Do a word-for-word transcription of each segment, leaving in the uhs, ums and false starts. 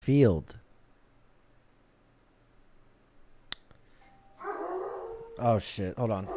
field. Oh shit! Hold on.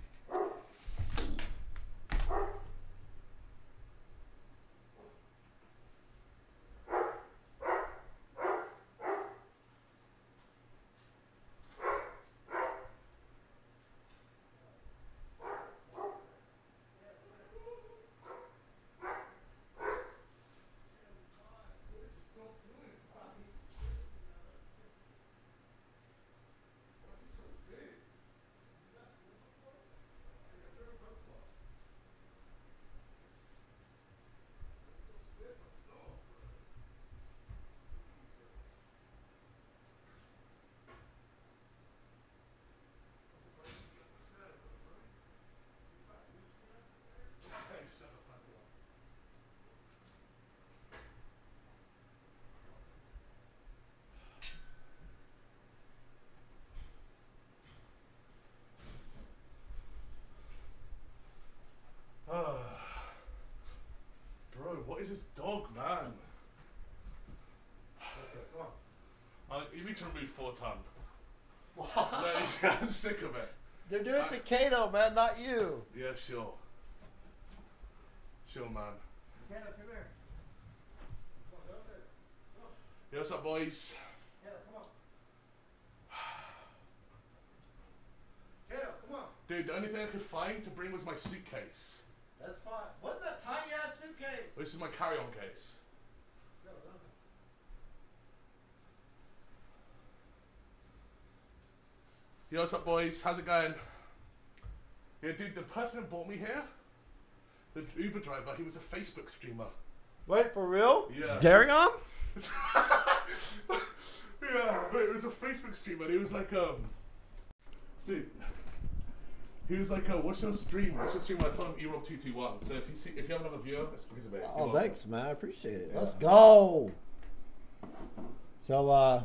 Bro, what is this dog, man? Okay, come on. Uh, you need to remove four ton. What? No, I'm sick of it. They're doing I, it to Kato, man, not you. Yeah, sure. Sure, man. Kato, come here. Come on, go up there. Come on. Yeah, what's up, boys? Kato, come on. Kato, come on. Dude, the only thing I could find to bring was my suitcase. That's fine. What's that tiny ass suitcase? This is my carry-on case. Go, go, go. Yo, what's up, boys? How's it going? Yeah, dude, the person who brought me here, the Uber driver, he was a Facebook streamer. Wait, for real? Yeah. Darion? Yeah, wait, it was a Facebook streamer. He was like, um, dude, he was like, uh, what's your stream? What's your stream? I told him E Rob two two one. So if you see, if you have another viewer, that's because of it. Oh, thanks, man. I appreciate it. Yeah. Let's go. So, uh,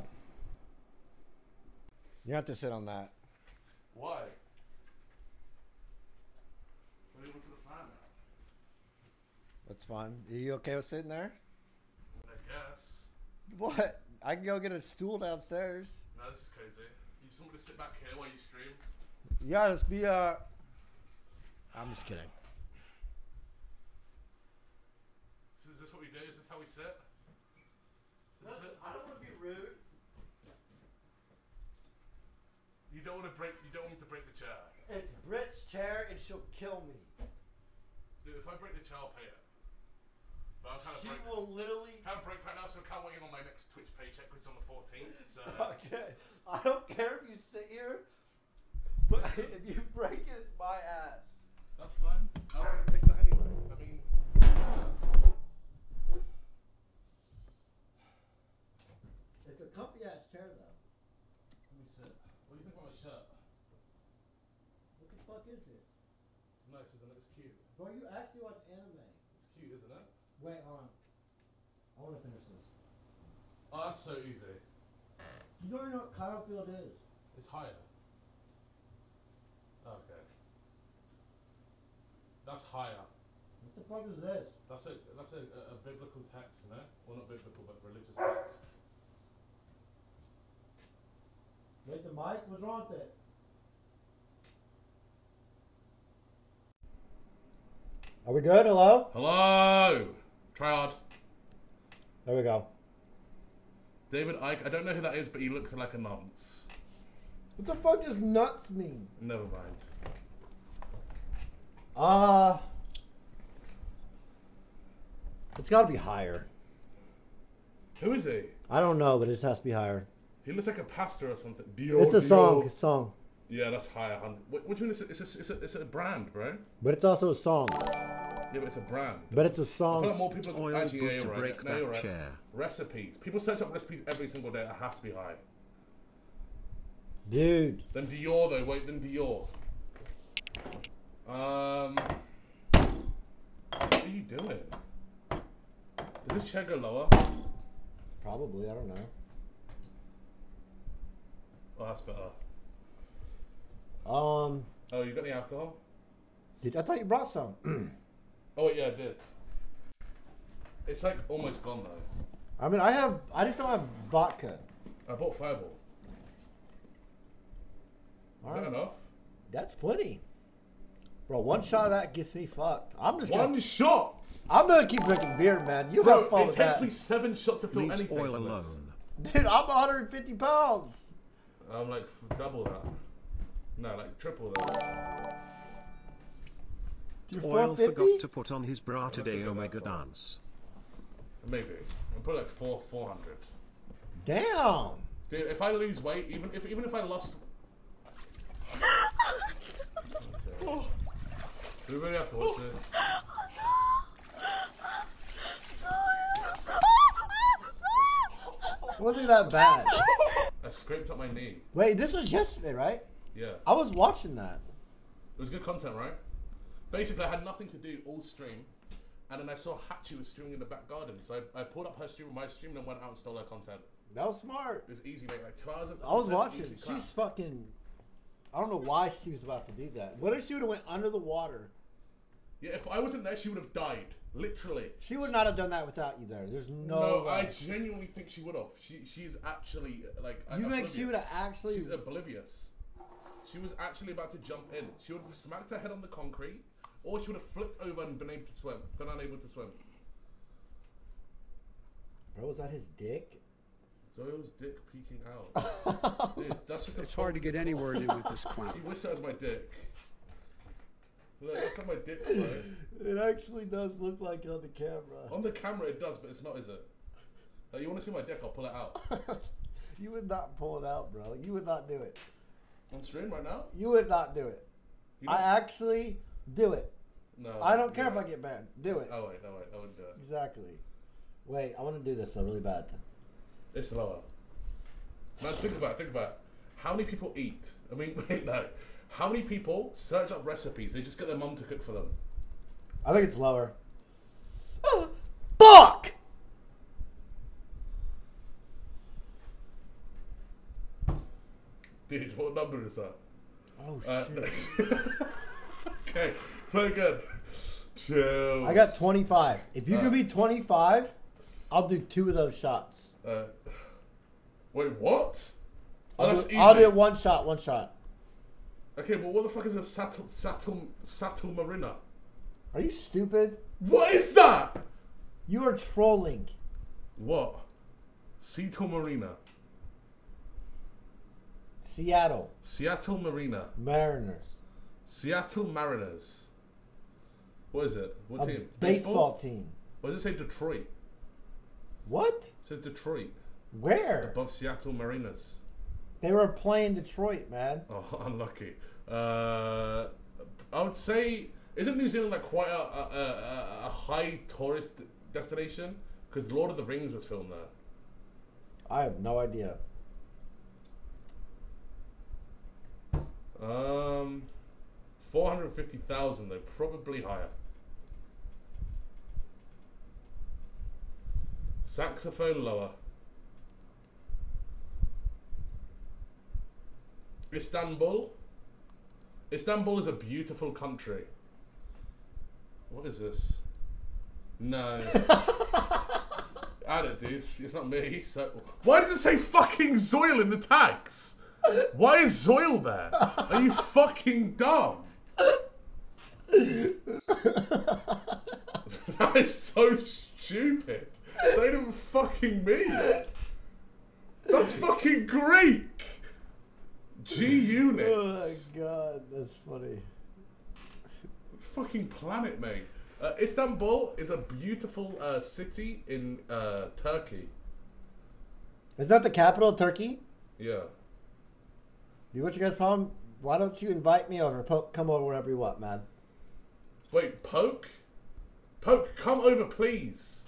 you have to sit on that. Why? What are you looking at fan at? That's fine. Are you okay with sitting there? I guess. What? I can go get a stool downstairs. No, this is cozy. You just want me to sit back here while you stream? Yeah, just be, uh... I'm just kidding. So is this what we do? Is this how we sit? Is Listen, this it? I don't want to be rude. You don't want to break. You don't want me to break the chair. It's Brit's chair and she'll kill me. Dude, if I break the chair, I'll pay it. But I'll kind of She break. will literally... Kind of break right now, so I can't wait in on my next Twitch paycheck, which is on the fourteenth. So. Okay. I don't care if you sit here, but if you break it, it's my ass. That's fine. I was gonna take that anyway. I mean. It's a comfy ass chair though. Let me sit. What do you think about my shirt? What the fuck is it? It's nice, isn't it? It's cute. Bro, you actually watch anime. It's cute, isn't it? Wait, hold on. I want to finish this. Oh, that's so easy. You don't even know what Kyle Field is. It's higher. Okay. That's higher. What the fuck is this? That's a that's a, a, a biblical text, you know? Well, not biblical, but religious text. Wait, the mic? What's wrong with it? Are we good? Hello? Hello! Try hard. There we go. David Icke, I don't know who that is, but he looks like a nonce. What the fuck does nuts mean? Never mind. Uh, it's gotta be higher. Who is he? I don't know, but it just has to be higher. He looks like a pastor or something. Dio, It's a Dio. song, it's a song. Yeah, that's higher. What, what do you mean? It's a, it's, a, it's, a, it's a brand, bro. But it's also a song. Yeah, but it's a brand. But it's a I feel song. like more people are Oil actually, book yeah, to right. break No, that you're right. chair. Recipes. People search up recipes every single day. It has to be high. Dude. Then Dior though. Wait, then Dior. Um, what are you doing? Did this chair go lower? Probably, I don't know. Oh, that's better. Um, Oh, you got any alcohol? did I thought you brought some? Oh, wait, yeah, I did. It's like almost gone though. I mean, I have. I just don't have vodka. I bought Fireball. Is All that right. enough? That's plenty. Bro, one shot of that gets me fucked. I'm just One gonna, shot! I'm gonna keep drinking beer, man. You Bro, have fun it with takes that. me seven shots to fill Leaves anything. oil from this. alone. Dude, I'm one hundred fifty pounds. I'm like f- double that. No, like triple that. You're Oil four fifty? forgot to put on his bra Let's today. look at Omega that one. dance. Maybe. I'm probably like four, four hundred. Damn. Dude, if I lose weight, even if even if I lost. Okay. Do we really have to watch this? It wasn't that bad. I scraped up my knee. Wait, this was yesterday, right? Yeah. I was watching that. It was good content, right? Basically, I had nothing to do all stream, and then I saw Hachi was streaming in the back garden, so I, I pulled up her stream, my stream, and went out and stole her content. That was smart. It was easy, mate. Like two hours of I was content, watching. easy She's clap. fucking. I don't know why she was about to do that. What if she would have went under the water? Yeah, if I wasn't there, she would have died. Literally. She would not have done that without you there. There's no. No, way. I genuinely think she would have. She she's actually like. You think oblivious. she would have actually? She's oblivious. She was actually about to jump in. She would have smacked her head on the concrete, or she would have flipped over and been able to swim. Been unable to swim. Bro, was that his dick? Zoil's dick peeking out. Dude, that's just a It's hard to get any word in with this clown. He wished that was my dick. Look, that's not my dick, bro. It actually does look like it on the camera. On the camera it does, but it's not, is it? Like, you want to see my dick, I'll pull it out. You would not pull it out, bro. You would not do it. On stream right now? You would not do it. You I don't- actually do it. No. I don't care you're if right. I get banned. Do it. Oh, wait, no, wait, I wouldn't do it. Exactly. Wait, I want to do this though, really bad. It's lower. Man, think about it, think about it. How many people eat? I mean, wait, no. How many people search up recipes? They just get their mum to cook for them. I think it's lower. Fuck! Dude, what number is that? Oh Uh, shit. okay, play again. Chill. I got twenty-five. If you Uh, give me twenty-five, I'll do two of those shots. Uh, wait, what? Oh, I'll, that's do, easy. I'll do it one shot, one shot. Okay, well, what the fuck is a Satul Satul Satul Marina? Are you stupid? What is that? You are trolling. What? Seattle Marina. Seattle Seattle Marina. Mariners. Seattle Mariners. What is it? What A team? baseball team. Why does it say Detroit? What? It says Detroit. Where? Above Seattle Mariners. They were playing Detroit, man. Oh, unlucky. Uh, I would say, isn't New Zealand like quite a, a, a, a high tourist destination? Because Lord of the Rings was filmed there. I have no idea. Um, four hundred fifty thousand though, probably higher. Saxophone lower. Istanbul. Istanbul is a beautiful country. What is this? No. Add it, dude. It's not me. So why does it say fucking Zoil in the tags? Why is Zoil there? Are you fucking dumb? That is so stupid. They didn't fucking mean it. That's fucking Greek. G units. Oh my god, that's funny. Fucking planet, mate. Uh, Istanbul is a beautiful uh, city in uh, Turkey. Is that the capital of Turkey? Yeah. You what's your guys' problem? Why don't you invite me over? Po- come over whenever you want, man. Wait, Poke? Poke, come over, please.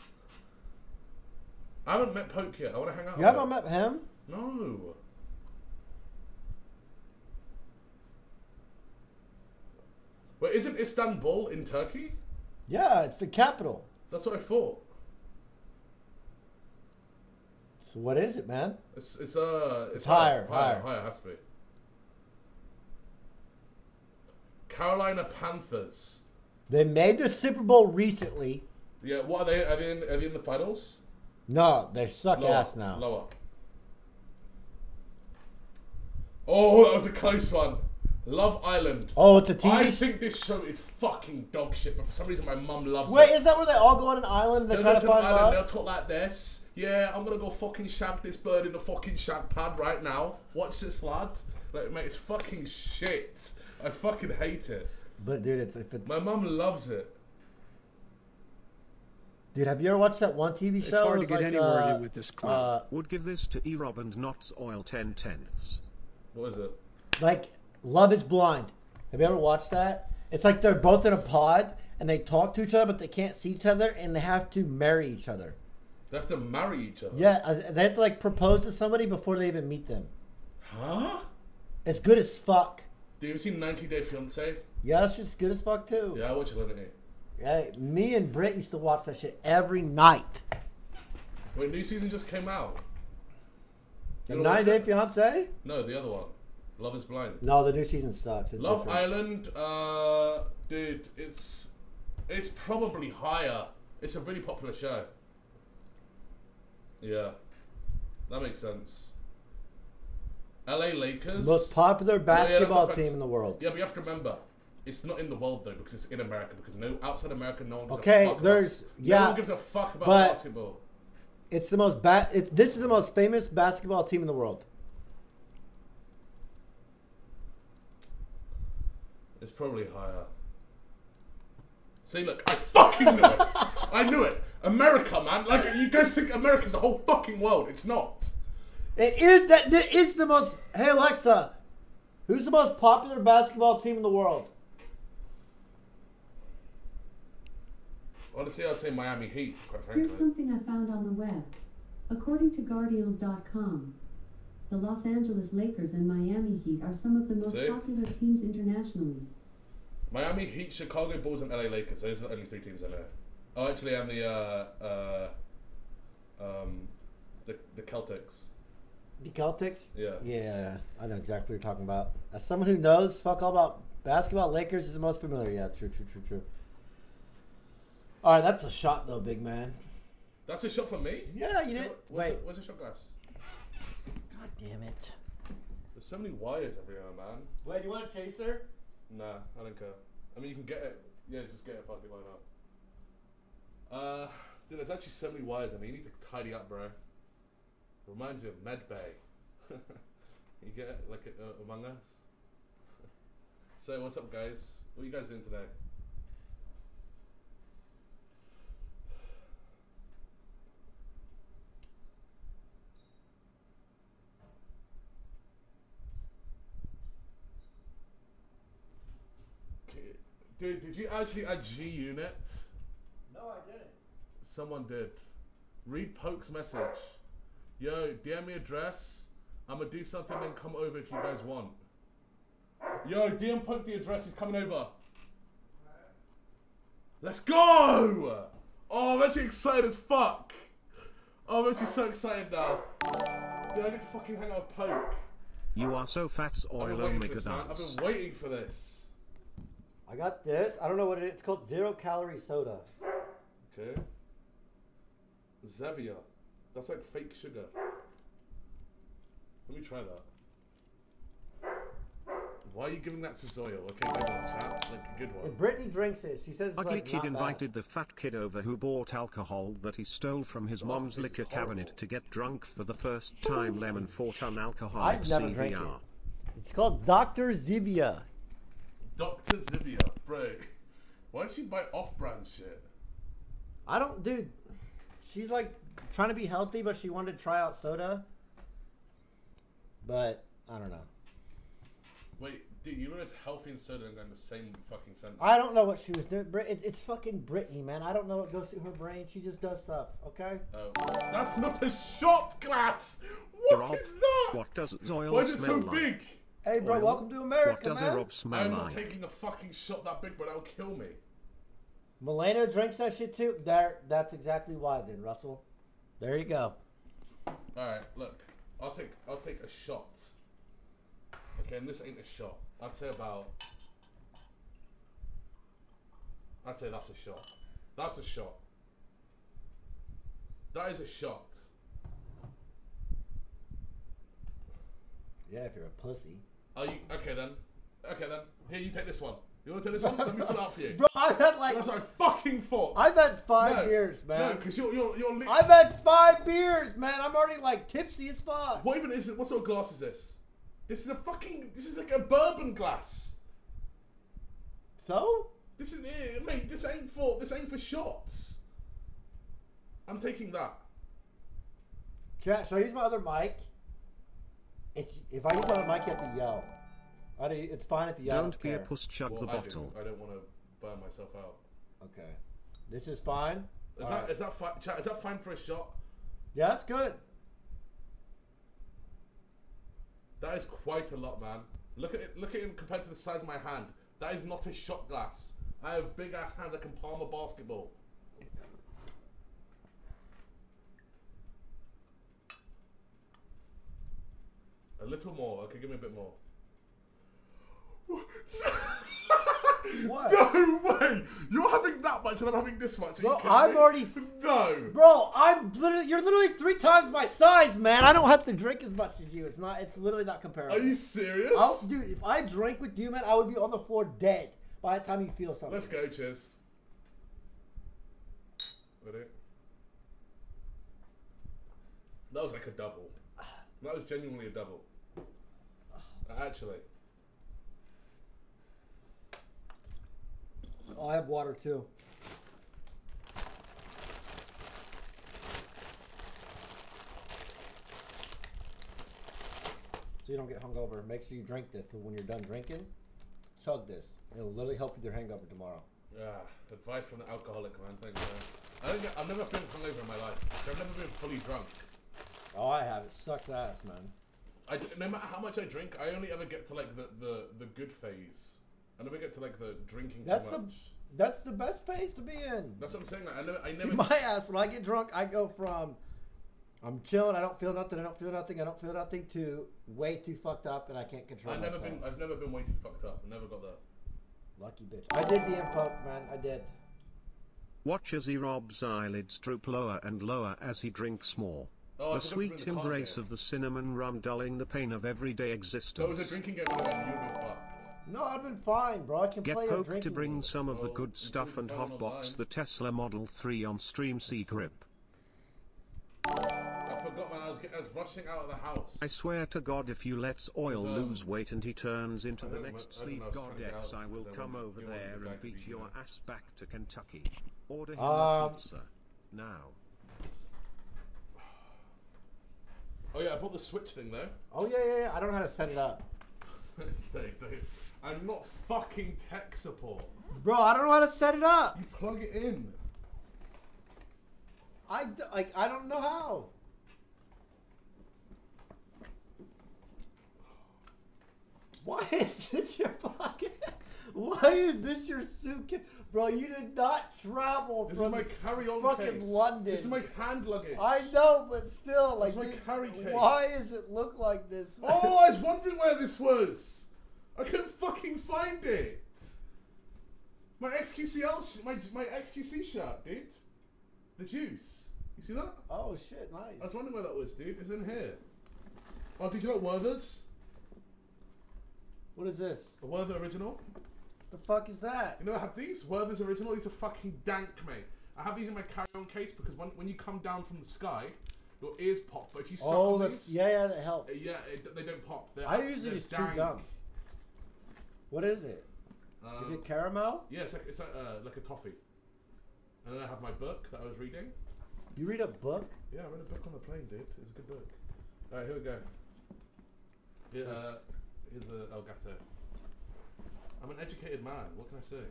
I haven't met Poke yet. I want to hang out You with haven't him. met him? No. Wait, isn't Istanbul in Turkey? Yeah, it's the capital. That's what I thought. So what is it, man? It's it's uh it's, It's higher, higher, higher. higher, has to be. Carolina Panthers. They made the Super Bowl recently. Yeah, what are they? Are they in, are they in the finals? No, they suck Lower, ass now. Lower. Oh, that was a close one. Love Island. Oh, it's a T V I sh- think this show is fucking dog shit, but for some reason my mum loves Wait, it. is that where they all go on an island and they They'll try go to to an find island, love? they'll talk like this. Yeah, I'm gonna go fucking shag this bird in the fucking shag pad right now. Watch this, lad. Like, mate, it's fucking shit. I fucking hate it. But dude, it's if it's My mum loves it. dude. Have you ever watched that one T V show? It's hard It to was get like, any word uh, in with this clown. uh, Would give this to E-Rob and not Zoil ten tenths. What is it? like Love is Blind. Have you ever watched that? It's like they're both in a pod and they talk to each other, but they can't see each other, and they have to marry each other. They have to marry each other. Yeah, uh, they have to like propose to somebody before they even meet them. Huh? It's good as fuck. Do you ever seen ninety Day Fiancé? Yeah, it's just good as fuck too. Yeah, I watch it on it. Yeah, me and Britt used to watch that shit every night. Wait, new season just came out. The You wanna ninety Day watch it? Fiance? No, the other one. Love is Blind. No, the new season sucks. It's Love different. Island, uh, dude, it's it's probably higher. It's a really popular show. Yeah, that makes sense. L A Lakers. Most popular Yeah, yeah, that's basketball not- team in the world. Yeah, but you have to remember, it's not in the world though because it's in America. Because no outside America, no one gives Okay, a fuck there's- about, yeah, no one gives a fuck about but- basketball. It's the most ba- it, This is the most famous basketball team in the world. It's probably higher. See, look, I fucking knew it. I knew it. America, man. Like, you guys think America's the whole fucking world. It's not. It is that. It is the most. Hey Alexa, who's the most popular basketball team in the world? Honestly, I'd say Miami Heat, quite Here's frankly. something I found on the web. According to Guardian dot com, the Los Angeles Lakers and Miami Heat are some of the most See? popular teams internationally. Miami Heat, Chicago Bulls, and L A Lakers. Those are the only three teams I know. Oh, actually, and the uh, uh, um, the the Celtics. The Celtics? Yeah. Yeah, I know exactly what you're talking about. As someone who knows fuck all about basketball, Lakers is the most familiar. Yeah, true, true, true, true. All right, that's a shot though, big man. That's a shot for me. Yeah, you did. What's Wait. A, what's a shot glass? God damn it. There's so many wires everywhere, man. Wait, you want a chaser? Nah, I don't care. I mean, you can get it. Yeah, just get it. Fuck it, why not? Uh, dude, there's actually so many wires. I mean, you need to tidy up, bro. Reminds me of Med Bay. You get it? Like uh, Among Us? So, what's up, guys? What are you guys doing today? Okay. Dude, did you actually add G Unit? No, I didn't. Someone did. Read Poke's message. Yo, D M me address. I'm gonna do something and come over if you guys want. Yo, D M Poke the address. He's coming over. Let's go! Oh, I'm actually excited as fuck. Oh, I'm actually so excited now. Dude, I get to fucking hang out with Poke. You are so fat, I've Zoil been waiting for Omega this, man. I've dance. been waiting for this. I got this. I don't know what it is. It's called zero calorie soda. Okay. Zevia. That's like fake sugar. Let me try that. Why are you giving that to Zoil? Okay, good one, chat. Like a good one. If Brittany drinks it, she says it's Ugly like kid not invited the fat kid over who bought alcohol that he stole from his Oh, mom's this is liquor horrible. cabinet to get drunk for the first time. Lemon fought unalcoholic I've never drank it. C V R. bad. It's called Doctor Zivia. Doctor Zivia, bro. Why don't you buy off-brand shit? I don't, dude. She's like trying to be healthy, but she wanted to try out soda. But I don't know. Wait, dude, you realize healthy and soda are going the same fucking sentence? I don't know what she was doing. Brit- it, it's fucking Brittany, man. I don't know what goes through her brain. She just does stuff. Okay. Oh, that's not a shot glass. What Rob, is that? what does Zoil Why is it so smell like? big? Hey, bro. Oil? Welcome to America, What does man. a Rob smell I'm not like? taking a fucking shot that big, but that'll kill me. Milena drinks that shit too. There. That's exactly why, then, Russell. There you go. All right, look. I'll take. I'll take a shot. Okay, and this ain't a shot. I'd say about. I'd say that's a shot. That's a shot. That is a shot. Yeah, if you're a pussy. Are you okay then? Okay then. Here, you take this one. You want to take this one? Let me fill it out for you. Bro, I've had like. That's what I fucking thought. I've had five no, beers, man. No, because you're you're you're. Literally... I've had five beers, man. I'm already like tipsy as fuck. What even is it? What sort of glass is this? This is a fucking. This is like a bourbon glass. So? This is it, mate. This ain't for. This ain't for shots. I'm taking that. Chat. Should I use my other mic? If if I use my other mic, you have to yell. I do, it's fine if you yell. Don't be a puss, chug well, the I bottle. Do. I don't want to burn myself out. Okay. This is fine. Is All that right. is that fi- chat? Is that fine for a shot? Yeah, that's good. That is quite a lot, man. Look at it. Look at him compared to the size of my hand. That is not a shot glass. I have big ass hands. I can palm a basketball. A little more. Okay, give me a bit more. What? No way! You're having that much and I'm having this much. Are Bro, you kidding I'm me? already. No. Bro, I'm literally. You're literally three times my size, man. I don't have to drink as much as you. It's not. It's literally not comparable. Are you serious? I'll, dude, if I drank with you, man, I would be on the floor dead by the time you feel something. Let's go, cheers. Ready? That was like a double. That was genuinely a double. Actually. Oh, I have water too. So you don't get hungover. Make sure you drink this, because when you're done drinking, chug this. It'll literally help with your hangover tomorrow. Yeah, advice from the alcoholic, man. Thanks, man. I don't get, I've never been hungover in my life. I've never been fully drunk. Oh, I have. It sucks ass, man. I, no matter how much I drink, I only ever get to like the, the, the good phase. I never get to like the drinking That's too the much. that's the best phase to be in. That's what I'm saying. Like, I never, I See, never. my ass, when I get drunk, I go from I'm chilling, I don't feel nothing, I don't feel nothing, I don't feel nothing, to way too fucked up and I can't control I've myself. never been. I've never been way too fucked up. I never got that. Lucky bitch. I did the info, man. I did. Watch as he robs eyelids droop lower and lower as he drinks more. Oh, I the forgot to sweet bring the card embrace here. of the cinnamon rum dulling the pain of everyday existence. That was a drinking game and you've been fucked. No, I've been fine, bro. I can Get play a Poke drinking to bring game. some of the Oh, good stuff and enjoy the phone hotbox online. the Tesla Model three on stream C grip. I forgot, man. I was, get, I was rushing out of the house. I swear to God, if you let Oil um, lose weight and he turns into I the don't know, next I don't sleep know, I was god trying to get X, out I will because I come wanted- over didn't want there the guy and to beat be your there. ass back to Kentucky. Order him Um, a pizza. Now. Oh yeah, I bought the Switch thing though. Oh, yeah, yeah, yeah. I don't know how to set it up. Dave, Dave. I'm not fucking tech support. Bro, I don't know how to set it up. You plug it in. I, d- like, I don't know how. Why is this your pocket? Why is this your suitcase? Bro, you did not travel This from is my carry-on fucking case. London. This is my hand luggage. I know, but still, like, my dude, carry case. why does it look like this? Oh, I was wondering where this was. I couldn't fucking find it. My X Q C L, sh my my X Q C shirt, dude. The juice. You see that? Oh shit, nice. I was wondering where that was, dude. It's in here. Oh, did you like Werther's? What is this? A Werther original? The fuck is that? You know I have these? Werther's original? These are fucking dank, mate. I have these in my carry-on case because when, when you come down from the sky, your ears pop. But if you suck Oh, on that's these, yeah, yeah, that helps. uh, yeah, it, they don't pop. They're, I usually they're just chew dank. gum. What is it? Um, Is it caramel? Yeah, it's like it's like, uh, like a toffee. And then I have my book that I was reading. You read a book? Yeah, I read a book on the plane, dude. It was a good book. All right, here we go. Here, uh, here's a Elgato. I'm an educated man. What can I say?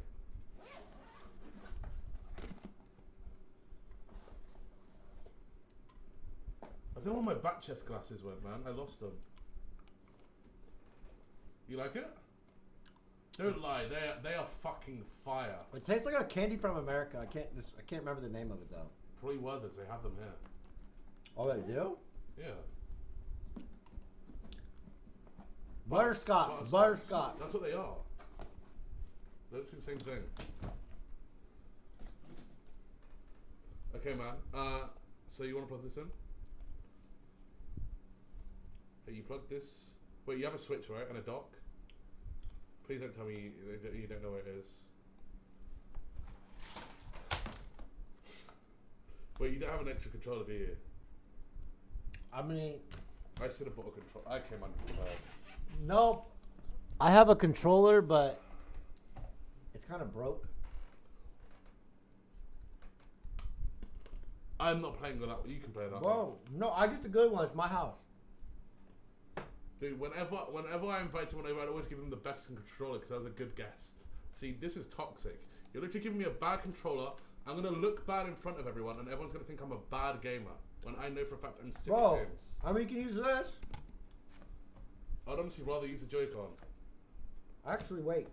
I don't know where my back chest glasses went, man. I lost them. You like it? Don't lie. They are, they are fucking fire. It tastes like a candy from America. I can't just I can't remember the name of it though. Probably Werther's. They have them here. Oh, they do? Yeah. Butterscotch. Butterscotch. That's what they are. They're literally the same thing. Okay, man. Uh, So you want to plug this in? Hey, you plug this. Wait, you have a switch, right, and a dock. Please don't tell me you, you don't know where it is. Wait, you don't have an extra controller, do you? I mean, I should have bought a controller. I came unprepared. no. I have a controller, but it's kind of broke. I'm not playing with that. You can play that. Whoa, one. no, I get the good one. It's my house. Dude, whenever whenever I invite someone over, I always give them the best controller because I was a good guest. See, this is toxic. You're literally giving me a bad controller. I'm gonna look bad in front of everyone, and everyone's gonna think I'm a bad gamer when I know for a fact I'm sick Bro, at games. I mean, you can use this. I'd honestly rather use the Joy-Con. Actually, wait.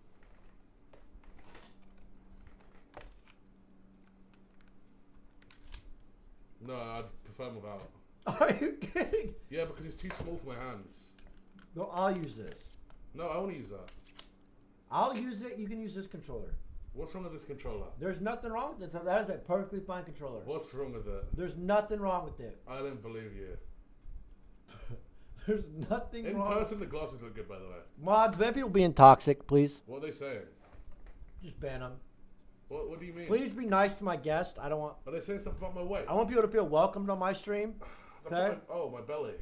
No, I'd prefer them without. Are you kidding? Yeah, because it's too small for my hands. No, I'll use this. No, I want to use that. I'll use it. You can use this controller. What's wrong with this controller? There's nothing wrong with it. That is a perfectly fine controller. What's wrong with it? There's nothing wrong with it. I don't believe you. There's nothing In wrong. person, the glasses look good, by the way. Mods, ban people being toxic, please. What are they saying? Just ban them. What What do you mean? Please be nice to my guest. I don't want. Are they saying stuff about my weight? I want people to feel welcomed on my stream. That's Okay. my, oh, my belly.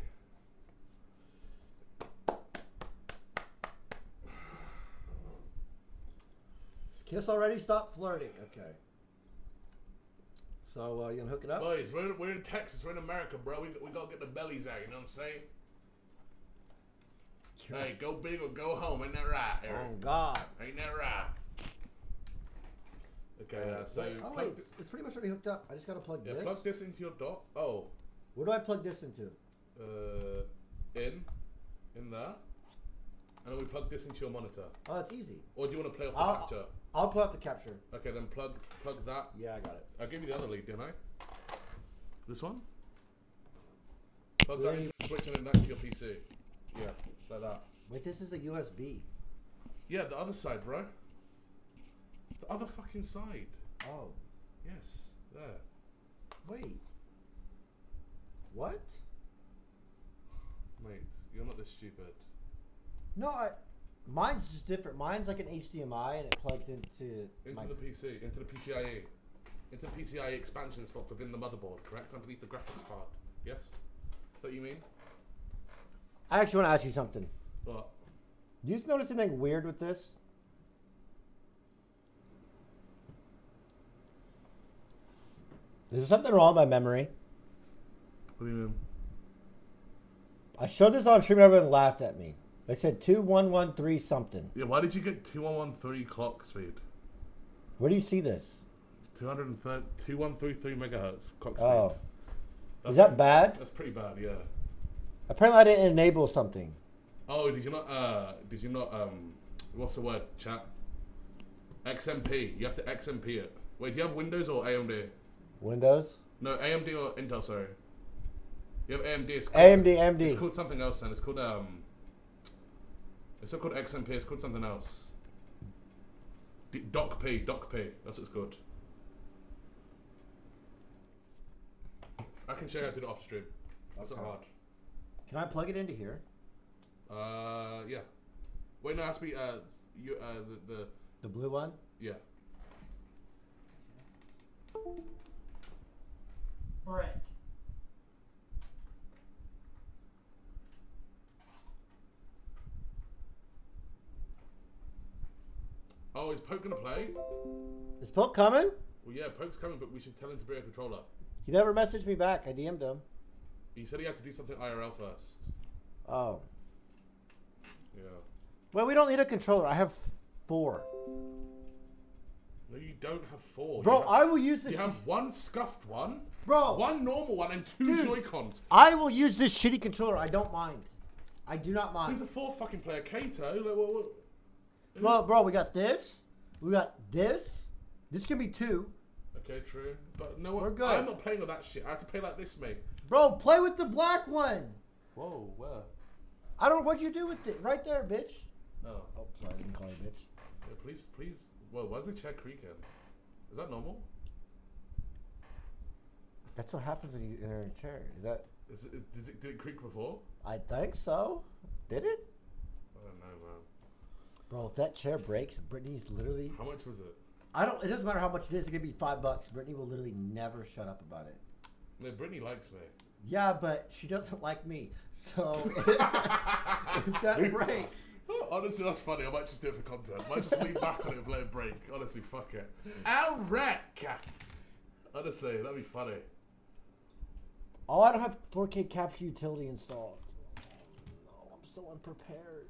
Kiss already. Stop flirting. Okay. So uh, you gonna hook it up? Boys, we're in, we're in Texas. We're in America, bro. We we gotta get the bellies out. You know what I'm saying? Sure. Hey, go big or go home. Ain't that right, Eric? Oh God. Ain't that right? Okay, uh, so wait, oh plug wait, thi- it's pretty much already hooked up. I just gotta plug yeah, this. plug this into your dock. Oh, Where do I plug this into? uh, in, in there, and then we plug this into your monitor. Oh, that's easy. Or do you want to play off the I'll, capture? I'll pull up the capture. Okay, then plug plug that. Yeah, I got it. I gave you the other lead, didn't I? This one? Plug So that then into the switch and then that to your P C. Yeah, like that. Wait, this is a U S B. Yeah, the other side, bro. The other fucking side. Oh, Yes, there. wait. What? Mate, you're not this stupid. No, I. Mine's just different. Mine's like an H D M I and it plugs into. Into my, the P C, into the P C I E. Into the P C I E expansion slot within the motherboard, correct? Underneath the graphics card. Yes? Is that what you mean? I actually want to ask you something. What? Do you just notice anything weird with this? Is there something wrong with my memory? What do you mean? I showed this on stream and everyone laughed at me. They said two one one three something. Yeah, why did you get two one one three clock speed? Where do you see this? two thirty, two one three three megahertz clock speed. Oh. That's Is that pretty- bad? That's pretty bad, yeah. Apparently I didn't enable something. Oh, did you not, uh, did you not, um, what's the word, chat? X M P. You have to X M P it. Wait, do you have Windows or A M D? Windows? No, A M D or Intel, sorry. You have A M D. It's called, A M D, A M D. It's called something else then. It's called, um, it's not called X M P, it's called something else. D Doc P, Doc P. That's what it's called. I can show you how to do it off stream. That's not Okay. hard. Can I plug it into here? Uh, yeah. Wait, no, it has to be, uh, you, uh, the, the, The blue one? yeah. Brick. Oh, is Poke gonna play? Is Poke coming? Well, yeah, Poke's coming, but we should tell him to bring a controller. He never messaged me back. I D M'd him. He said he had to do something I R L first. Oh. Yeah. Well, we don't need a controller. I have four. No, you don't have four. Bro, you have, I will use this. You have one scuffed one, Bro, one normal one, and two Dude. Joy-Cons. I will use this shitty controller. I don't mind. I do not mind. Who's a four fucking player? Kato? Like, what, what? Well, bro, we got this. We got this. This can be two. Okay, true. But no, We're good. I'm not playing with that shit. I have to play like this, mate. Bro, play with the black one. Whoa, where? I don't know what you do with it. Right there, bitch. No. Oh, sorry, I didn't call you bitch. Yeah, please, please. Whoa, why is the chair creaking? Is that normal? That's what happens when you enter a chair. Is that? Is it, does it, did it creak before? I think so. Did it? I don't know, man. Bro, if that chair breaks, Brittany's literally... How much was it? I don't... It doesn't matter how much it is. It could be five bucks. Brittany will literally never shut up about it. No, Brittany likes me. Yeah, but she doesn't like me. So, if that breaks... Honestly, that's funny. I might just do it for content. I might just lean back on it and let it break. Honestly, fuck it. Alright! Honestly, that'd be funny. Oh, I don't have four K capture utility installed. Oh, no, I'm so unprepared.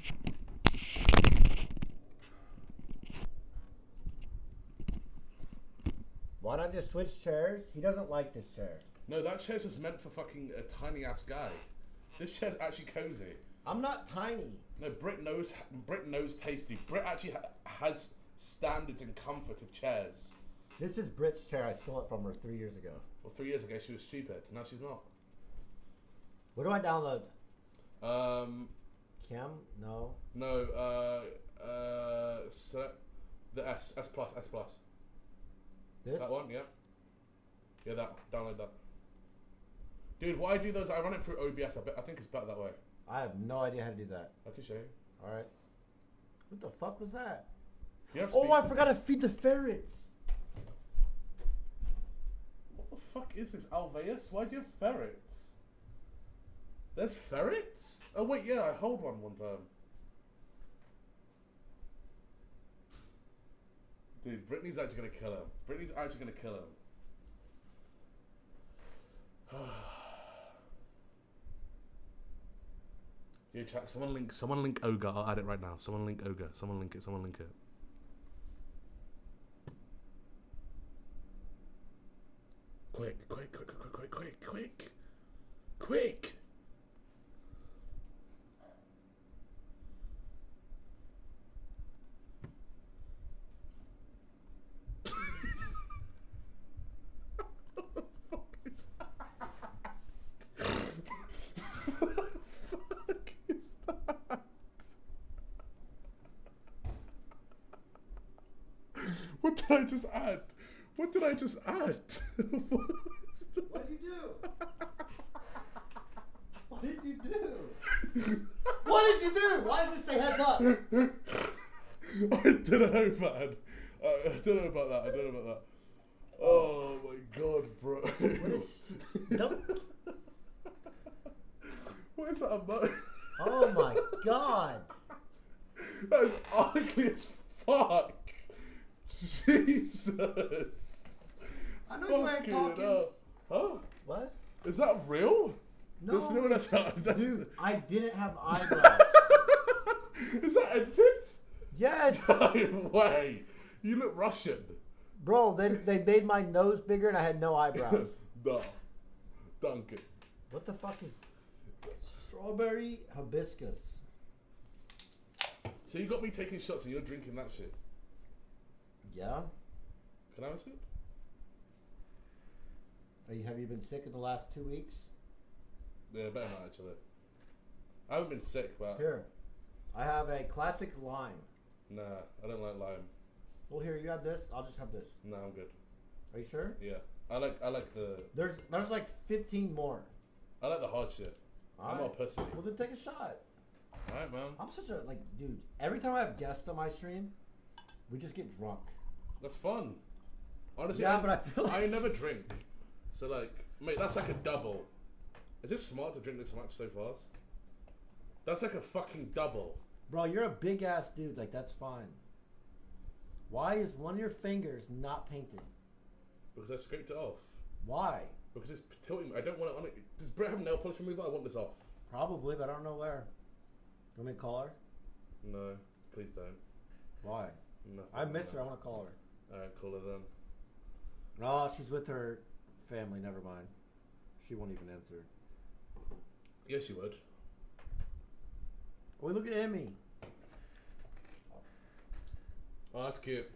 Why not just switch chairs? He doesn't like this chair. No, that chair's just meant for fucking a tiny ass guy. This chair's actually cozy. I'm not tiny. No, Brit knows. Brit knows tasty. Brit actually ha has standards and comfort of chairs. This is Brit's chair. I stole it from her three years ago. Well, three years ago she was stupid. Now she's not. What do I download? Um, Cam? No. no. Uh, uh, select the S S plus S plus. This? That one, yeah. Yeah, that. Download that. Dude, why do those? I run it through O B S. I bet. I think it's better that way. I have no idea how to do that. I can show you. All right. What the fuck was that? You have Oh, speed- I forgot to feed the ferrets. What the fuck is this, Alveus? Why do you have ferrets? There's ferrets? Oh wait, yeah, I hold one one time. Dude, Brittany's actually gonna kill him. Brittany's actually gonna kill him. Yeah, chat. Someone link. Someone link Ogre. I'll add it right now. Someone link Ogre. Someone link it. Someone link it. Quick! Quick! Quick! Quick! Quick! Quick! Quick! Quick! What did I just add? What did I just add? What is that? What did you do? What did you do? What did you do? Why does it say heads up? I don't know, man. I, I don't know about that. I don't know about that. Oh my god, bro. What is don't, What is that about? Oh my god. That is ugly as fuck. Jesus. I know you ain't Fucking talking. hell. Huh? What? Is that real? No, There's no one that's, that's, dude, I didn't have eyebrows. Is that edited? Yes. No way. You look Russian. Bro, they, they made my nose bigger and I had no eyebrows. No. Duncan. What the fuck is strawberry hibiscus? So you got me taking shots and you're drinking that shit. Yeah? Can I have a sip? Are you, have you been sick in the last two weeks? Yeah, better not actually. I haven't been sick, but Here. I have a classic lime. nah, I don't like lime. Well, here, you have this. I'll just have this. No, I'm good. Are you sure? Yeah, I like I like the There's there's like fifteen more. I like the hard shit. I'm Alright. not a pussy. Well, then take a shot. All right, man. I'm such a, like, dude, every time I have guests on my stream, we just get drunk. That's fun. Honestly, Yeah, I, but I feel like... I never drink. So like, mate, that's like a double. Is it smart to drink this much so fast? That's like a fucking double. Bro, you're a big ass dude. Like, that's fine. Why is one of your fingers not painted? Because I scraped it off. Why? Because it's tilting. I don't want it on it. Does Brett have nail polish remover? I want this off. Probably, but I don't know where. You want me to call her? No, please don't. Why? Nothing. I miss her. I want to call her. Alright, call her then. No, she's with her family. Never mind. She won't even answer. Yes, you would. Oh, look at Emmy. Oh, that's cute.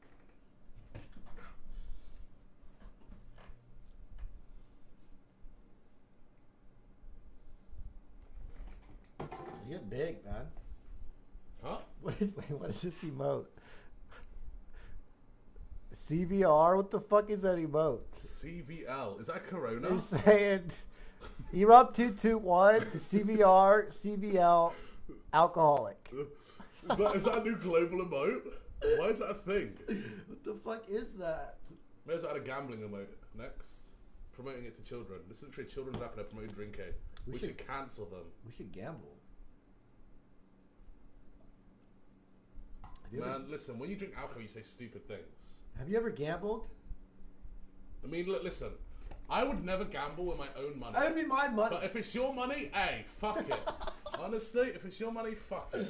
She's getting big, man. Huh? What is, wait, what is this emote? C V R? What the fuck is that emote? C V L. Is that Corona? They're saying E Rob two two one, C V R, C V L, alcoholic. Is that, is that a new global emote? Why is that a thing? What the fuck is that? May as well add a gambling emote next. Promoting it to children. This is literally a children's app and they're promoting drinking. We, we should, should cancel them. We should gamble. Man, ever, listen, when you drink alcohol, you say stupid things. Have you ever gambled? I mean, look, listen. I would never gamble with my own money. I would be my money. But if it's your money, hey, fuck it. Honestly, if it's your money, fuck it.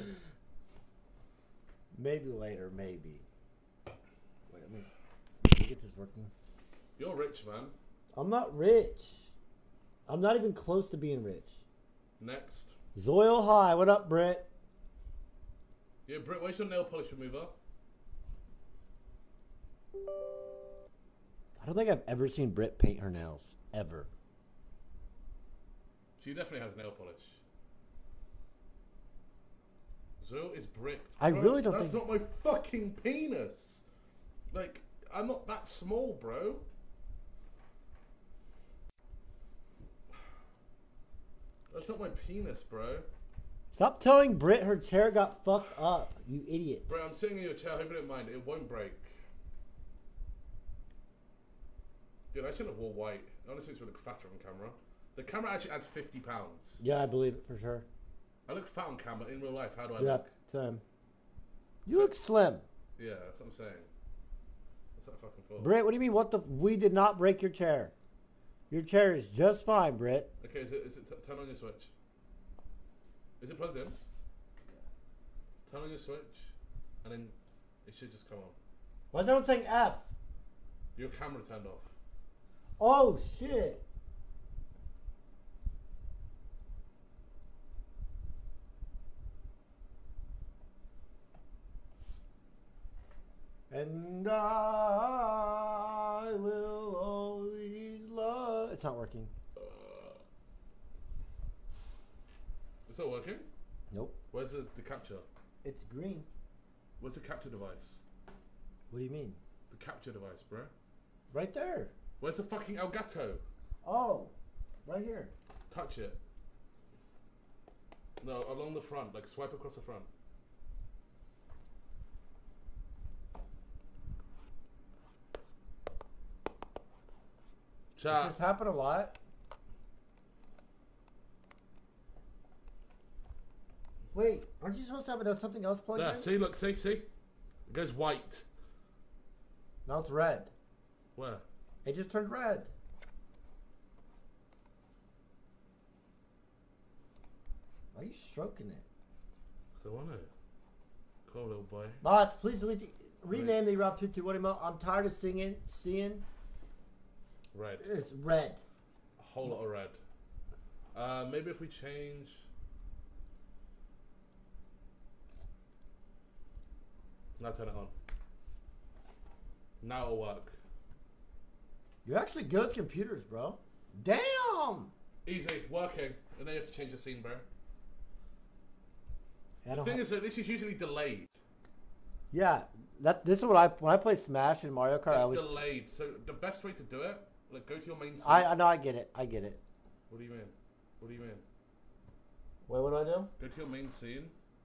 Maybe later, maybe. Wait, let me, let me get this working. You're rich, man. I'm not rich. I'm not even close to being rich. Next. Zoil High. What up, Britt? Yeah, Britt, where's your nail polish remover? I don't think I've ever seen Britt paint her nails. Ever. She definitely has nail polish. Zoil is Britt. I bro, really don't that's think... That's not my fucking penis. Like, I'm not that small, bro. That's not my penis, bro. Stop telling Britt her chair got fucked up, you idiot. Bro, I'm sitting in your chair. I hope you don't mind. It won't break. Dude, I shouldn't have worn white. Honestly, it's going to look fatter on camera. The camera actually adds fifty pounds. Yeah, I believe it for sure. I look fat on camera. In real life, how do I yeah, look? Same. You look slim. Yeah, that's what I'm saying. That's what I fucking thought. Britt, what do you mean? What the? We did not break your chair. Your chair is just fine, Britt. Okay, is it? Is it? T turn on your switch. Is it plugged in? Turn on your switch, and then it should just come on. Why is everyone saying F? Your camera turned off. Oh shit! And I will always love. It's not working. Uh, it's not working? Nope. Where's the, the capture? It's green. Where's the capture device? What do you mean? The capture device, bro. Right there. Where's the fucking Elgato? Oh, right here. Touch it. No, along the front. Like swipe across the front. Chat. Does this happen a lot? Wait, aren't you supposed to have something else plugged There, in? see, look, see, see? It goes white. Now it's red. Where? It just turned red. Why are you stroking it? So I want to. Cool, little boy. Bots, please delete the, rename the Rob two two one email. I'm tired of singing, seeing. Red. It's red. A whole lot of red. Uh, maybe if we change. Now turn it on. Now it'll work. You're actually good with computers, bro. Damn! Easy, working. And then you have to change the scene, bro. I The don't thing ha- is that this is usually delayed. yeah, that this is what I when I play Smash and Mario Kart. It's I always, delayed. So the best way to do it, like go to your main scene. I I know I get it. I get it. What do you mean? What do you mean? Wait, what do I do? Go to your main scene.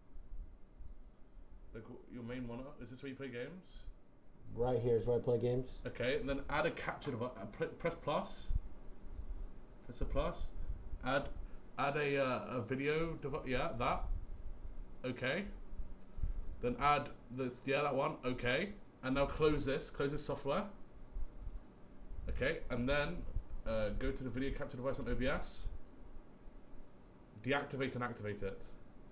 Like your main monitor. Is this where you play games? Right here is where I play games. Okay, and then add a capture device. Uh, pr press plus. Press a plus. Add, add a uh, a video device. Yeah, that. Okay. Then add the yeah that one. Okay, and now close this. Close this software. Okay, and then uh, go to the video capture device on O B S. Deactivate and activate it.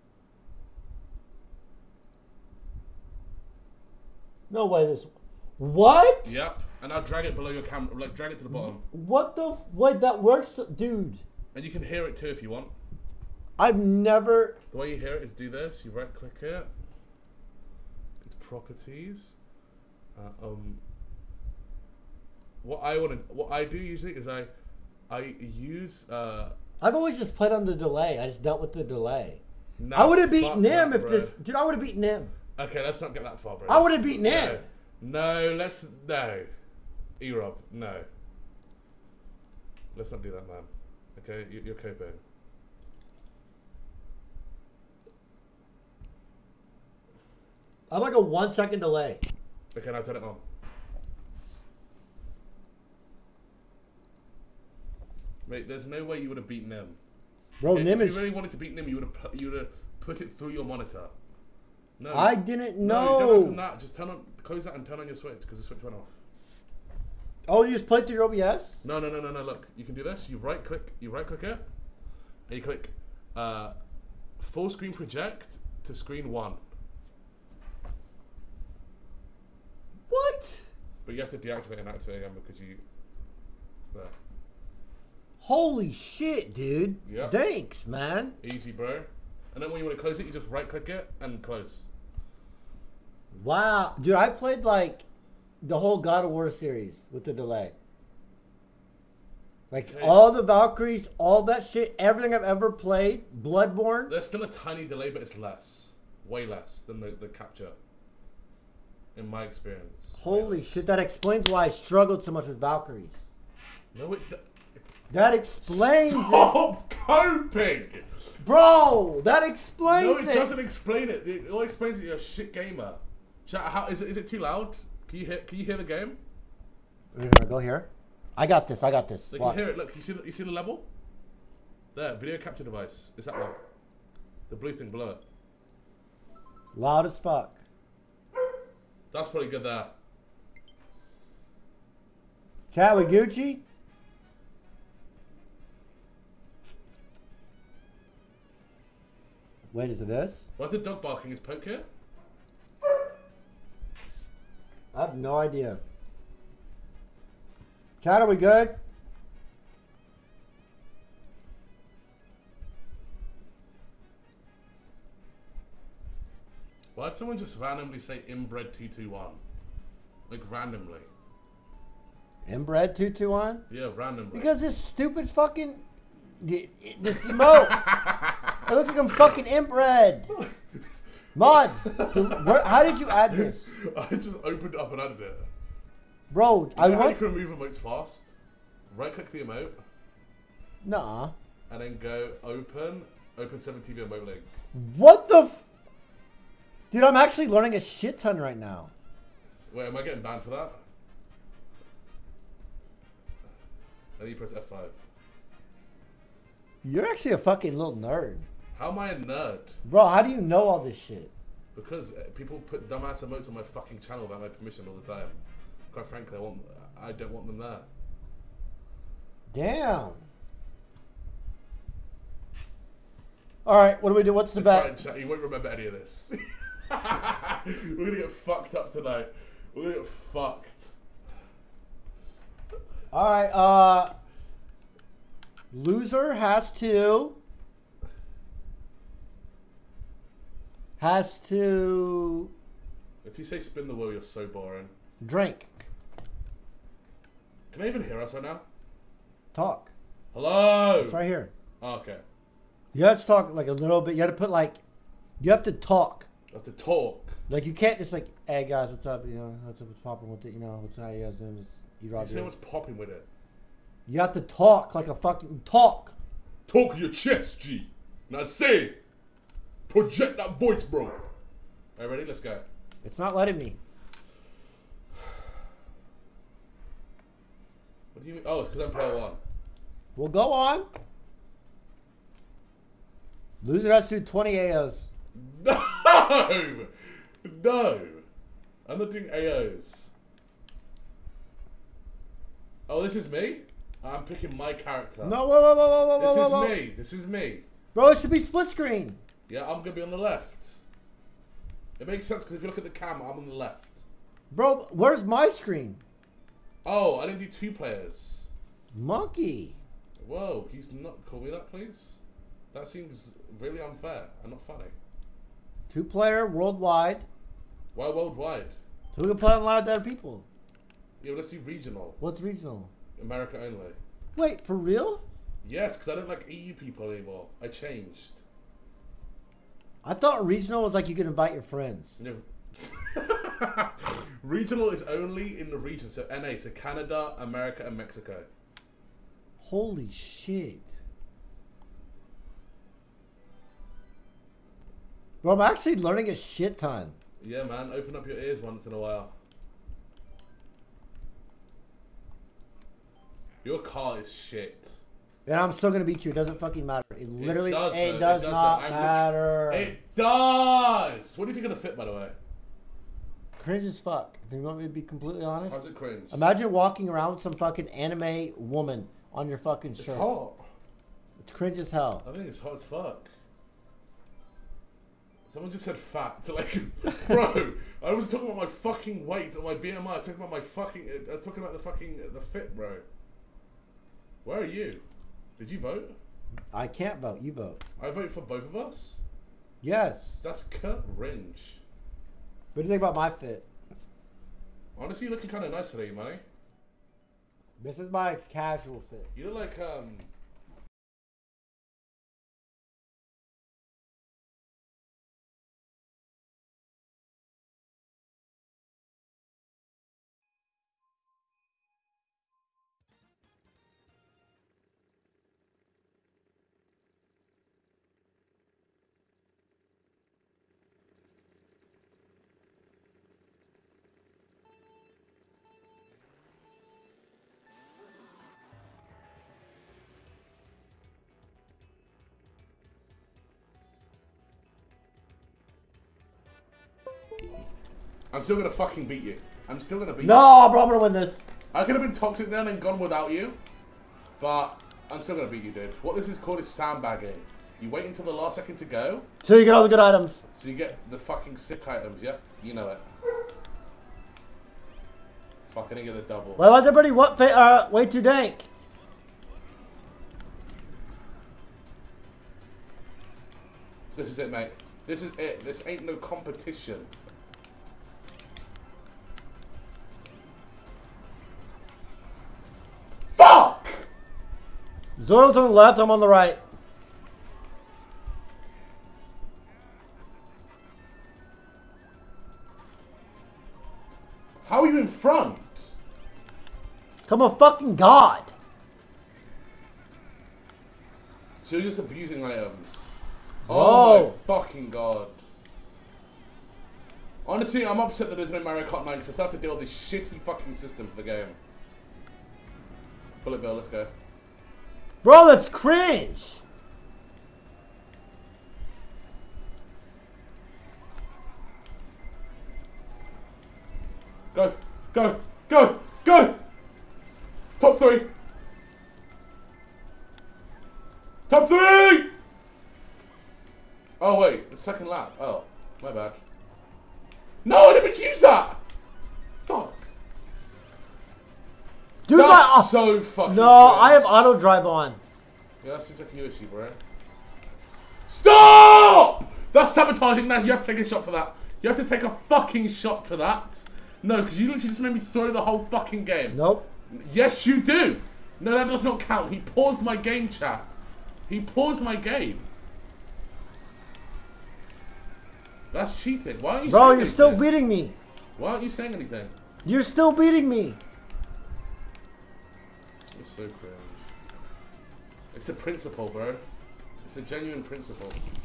No way. This. What? Yep. And now drag it below your camera. Like drag it to the bottom. What the? f- Wait, that works, dude. And you can hear it too if you want. I've never. The way you hear it is do this. You right click it. Go to properties. Uh, um. What I want to, what I do usually is I, I use. Uh, I've always just played on the delay. I just dealt with the delay. nah, I would have fuck beaten him that, if bro. this, dude. I would have beaten him. Okay, let's not get that far, bro. I would have beaten him. Yeah. No, let's no. E-Rob, no. Let's not do that, man. Okay, you, you're coping. I'm like a one second delay. Okay, now turn it on. Mate, there's no way you would have beaten Nim. Bro, if, Nim if is... you really wanted to beat Nim, you would have you would have put it through your monitor. No. I didn't No, know. don't open that. Just turn on, close that and turn on your switch because the switch went off. Oh, you just played through your O B S? No, no, no, no, no. Look, you can do this. You right click, you right click it, and you click uh, full screen project to screen one. What? But you have to deactivate and activate again because you. There. Holy shit, dude. Yep. Thanks, man. Easy, bro. And then when you want to close it, you just right click it and close. Wow. Dude, I played like the whole God of War series with the delay. Like Hey. all the Valkyries, all that shit, everything I've ever played, Bloodborne. There's still a tiny delay, but it's less. Way less than the, the capture. In my experience. Holy shit, that explains why I struggled so much with Valkyries. No, it. That explains it. Stop coping! Bro, that explains No, it. it doesn't explain it. It all explains that you're a shit gamer. Chat, how is it? Is it too loud? Can you hear? Can you hear the game? We're gonna go here. I got this. I got this. So you Watch. can hear it. Look, you see, the- you see the level? There, video capture device. Is that one? The blue thing below it. Loud as fuck. That's probably good there. Chat with Gucci. Wait, is it this? Why's the dog barking? Is Poke here? I have no idea. Chat, are we good? Why'd someone just randomly say inbred two two one? Like randomly. Inbred two two one? Yeah, randomly. Because this stupid fucking this emote. It looks like I'm fucking inbred. Mods, dude, where, how did you add this, I just opened it up and added it. bro? You I know how you want. can remove emotes fast? Right click the emote Nah. and then go open, open seven T V emote link. What the? F- Dude, I'm actually learning a shit ton right now. Wait, am I getting banned for that? Then you press F five. You're actually a fucking little nerd, How am I a nerd? bro. How do you know all this shit? Because uh, people put dumbass emotes on my fucking channel without my permission all the time. Quite frankly, I want, I don't want them there. Damn. All right, what do we do? What's the It's bet? fine, chat. You won't remember any of this. We're gonna get fucked up tonight. We're gonna get fucked. All right, uh, loser has to has to If you say spin the wheel, you're so boring. drink, Can I even hear us right now? talk. Hello. It's right here. Oh, okay. You have to talk like a little bit. You have to put like, you have to talk. I have to talk. Like you can't just like, hey guys, what's up? You know, what's up? What's popping with it? You know, what's how you guys doing? This you You say what's popping with it. You have to talk like a fucking talk. Talk your chest, G. Now say, project that voice, bro. Alright, ready? Let's go. It's not letting me. What do you mean? Oh, it's because I'm player one. We'll go on. Loser has to do twenty A Os. No! No! I'm not doing A Os. Oh, this is me? I'm picking my character. No, whoa, whoa, whoa, whoa, whoa, This whoa, is whoa. me. This is me. Bro, it should be split screen. Yeah, I'm going to be on the left. It makes sense because if you look at the camera, I'm on the left. Bro, where's my screen? Oh, I didn't do two players. Monkey. Whoa, can you not call me that, please? That seems really unfair and not funny. Two player worldwide. Why worldwide? So we can play online with other people. Yeah, but let's do regional. What's regional? America only. Wait, for real? Yes, because I don't like E U people anymore. I changed. I thought regional was like you could invite your friends. You know... Regional is only in the region, so N A, so Canada, America, and Mexico. Holy shit. Bro, I'm actually learning a shit ton. Yeah, man. Open up your ears once in a while. Your car is shit. And I'm still gonna beat you. It doesn't fucking matter. It literally, it does, it though. does, it does not I'm matter. It does. What do you think of the fit, by the way? Cringe as fuck. If you want me to be completely honest. How's it cringe? Imagine walking around with some fucking anime woman on your fucking shirt. It's hot. It's cringe as hell. I think it's hot as fuck. Someone just said fat. So like, bro, I was talking about my fucking weight or my B M I. I was talking about my fucking. I was talking about the fucking the fit, bro. Where are you? Did you vote? I can't vote. You vote. I vote for both of us. Yes. That's cringe. What do you think about my fit? Honestly, you're looking kind of nice today, money. This is my casual fit. You look like um. I'm still gonna fucking beat you. I'm still gonna beat no, you. bro, I'm gonna win this. I could have been toxic then and gone without you, but I'm still gonna beat you, dude. What this is called is sandbagging. You wait until the last second to go. So you get all the good items. So you get the fucking sick items, yeah? You know it. Fucking get the double. Why was everybody what fa uh, way too dank? This is it, mate. This is it. This ain't no competition. Fuck! Zoil's on the left, I'm on the right. How are you in front? Come on, fucking God. So you're just abusing items. Bro. Oh my fucking God. Honestly, I'm upset that there's no Mario Kart nine because I still have to deal with this shitty fucking system for the game. Bullet Bill, let's go. Bro, that's cringe. Go, go, go, go! Top three! Top three! Oh wait, the second lap. Oh, my bad. No, I didn't use that! Fuck. Dude, That's my, so fucking No, cringe. I have auto drive on. Yeah, that seems like a you issue, bro. Stop! That's sabotaging. Now you have to take a shot for that. You have to take a fucking shot for that. No, because you literally just made me throw the whole fucking game. Nope. Yes, you do. No, that does not count. He paused my game, chat. He paused my game. That's cheating. Why aren't you Bro, saying you're anything? still beating me. Why aren't you saying anything? You're still beating me. You're so cringe. It's a principle, bro. It's a genuine principle.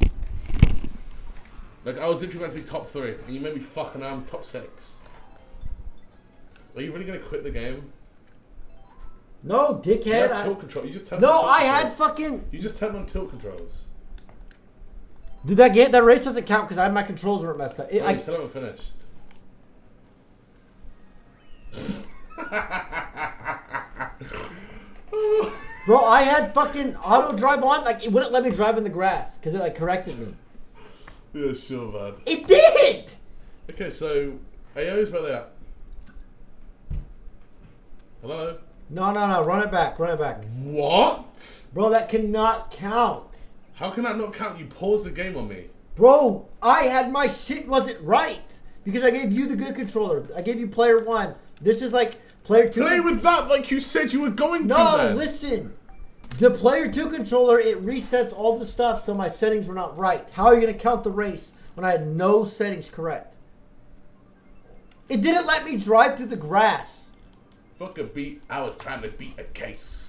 Like, I was literally about to be top three, and you made me fucking I'm top six. Are you really gonna quit the game? No, You dickhead. have I... tilt control. You just turned No, on tilt I had controls. fucking... You just turned on tilt controls. Dude, that game, that race doesn't count because I my controls weren't messed up. It, No, I... you still haven't finished. Bro, I had fucking auto drive on. Like, it wouldn't let me drive in the grass because it, like, corrected me. Yeah, sure, man. It did! Okay, so A O's where they at? Hello? No, no, no. Run it back. Run it back. What? Bro, that cannot count. How can that not count? You paused the game on me. Bro, I had my shit wasn't right because I gave you the good controller. I gave you player one. This is like player two. Play with that like you said you were going to. No, then. listen. The player two controller, it resets all the stuff so my settings were not right. How are you going to count the race when I had no settings correct? It didn't let me drive through the grass. Fuck a beat. I was trying to beat a case.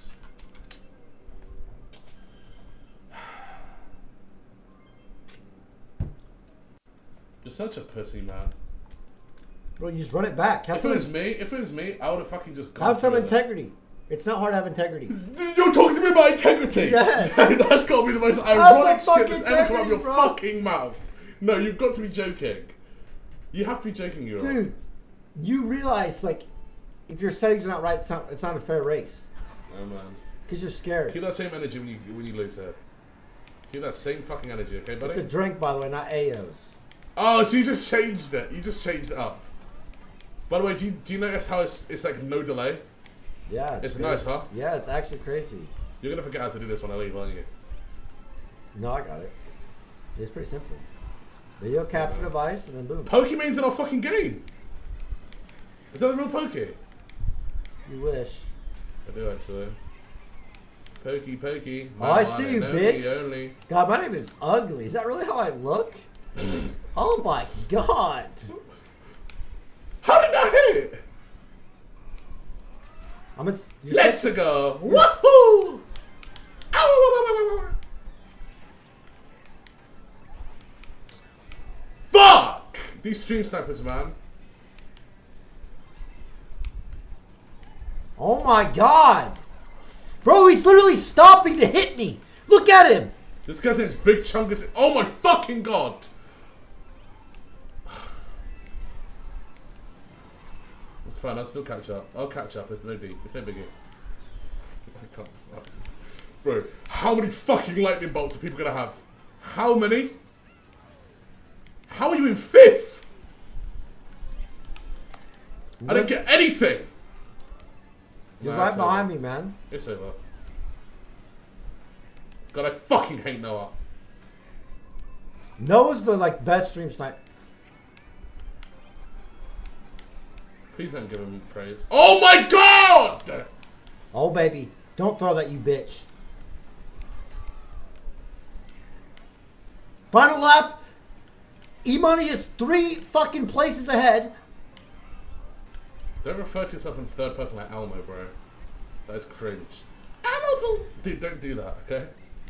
You're such a pussy, man. Bro, you just run it back. Have If it some, was me, if it was me, I would have fucking just gone have some through it. integrity. It's not hard to have integrity. You're talking to me about integrity? Yes. That's got to be the most ironic some shit that's fucking ever come out of your integrity, bro. fucking mouth. No, you've got to be joking. You have to be joking, you're right. Dude, you realize, like, if your settings are not right, it's not, it's not a fair race. Oh, man. Because you're scared. Keep that same energy when you, when you lose here. Keep that same fucking energy, okay, buddy? It's a drink, by the way, not A Os. Oh, so you just changed it. You just changed it up. By the way, do you, do you notice how it's, it's like no delay? Yeah. It's crazy. nice, huh? Yeah, it's actually crazy. You're going to forget how to do this when I leave, aren't you? No, I got it. It's pretty simple. Video capture device, and then boom. Pokemon's in our fucking game. Is that the real Poke? You wish. I do actually. Pokey, pokey. Oh, I see you, bitch. Only. God, my name is Ugly. Is that really how I look? Oh my god. How did that hit? I'm a, Let's go. Woohoo! Fuck! These stream snipers, man. Oh my god. Bro, he's literally stopping to hit me. Look at him. This guy's name's Big Chungus. Oh my fucking god. It's fine, I'll still catch up. I'll catch up, it's no deep. It's no biggie. I can't. Bro, how many fucking lightning bolts are people gonna have? How many? How are you in fifth? I don't get anything. You're Nah, right it's behind over. me, man. It's over. God, I fucking hate Noah. Noah's the like best stream sniper. Please don't give him praise. Oh my god! Oh baby, don't throw that, you bitch. Final lap. E-Money is three fucking places ahead. Don't refer to yourself in third person like Elmo, bro. That is cringe. Elmo! Dude, don't do that, okay?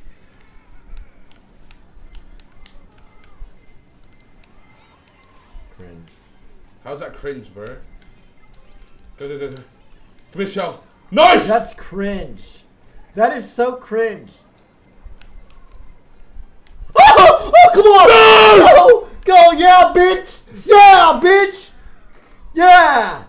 Cringe. How's that cringe, bro? Go, go, go, go. Come here, Shell. Nice! That's cringe. That is so cringe. Oh, oh come on! No! Go, go, yeah, bitch! Yeah, bitch! Yeah!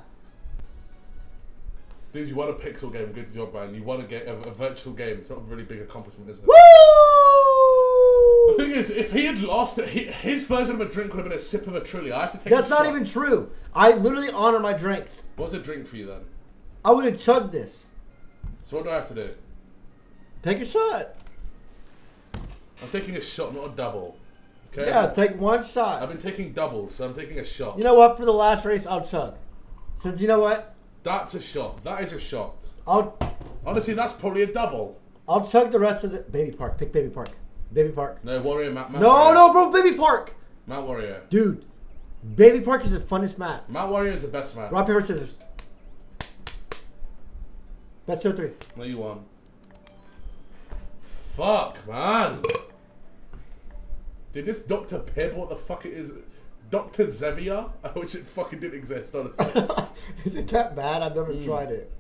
Dude, you won a pixel game. Good job, man. You won a, game, a, a virtual game. It's not a really big accomplishment, is it? Woo! The thing is, if he had lost it, he, his version of a drink would have been a sip of a Trilly. I have to take That's a not shot. even true. I literally honor my drinks. What's a drink for you, then? I would have chugged this. So what do I have to do? Take a shot. I'm taking a shot, not a double. Okay? Yeah, take one I've shot. been taking doubles, so I'm taking a shot. You know what? For the last race, I'll chug. So you know what? That's a shot. That is a shot. I'll Honestly, that's probably a double. I'll chug the rest of the Baby Park. Pick Baby Park. Baby Park. No, Warrior Mount, Mount No, Warrior. no, bro, Baby Park. Mount Warrior. Dude, Baby Park is the funnest map. Mount Warrior is the best map. Rock, paper, scissors. Best two or three. No, you won. Fuck, man. Did this Doctor Pibb, what the fuck it is? Doctor Zevia? I wish it fucking didn't exist, honestly. Is it that bad? I've never Mm. tried it.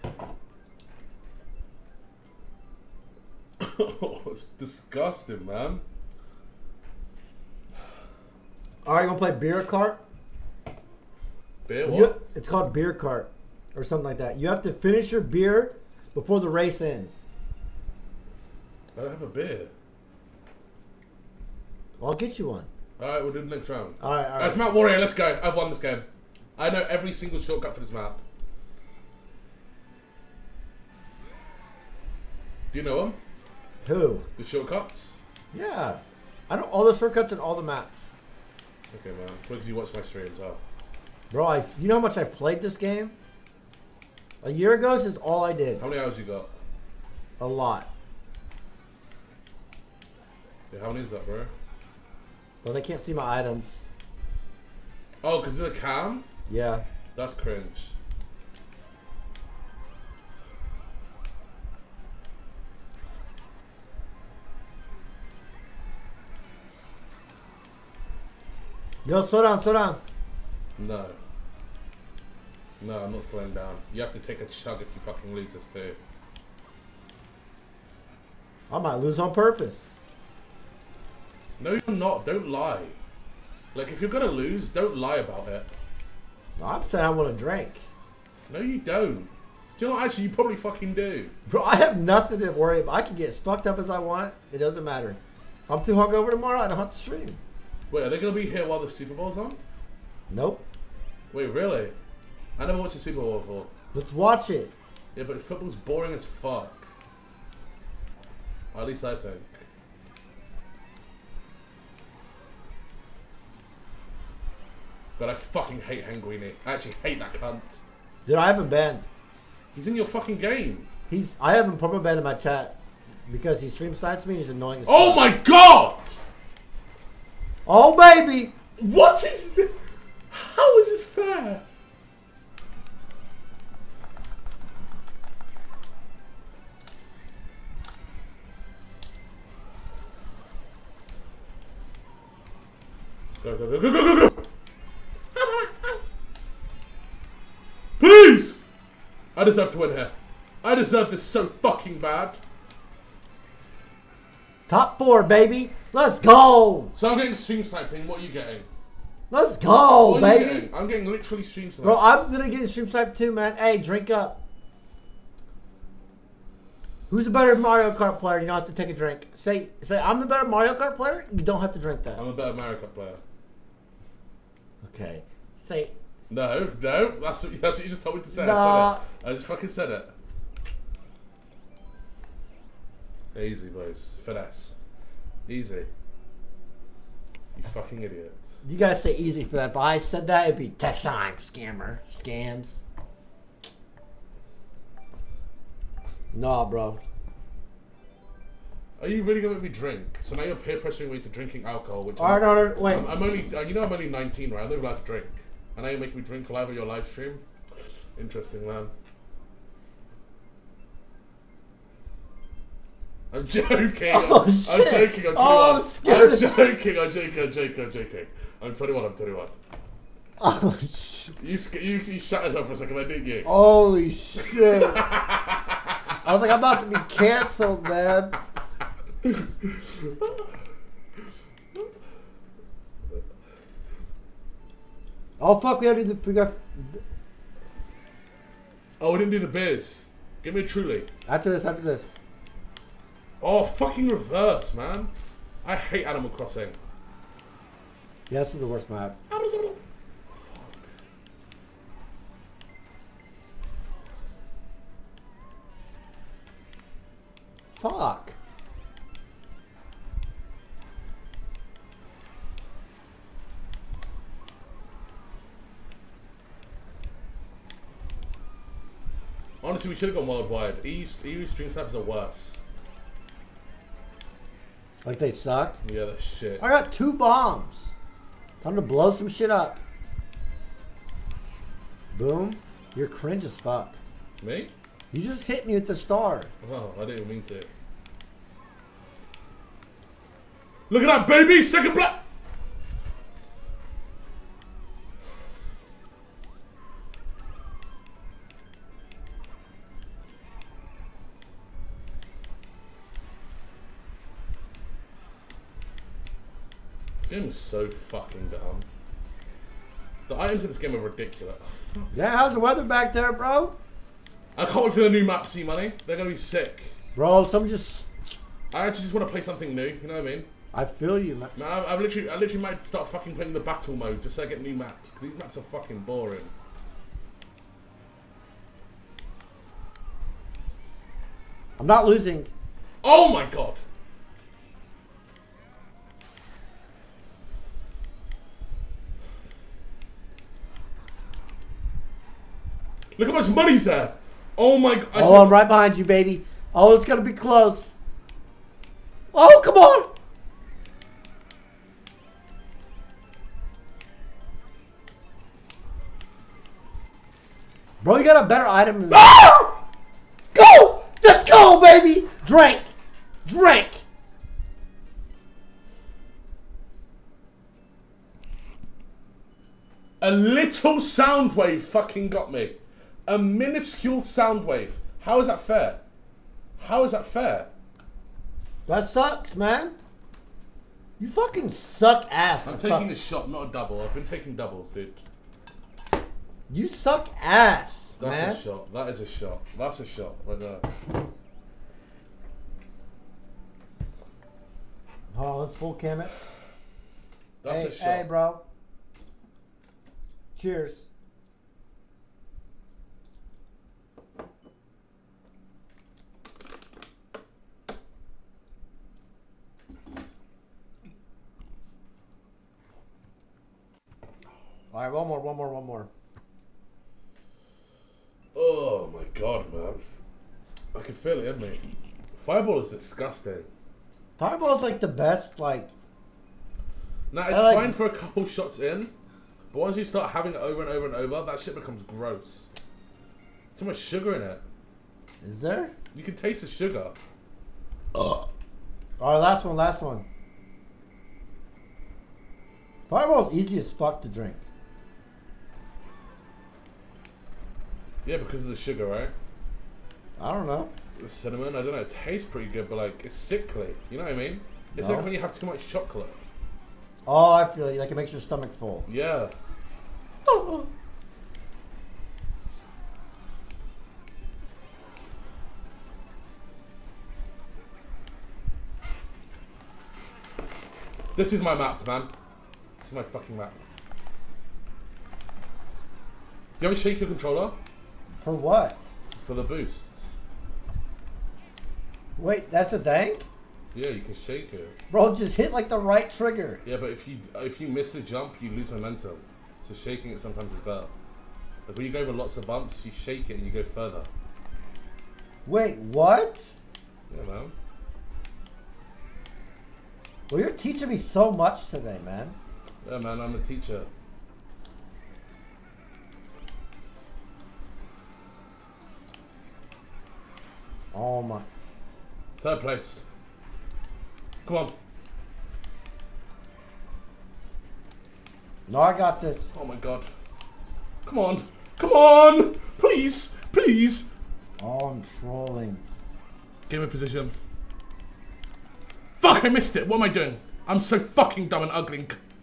Oh, it's disgusting, man. Alright, you wanna play Beer Kart? Beer what? You, it's called Beer Kart. Or something like that. You have to finish your beer before the race ends. I don't have a beer. I'll get you one. Alright, we'll do the next round. Alright, alright. That's Mount Warrior, let's go. I've won this game. I know every single shortcut for this map. Do you know them? Who? The shortcuts? Yeah. I know all the shortcuts and all the maps. Okay, man. Because you watch my streams, oh. Bro, I, you know how much I played this game? A year ago, this is all I did. How many hours you got? A lot. Yeah, how many is that, bro? Well, they can't see my items. Oh, because of the cam? Yeah. That's cringe. Yo, slow down, slow down. No. No, I'm not slowing down. You have to take a chug if you fucking lose this too. I might lose on purpose. No, you're not. Don't lie. Like, if you're gonna lose, don't lie about it. No, I'm saying I want to drink. No, you don't. Do you know what? Actually, you probably fucking do. Bro, I have nothing to worry about. I can get as fucked up as I want. It doesn't matter. If I'm too hungover tomorrow, I don't have to stream. Wait, are they gonna be here while the Super Bowl's on? Nope. Wait, really? I never watched the Super Bowl before. Let's watch it. Yeah, but football's boring as fuck. At least I think. God, I fucking hate Hanguini. I actually hate that cunt. Dude, I haven't banned. He's in your fucking game. He's. I haven't permanent banned in my chat because he stream snipes me and he's annoying as Oh fuck. my god! Oh baby! What is this? How is this fair? Go, go, go, go, go, go, go! Please! I deserve to win here. I deserve this so fucking bad. Top four, baby. Let's go. So I'm getting stream sniped. What are you getting? Let's go, What are you baby. getting? I'm getting literally stream sniped. Bro, I'm gonna get a stream snipe too, man. Hey, drink up. Who's a better Mario Kart player? You don't have to take a drink. Say, say, I'm the better Mario Kart player. You don't have to drink that. I'm a better Mario Kart player. Okay. Say. No, no, that's what, that's what you just told me to say. Nah. I said it. I just fucking said it. Easy, boys. Finessed. Easy. You fucking idiot. You guys say easy for that, but I said that it'd be tech time, scammer, scams. Nah, bro. Are you really gonna make me drink? So now you're peer pressuring me to drinking alcohol, which Alright, I'm, no, no, wait. I'm, I'm only, uh, you know, I'm only nineteen, right? I'm not allowed to drink, and now you're making me drink live on your live stream. Interesting, man. I'm joking. Oh, I'm, I'm shit. joking. I'm twenty-one. Oh, I'm scared. joking. I'm joking. I'm joking. I'm joking. I'm twenty-one. I'm twenty-one. Oh, shit. You sc- you you shut us up for a second, didn't you? Holy shit. I was like, I'm about to be canceled, man. Oh, fuck, we gotta do the... We got, Oh, we didn't do the beers. Give me a truly. after this, after this. Oh, fucking reverse, man. I hate Animal Crossing. Yeah, this is the worst map. Fuck. Honestly, we should have gone worldwide. E U, E U stream snaps are worse. Like they suck. Yeah, that's shit. I got two bombs. Time to blow some shit up. Boom. You're cringe as fuck. Me? You just hit me with the star. Oh, I didn't even mean to. Look at that, baby! Second black! This game is so fucking dumb. The items in this game are ridiculous. Oh, Yeah, how's the weather back there, bro? I can't wait for the new map, see money. They're gonna be sick. Bro, some just... I actually just want to play something new, you know what I mean? I feel you, man. Man, I, I literally, I literally might start fucking playing the battle mode just so I get new maps, because these maps are fucking boring. I'm not losing. Oh my god! Look how much money's there! Oh my god! I Oh, should- I'm right behind you, baby. Oh, it's gonna be close. Oh, come on! Bro, you got a better item than ah! Go! Let's go, baby! Drink! Drink! A little sound wave fucking got me. A minuscule sound wave. How is that fair? How is that fair? That sucks, man. You fucking suck ass. I'm taking a shot, not a double. I've been taking doubles, dude. You suck ass, That's man. a shot. That is a shot. That's a shot right there. Hold on, let's full cam it. That's hey, a shot. Hey, bro. Cheers. All right, one more, one more, one more. Oh my god, man. I can feel it in me. Fireball is disgusting. Fireball is like the best, like... Now, it's like, fine for a couple shots in, but once you start having it over and over and over, that shit becomes gross. Too much sugar in it. Is there? You can taste the sugar. Ugh. All right, last one, last one. Fireball is easy as fuck to drink. Yeah, because of the sugar, right? I don't know. The cinnamon, I don't know, it tastes pretty good, but like, it's sickly. You know what I mean? It's No. like when you have too much chocolate. Oh, I feel you. Like it makes your stomach full. Yeah. This is my map, man. This is my fucking map. You ever shake your controller? For what? For the boosts. Wait, that's a thing? Yeah, you can shake it. Bro, just hit like the right trigger. Yeah, but if you if you miss a jump, you lose momentum. So shaking it sometimes is better. Like when you go over lots of bumps, you shake it and you go further. Wait, what? Yeah, man. Well, you're teaching me so much today, man. Yeah, man, I'm a teacher. Oh my. Third place. Come on. No, I got this. Oh my god. Come on. Come on! Please! Please! Oh, I'm trolling. Game of position. Fuck, I missed it. What am I doing? I'm so fucking dumb and ugly.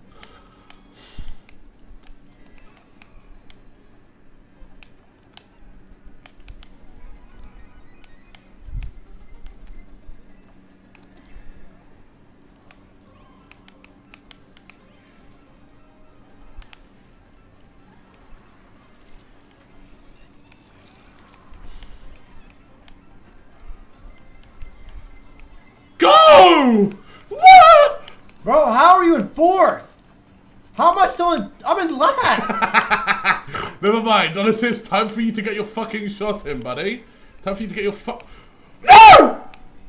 Go! What? Bro, how are you in fourth? How am I still in... I'm in last. Never mind. Honestly, it's time for you to get your fucking shot in, buddy. Time for you to get your fuck... No!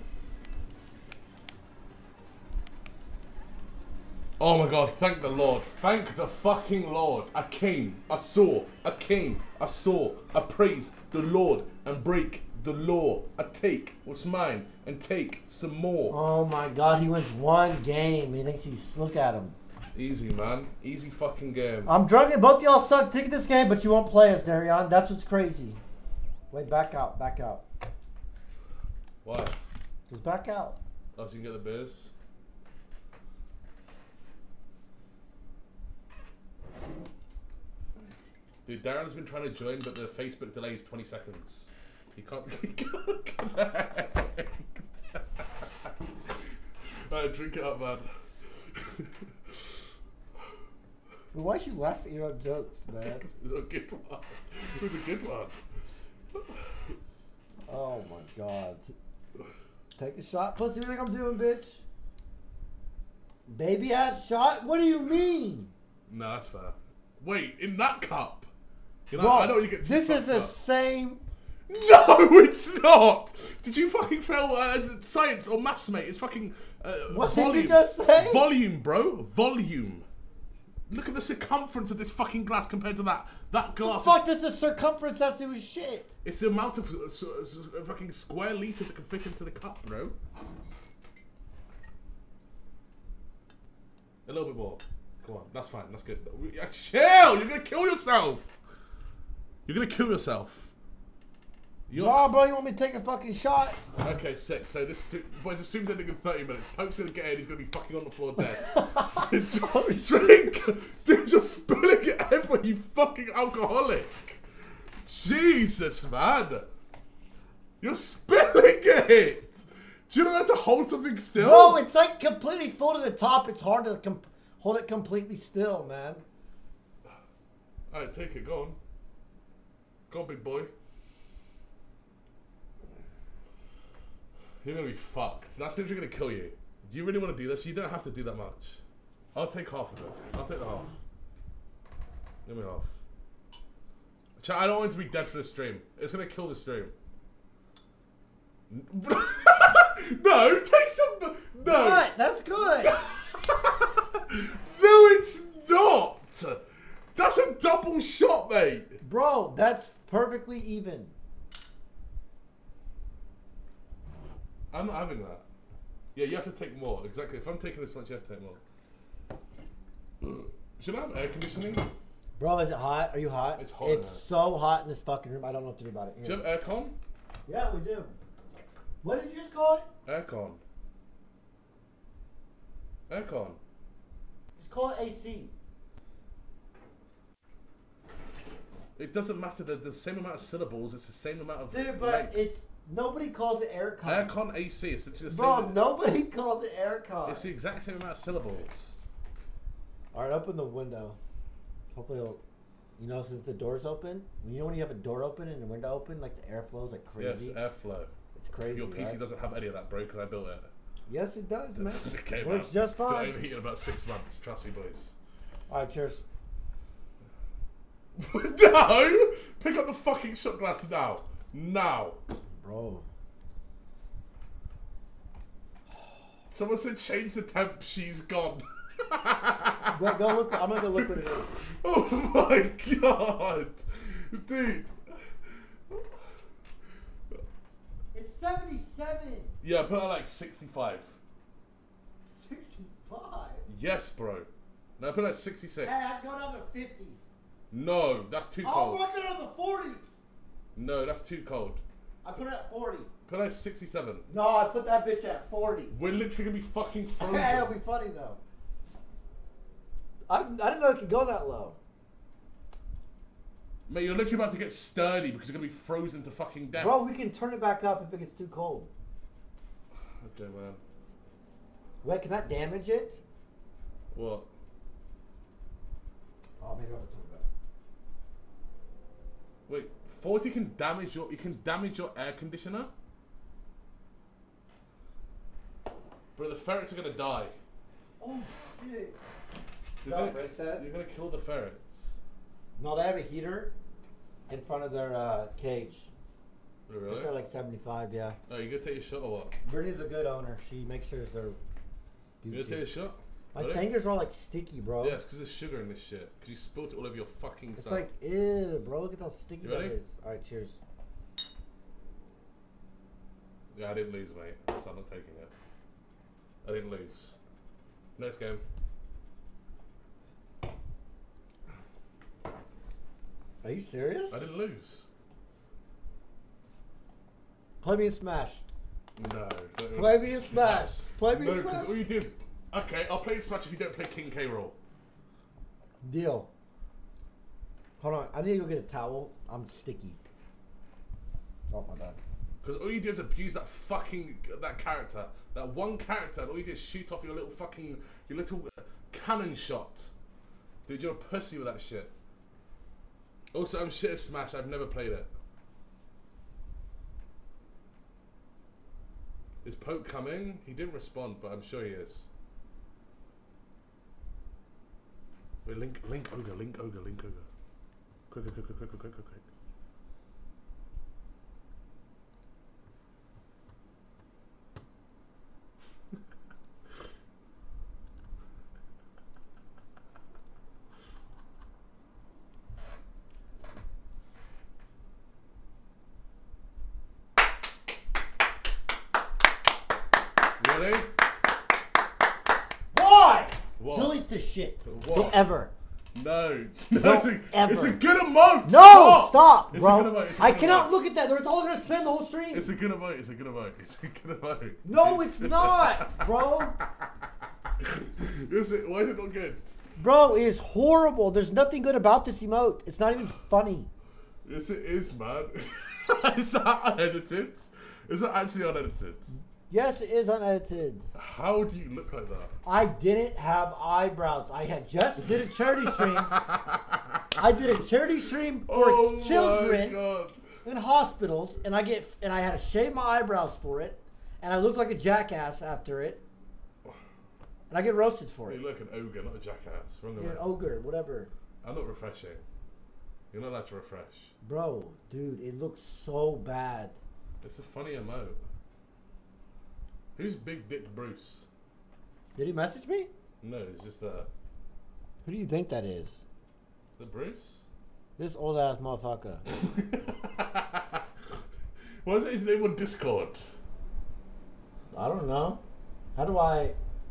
Oh my god, thank the Lord. Thank the fucking Lord. I came, I saw, I came, I saw, I praise the Lord and break the law. I take what's mine and take some more. Oh my god, he wins one game. He thinks he's... Look at him. Easy, man. Easy fucking game. I'm drunk and both y'all suck. Take this game, but you won't play us, Darion. That's what's crazy. Wait, back out, back out. Why? Just back out. Oh, so you can get the beers? Dude, Darren's been trying to join, but the Facebook delay is twenty seconds. He can't, he can't connect. Alright, drink it up, man. Why you laughing at your own jokes, man? It was a good one. It was a good one. Oh my god. Take a shot, pussy. What do you think I'm doing, bitch? Baby ass shot? What do you mean? No, that's fair. Wait, in that cup? You know, Bro, I know you get too this is fucked the up. same. No, it's not. Did you fucking fail uh, as a science or maths, mate? It's fucking uh, What volume. did you just say? Volume, bro. Volume. Look at the circumference of this fucking glass compared to that. That glass. The fuck does the circumference have to do with shit? It's the amount of uh, uh, fucking square liters that can fit into the cup, bro. A little bit more. Come on, that's fine. That's good. Chill! You're gonna kill yourself. You're gonna kill yourself. You're... Nah, bro, you want me to take a fucking shot? Okay, sick. So this boys assumes ending in thirty minutes. Pope's gonna get in. He's gonna be fucking on the floor dead. Drink. Dude, just spilling it everywhere. You fucking alcoholic. Jesus, man. You're spilling it. Do you not have to hold something still? No, it's like completely full to the top. It's hard to com hold it completely still, man. All right, take it. Go on. Go on, big boy. You're gonna be fucked. That's literally gonna kill you. Do you really want to do this? You don't have to do that much. I'll take half of it. I'll take the half. Give me half. Chat, I don't want it to be dead for the stream. It's gonna kill the stream. No, take some. No. What? That's good. No, it's not. That's a double shot, mate. Bro, that's perfectly even. I'm not having that. Yeah, you have to take more. Exactly. If I'm taking this much, you have to take more. Should I have air conditioning? Bro, is it hot? Are you hot? It's hot. It's so hot in this fucking room. I don't know what to do about it. Here. Do you have aircon? Yeah, we do. What did you just call it? Aircon. Aircon. Just call it A C. It doesn't matter. They're the same amount of syllables. It's the same amount of. Dude, but length. it's nobody calls it aircon. Aircon A C. It's literally the same. Bro, nobody calls it aircon. It's the exact same amount of syllables. All right, open the window. Hopefully, it'll, you know, since the door's open, you know when you have a door open and the window open, like the air flows like crazy. Yes, airflow. It's crazy. Your P C right? doesn't have any of that, bro, because I built it. Yes, it does, man. Okay, Works man. just Got fine. overheated in about six months. Trust me, boys. All right, cheers. No! Pick up the fucking shot glass now. Now. Bro. Someone said change the temp. She's gone. Wait, go look. I'm gonna go look what it is. Oh my god, dude. It's seventy-seven. Yeah, put it at like sixty-five. sixty-five. Yes, bro. No, put it at sixty-six. Hey, I'm going down to fifties. No, that's too I'll cold. work it on the forties. No, that's too cold. I put it at forty. Put it at sixty-seven. No, I put that bitch at forty. We're literally gonna be fucking frozen. Hey, it'll be funny though. I, I didn't know it could go that low. Mate, you're literally about to get sturdy because you're gonna be frozen to fucking death. Bro, we can turn it back up if it gets too cold. Okay, man. Wait, can that damage it? What? Oh, maybe I'll turn it back. Wait, forty can damage your. You can damage your air conditioner. Bro, the ferrets are gonna die. Oh shit! You're, No, gonna, brace that. you're gonna kill the ferrets. No, they have a heater in front of their uh, cage. Oh, really? It's at like seventy-five, yeah. Oh, you gonna take your shot or what? Brittany's a good owner. She makes sure they're You gonna take a Gucci. shot? My Ready? fingers are all like sticky, bro. Yeah, it's because there's sugar in this shit. Because you spilt it all over your fucking It's side. like, ew, bro. Look at how sticky You that ready? is. All right, cheers. Yeah, I didn't lose, mate. So I'm not taking it. I didn't lose. Next game. Are you serious? I didn't lose. Play me in Smash. No. don't- Play me in Smash. Play me No, in because Smash. all you did. Okay, I'll play Smash if you don't play King K. Rool. Deal. Hold on. I need to go get a towel. I'm sticky. Oh, my bad. Because all you do is abuse that fucking that character, that one character, and all you do is shoot off your little fucking your little cannon shot. Dude, you're a pussy with that shit. Also, I'm shit at Smash. I've never played it. Is Poke coming? He didn't respond, but I'm sure he is. Wait, link, link ogre, link ogre, link ogre. Quick, quick, quick, quick, quick, quick, quick, quick. get this shit. What? Don't ever. No. no Don't it's, a, ever. it's a good emote. No, stop, stop, it's bro. A good emote. It's a I good cannot emote. look at that. It's all gonna spin the whole stream. It's a good emote. It's a good emote. It's a good emote. No, it's not, bro. Is it? Why is it not good? Bro, it is horrible. There's nothing good about this emote. It's not even funny. Yes, it is, man. Is that unedited? Is that actually unedited? Yes, it is unedited. How do you look like that? I didn't have eyebrows. I had just did a charity stream. I did a charity stream for Oh children my God. in hospitals, and I get and I had to shave my eyebrows for it, and I looked like a jackass after it, and I get roasted for it. You look an ogre, not a jackass. Wrong Yeah, way. ogre, whatever. I'm not refreshing. You're not allowed to refresh. Bro, dude, it looks so bad. It's a funny emote. Who's Big Dick Bruce? Did he message me? No, it's just that. Who do you think that is? The Bruce? This old ass motherfucker. Why is it his name on Discord? I don't know. How do I?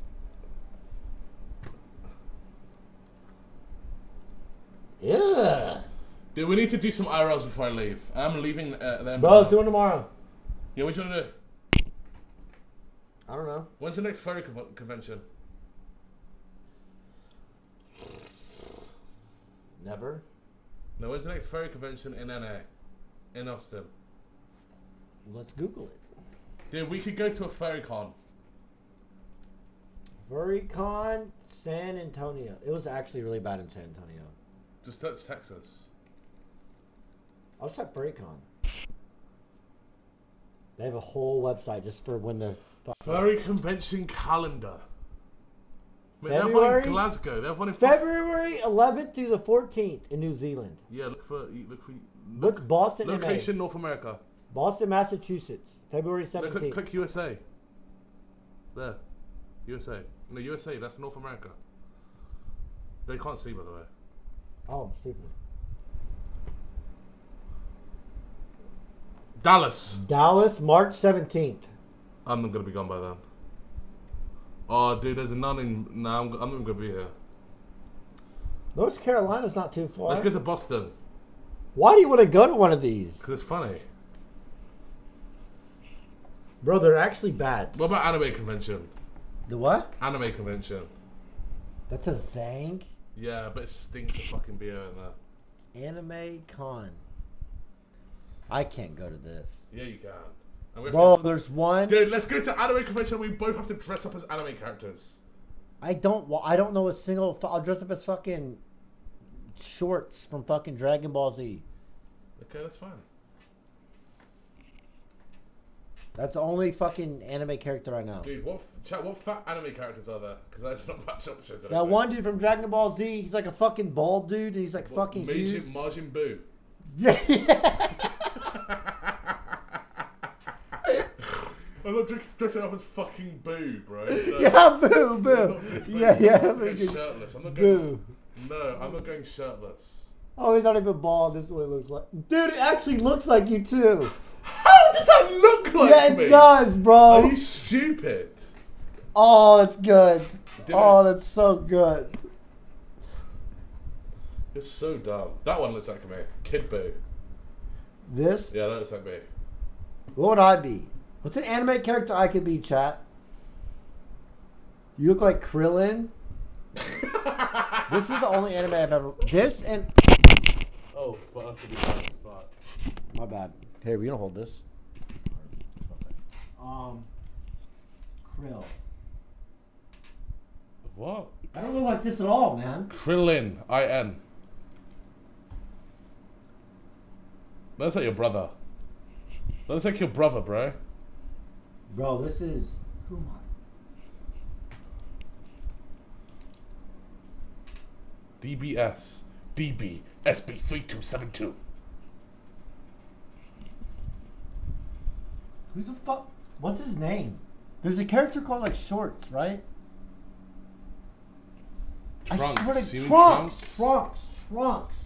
Yeah. Dude, we need to do some I R Ls before I leave. I'm leaving uh, them. Bro, do it tomorrow. Yeah, what do you want to do? I don't know. When's the next furry con- convention? Never. No, when's the next furry convention in N A? In Austin? Let's Google it. Dude, we could go to a furry con. FurryCon San Antonio. It was actually really bad in San Antonio. Just touch Texas. I'll just type FurryCon. They have a whole website just for when they're... Furry convention calendar. Wait, they have one February? in Glasgow. They have one in February eleventh through the fourteenth in New Zealand. Yeah, look for look for What's look, Boston, M A? location North America. Boston, Massachusetts. February No, click, seventeenth. click U S A. There, U S A. No, U S A. That's North America. They can't see, by the way. Oh, I'm stupid. Dallas. Dallas, March seventeenth. I'm not gonna be gone by then. Oh, dude, there's a nun in. Nah, I'm, I'm not gonna be here. North Carolina's not too far. Let's go to Boston. Why do you want to go to one of these? Because it's funny. Bro, they're actually bad. What about anime convention? The what? Anime convention. That's a thing? Yeah, but it stinks of fucking beer in there. Anime Con. I can't go to this. Yeah, you can. And we have Bro, to- there's one. Dude, let's go to anime convention. We both have to dress up as anime characters. I don't. wa- I don't know a single. fu- I'll dress up as fucking shorts from fucking Dragon Ball Z. Okay, that's fine. That's the only fucking anime character I know. Dude, what f- chat? What fat anime characters are there? Because there's not much options. I don't That think. one dude from Dragon Ball Z. He's like a fucking bald dude, and he's like What, fucking Majin, huge. Majin Buu. Yeah. yeah. I'm not dr- dressing up as fucking Boo, bro. No. Yeah, boo, I'm boo. not- Yeah, yeah. I'm not make going it- shirtless. I'm not going. Boo. No, I'm not going shirtless. Oh, he's not even bald. This is what it looks like. Dude, it actually looks like you too. How does that look like Yeah, it me? does, bro. Are you stupid? Oh, that's good. Did Oh, it? that's so good. You're so dumb. That one looks like me. Kid Boo. This? Yeah, that looks like me. What would I be? What's an anime character I could be, chat? You look like Krillin. This is the only anime I've ever... This and... Oh, but that's gonna be bad. Fuck. My bad. Here, we gonna hold this. Um... Krill. What? I don't look like this at all, man. Krillin. I N. That looks like your brother. That looks like your brother, bro. Bro, this is... Who am I? D B S. D B. S B three two seven two. Who the fuck? What's his name? There's a character called like Shorts, right? I swear Trunks. to You mean Trunks, Trunks? Trunks, Trunks.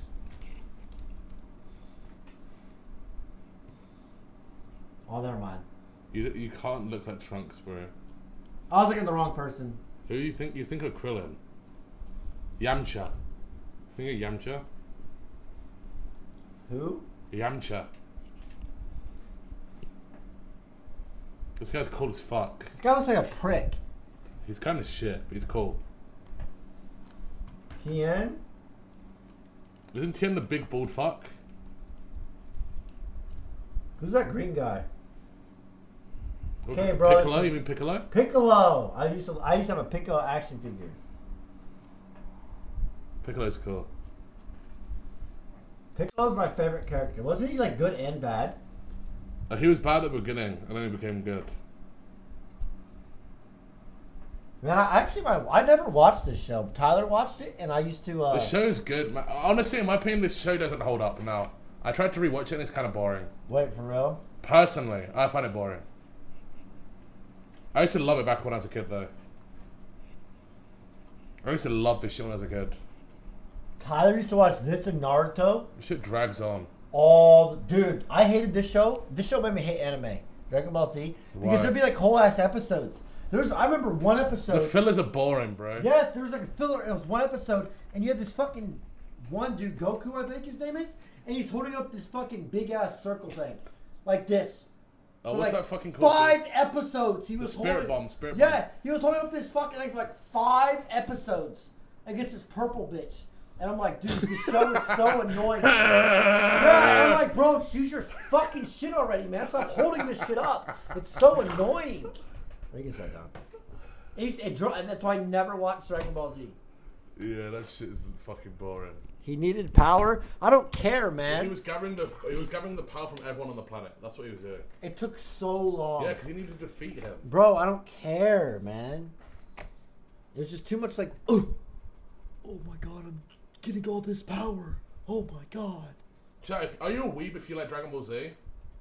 Oh, never mind. You you can't look like Trunks, bro. I was looking at the wrong person. Who you think you think of Krillin? Yamcha. Think of Yamcha. Who? Yamcha. This guy's cool as fuck. This guy looks like a prick. He's kind of shit, but he's cool. Tien? Isn't Tien the big bald fuck? Who's that green guy? Okay, Okay, bro. Piccolo? You mean Piccolo? Piccolo. I used to. I used to have a Piccolo action figure. Piccolo's cool. Piccolo's my favorite character. Wasn't he like good and bad? Uh, he was bad at the beginning, and then he became good. Man, I actually, my, I never watched this show. Tyler watched it, and I used to. Uh, The show's good. Ma- Honestly, in my opinion, this show doesn't hold up now. I tried to rewatch it, and it's kind of boring. Wait, for real? Personally, I find it boring. I used to love it back when I was a kid, though. I used to love this shit when I was a kid. Tyler used to watch this and Naruto. This shit drags on. All dude, I hated this show. This show made me hate anime, Dragon Ball Z, because Why? there'd be like whole ass episodes. There's, I remember one episode. The fillers are boring, bro. Yes, there was like a filler. It was one episode, and you had this fucking one dude, Goku, I think his name is, and he's holding up this fucking big ass circle thing, like this. Oh, For what's like that fucking called? Five episodes. He The was Spirit holding, Bomb, Spirit Bomb. Yeah, he was holding up this fucking thing for like five episodes against this purple bitch. And I'm like, dude, this show is so annoying. Yeah, and I'm like, bro, choose your fucking shit already, man. Stop holding this shit up. It's so annoying. I guess I down. It used to, it dro- and that's why I never watched Dragon Ball Z. Yeah, that shit is fucking boring. He needed power. I don't care, He man. was gathering the he was gathering the power from everyone on the planet. That's what he was doing. It took so long. Yeah, because he needed to defeat him. Bro, I don't care, man. There's just too much like, oh, oh my god, I'm getting all this power. Oh my god. Chat, if, are you a weeb if you like Dragon Ball Z?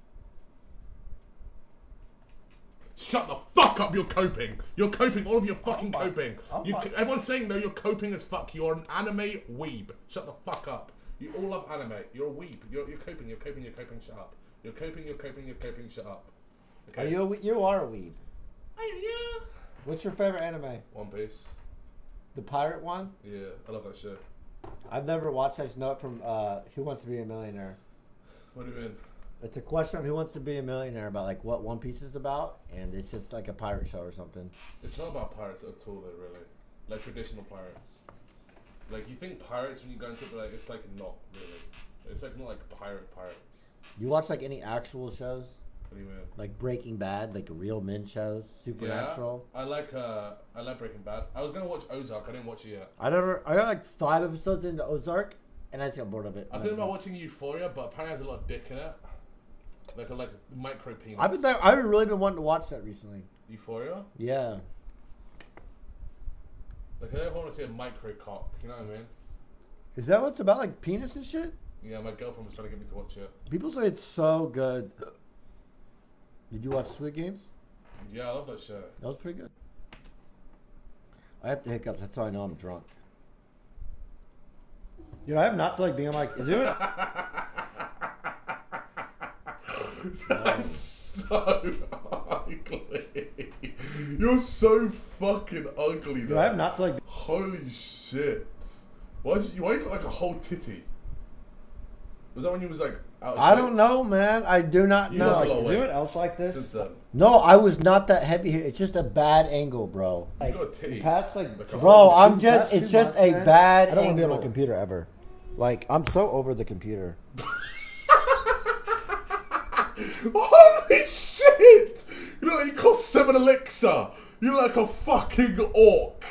Shut the fuck up, you're coping. You're coping, all of you are fucking I'm coping. I'm You, fine. everyone's saying no, you're coping as fuck. You're an anime weeb. Shut the fuck up. You all love anime. You're a weeb. You're, you're coping, you're coping, you're coping, shut up. You're coping, you're coping, you're coping, shut up. Okay? Are you a, we- you are a weeb. Oh, yeah. What's your favorite anime? One Piece. The pirate one? Yeah, I love that show. I've never watched. I just know it from uh, Who Wants to Be a Millionaire. What do you mean? It's a question on Who Wants to Be a Millionaire about like what One Piece is about, and it's just like a pirate show or something. It's not about pirates at all, though, really. Like traditional pirates. Like you think pirates when you go into it, but like it's like not really. It's like not like pirate pirates. You watch like any actual shows, What do you mean? like Breaking Bad, like real men shows, Supernatural? Yeah, I like uh, I like Breaking Bad. I was gonna watch Ozark. I didn't watch it yet. I never. I got like five episodes into Ozark, and I just got bored of it. I think about watching Euphoria, but apparently it has a lot of dick in it. Like a like micro penis. I've been. There, I've really been wanting to watch that recently. Euphoria. Yeah. Like I never want to see a micro cock. You know what I mean? Is that what it's about? Like penis and shit? Yeah, my girlfriend was trying to get me to watch it. People say it's so good. Did you watch Squid Games? Yeah, I love that show. That was pretty good. I have the hiccups. That's how I know I'm drunk. Dude, I have not feel like being on like. Is it? That's so ugly. You're so fucking ugly. Dude, though. I have not feel like. Holy shit! Why did you? Why you got like a whole titty? Was that when you was like out? Of I shape? don't know, man. I do not You know. lost a Like, lot of is weight. anyone else like Since this? then, No, I was not that heavy here. It's just a bad angle, bro. you got a titty. Past like, Like a Bro, whole- I'm just. past two It's just months, a man, bad I don't want to be on angle. my computer ever. Like, I'm so over the computer. Holy shit! You know, like you cost seven elixir. You're like a fucking orc.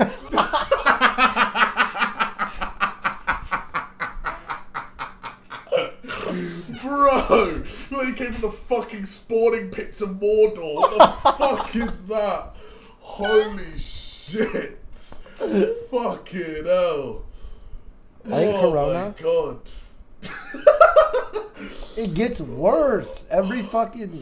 Bro, like you came from the fucking spawning pits of Mordor. What the fuck is that? Holy shit! Fucking hell! I think Oh Corona. my god! It gets worse every fucking.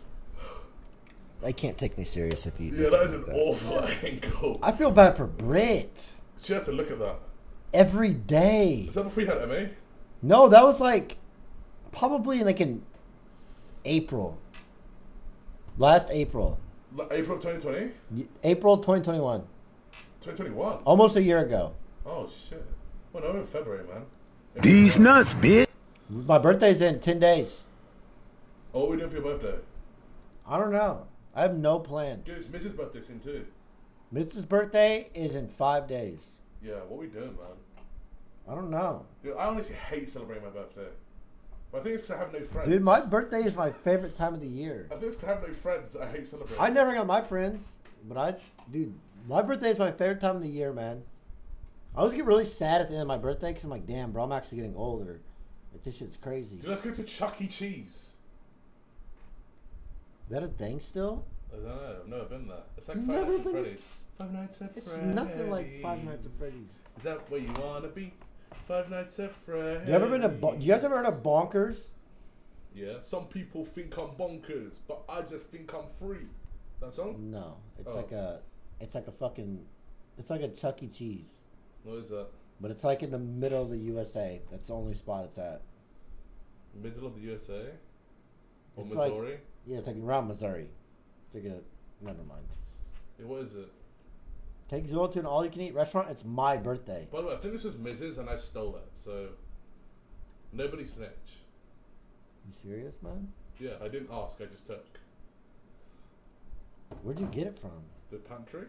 I can't take me serious if you. Yeah, that is an awful angle. I feel bad for Brit. You have to look at that. Every day. Is that before you had M A? No, that was like probably like in April. Last April. Like April twenty twenty? Y- April twenty twenty-one. twenty twenty-one? Almost a year ago. Oh shit. Well, no, we're in February, man. In These February. nuts, bitch. My birthday's in ten days. Oh, what are we doing for your birthday? I don't know. I have no plans. Dude, it's Missus birthday soon too. Missus birthday is in five days. Yeah, what are we doing, man? I don't know. Dude, I honestly hate celebrating my birthday. But I think it's because I have no friends. Dude, my birthday is my favorite time of the year. I think it's because I have no friends. I hate celebrating. I never got my friends, but I, dude, my birthday is my favorite time of the year, man. I always get really sad at the end of my birthday because I'm like, damn, bro, I'm actually getting older. Like, this shit's crazy. Dude, let's go to Chuck E. Cheese. Is that a thing still? I don't know. I've never been there. It's like You've Five never Nights at been- Freddy's. Five Nights at It's Freddy's. nothing like Five Nights at Freddy's. Is that where you want to be? Five Nights at Freddy's. You ever been to? Bo- you guys ever heard of Bonkers? Yeah. Some people think I'm bonkers, but I just think I'm free. That song? No, it's Oh. like a, it's like a fucking, it's like a Chuck E. Cheese, What is that? but it's like in the middle of the U S A. That's the only spot it's at. Middle of the U S A? Or It's like- Missouri? Yeah, it's like around Missouri. It's like a, never mind. Yeah, what is it? Take Zoil to an all-you-can-eat restaurant. It's my birthday. By the way, I think this was Missus and I stole it, so nobody snitch. You serious, man? Yeah, I didn't ask, I just took. Where'd you get it from? The pantry?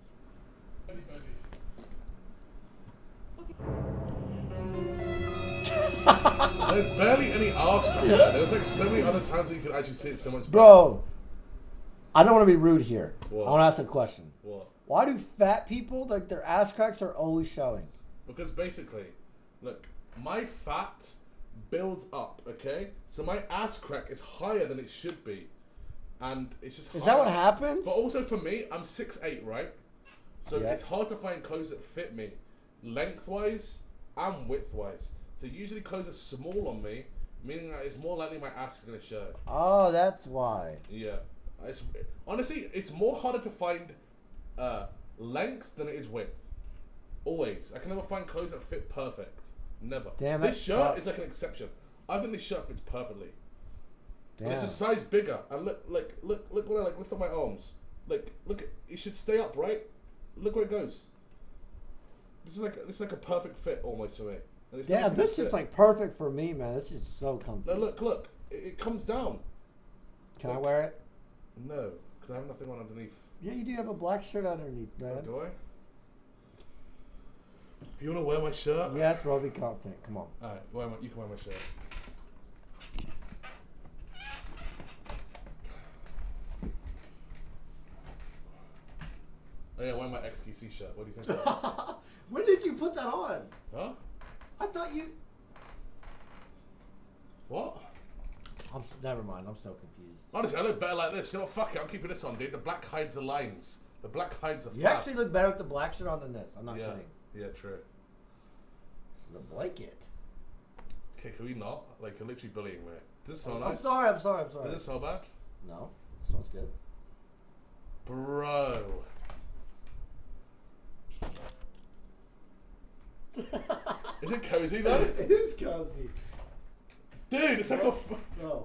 There's barely any ask on there. There's like so many other times where you could actually see it so much better. Bro, I don't want to be rude here. What? I want to ask a question. What? Why do fat people, like their ass cracks are always showing? Because basically, look, my fat builds up, okay? So my ass crack is higher than it should be. And it's just Is higher. that what happens? But also for me, I'm six eight, right? So Yeah. it's hard to find clothes that fit me, lengthwise and widthwise. So usually clothes are small on me, meaning that it's more likely my ass is gonna show. Oh, that's why. Yeah. It's, honestly, it's more harder to find uh, length than it is width. Always. I can never find clothes that fit perfect. Never. Damn, this that shirt sucks. is like an exception. I think this shirt fits perfectly. Damn. And it's a size bigger. And look, like, look, look when I like lift up my arms. Like, look, it should stay up, right? Look where it goes. This is like this is like a perfect fit almost for me. And it's Yeah, nice this to is fit. like perfect for me, man. This is so comfy. No, look, look. It, it comes down. Can I look. wear it? No, because I have nothing on underneath. Yeah, you do have a black shirt underneath, man. Oh, do I? You want to wear my shirt? Yeah, it's Roby content. Come on. Alright, wear my, you can wear my shirt. Oh yeah, wear my X Q C shirt. What do you think? When did you put that on? Huh? I thought you. What? I'm s- never mind. I'm so confused. Honestly, I look better like this. You know what? Fuck it. I'm keeping this on, dude. The black hides the lines. The black hides the You fat. actually look better with the black shirt on than this. I'm not yeah. kidding. Yeah, true. This is a blanket. Okay, can we not? Like, you're literally bullying me. Does this smell I'm nice? sorry. I'm sorry. I'm sorry. Does this smell bad? No, it smells good. Bro. Is it cozy though? It is cozy. Dude, it's like a. No.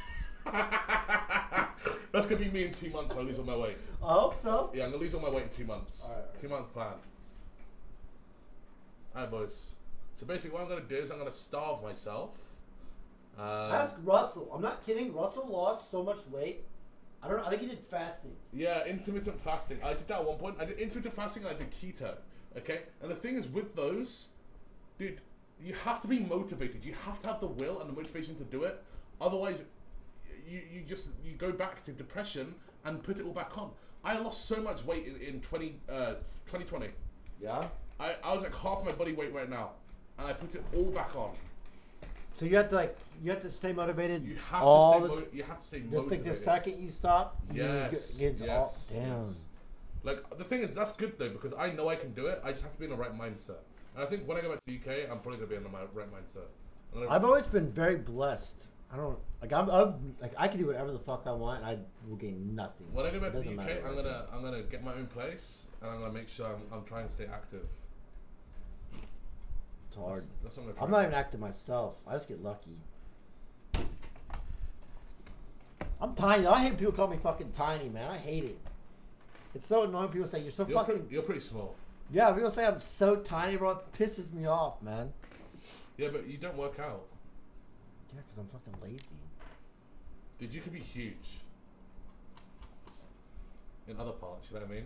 That's gonna be me in two months. I lose all my weight. I hope so. Yeah, I'm gonna lose all my weight in two months. Alright, alright. Two months plan. Alright, boys. So basically, what I'm gonna do is I'm gonna starve myself. Uh, Ask Russell. I'm not kidding. Russell lost so much weight. I don't know. I think he did fasting. Yeah, intermittent fasting. I did that at one point. I did intermittent fasting and I did keto. Okay? And the thing is with those, dude, you have to be motivated. You have to have the will and the motivation to do it. Otherwise, you, you just you go back to depression and put it all back on. I lost so much weight in, in twenty, uh, twenty twenty. Yeah. I, I was like half my body weight right now. And I put it all back on. So you have to like you have to stay motivated. You have all to stay the, mo- you have to stay just like motivated. the second you stop. you Yes, get- gets all- yes, damn. yes. Like, the thing is, that's good though, because I know I can do it. I just have to be in the right mindset. And I think when I go back to the U K, I'm probably going to be in the mi- right mindset. And I- I've always been very blessed. I don't like I'm, I'm like I can do whatever the fuck I want. And I will gain nothing. when I go back It to the doesn't U K, matter I'm what I gonna I'm gonna get my own place, and I'm gonna make sure I'm, I'm trying to stay active. do. It's hard. That's, that's what I'm gonna try. I'm not even active myself. I just get lucky. I'm tiny. I hate people call me fucking tiny, man. I hate it. It's so annoying. People say you're so You're, fucking. pretty, you're pretty small. Yeah, people say I'm so tiny, bro. It pisses me off, man. Yeah, but you don't work out. Yeah, because I'm fucking lazy. Dude, you could be huge. In other parts, you know what I mean?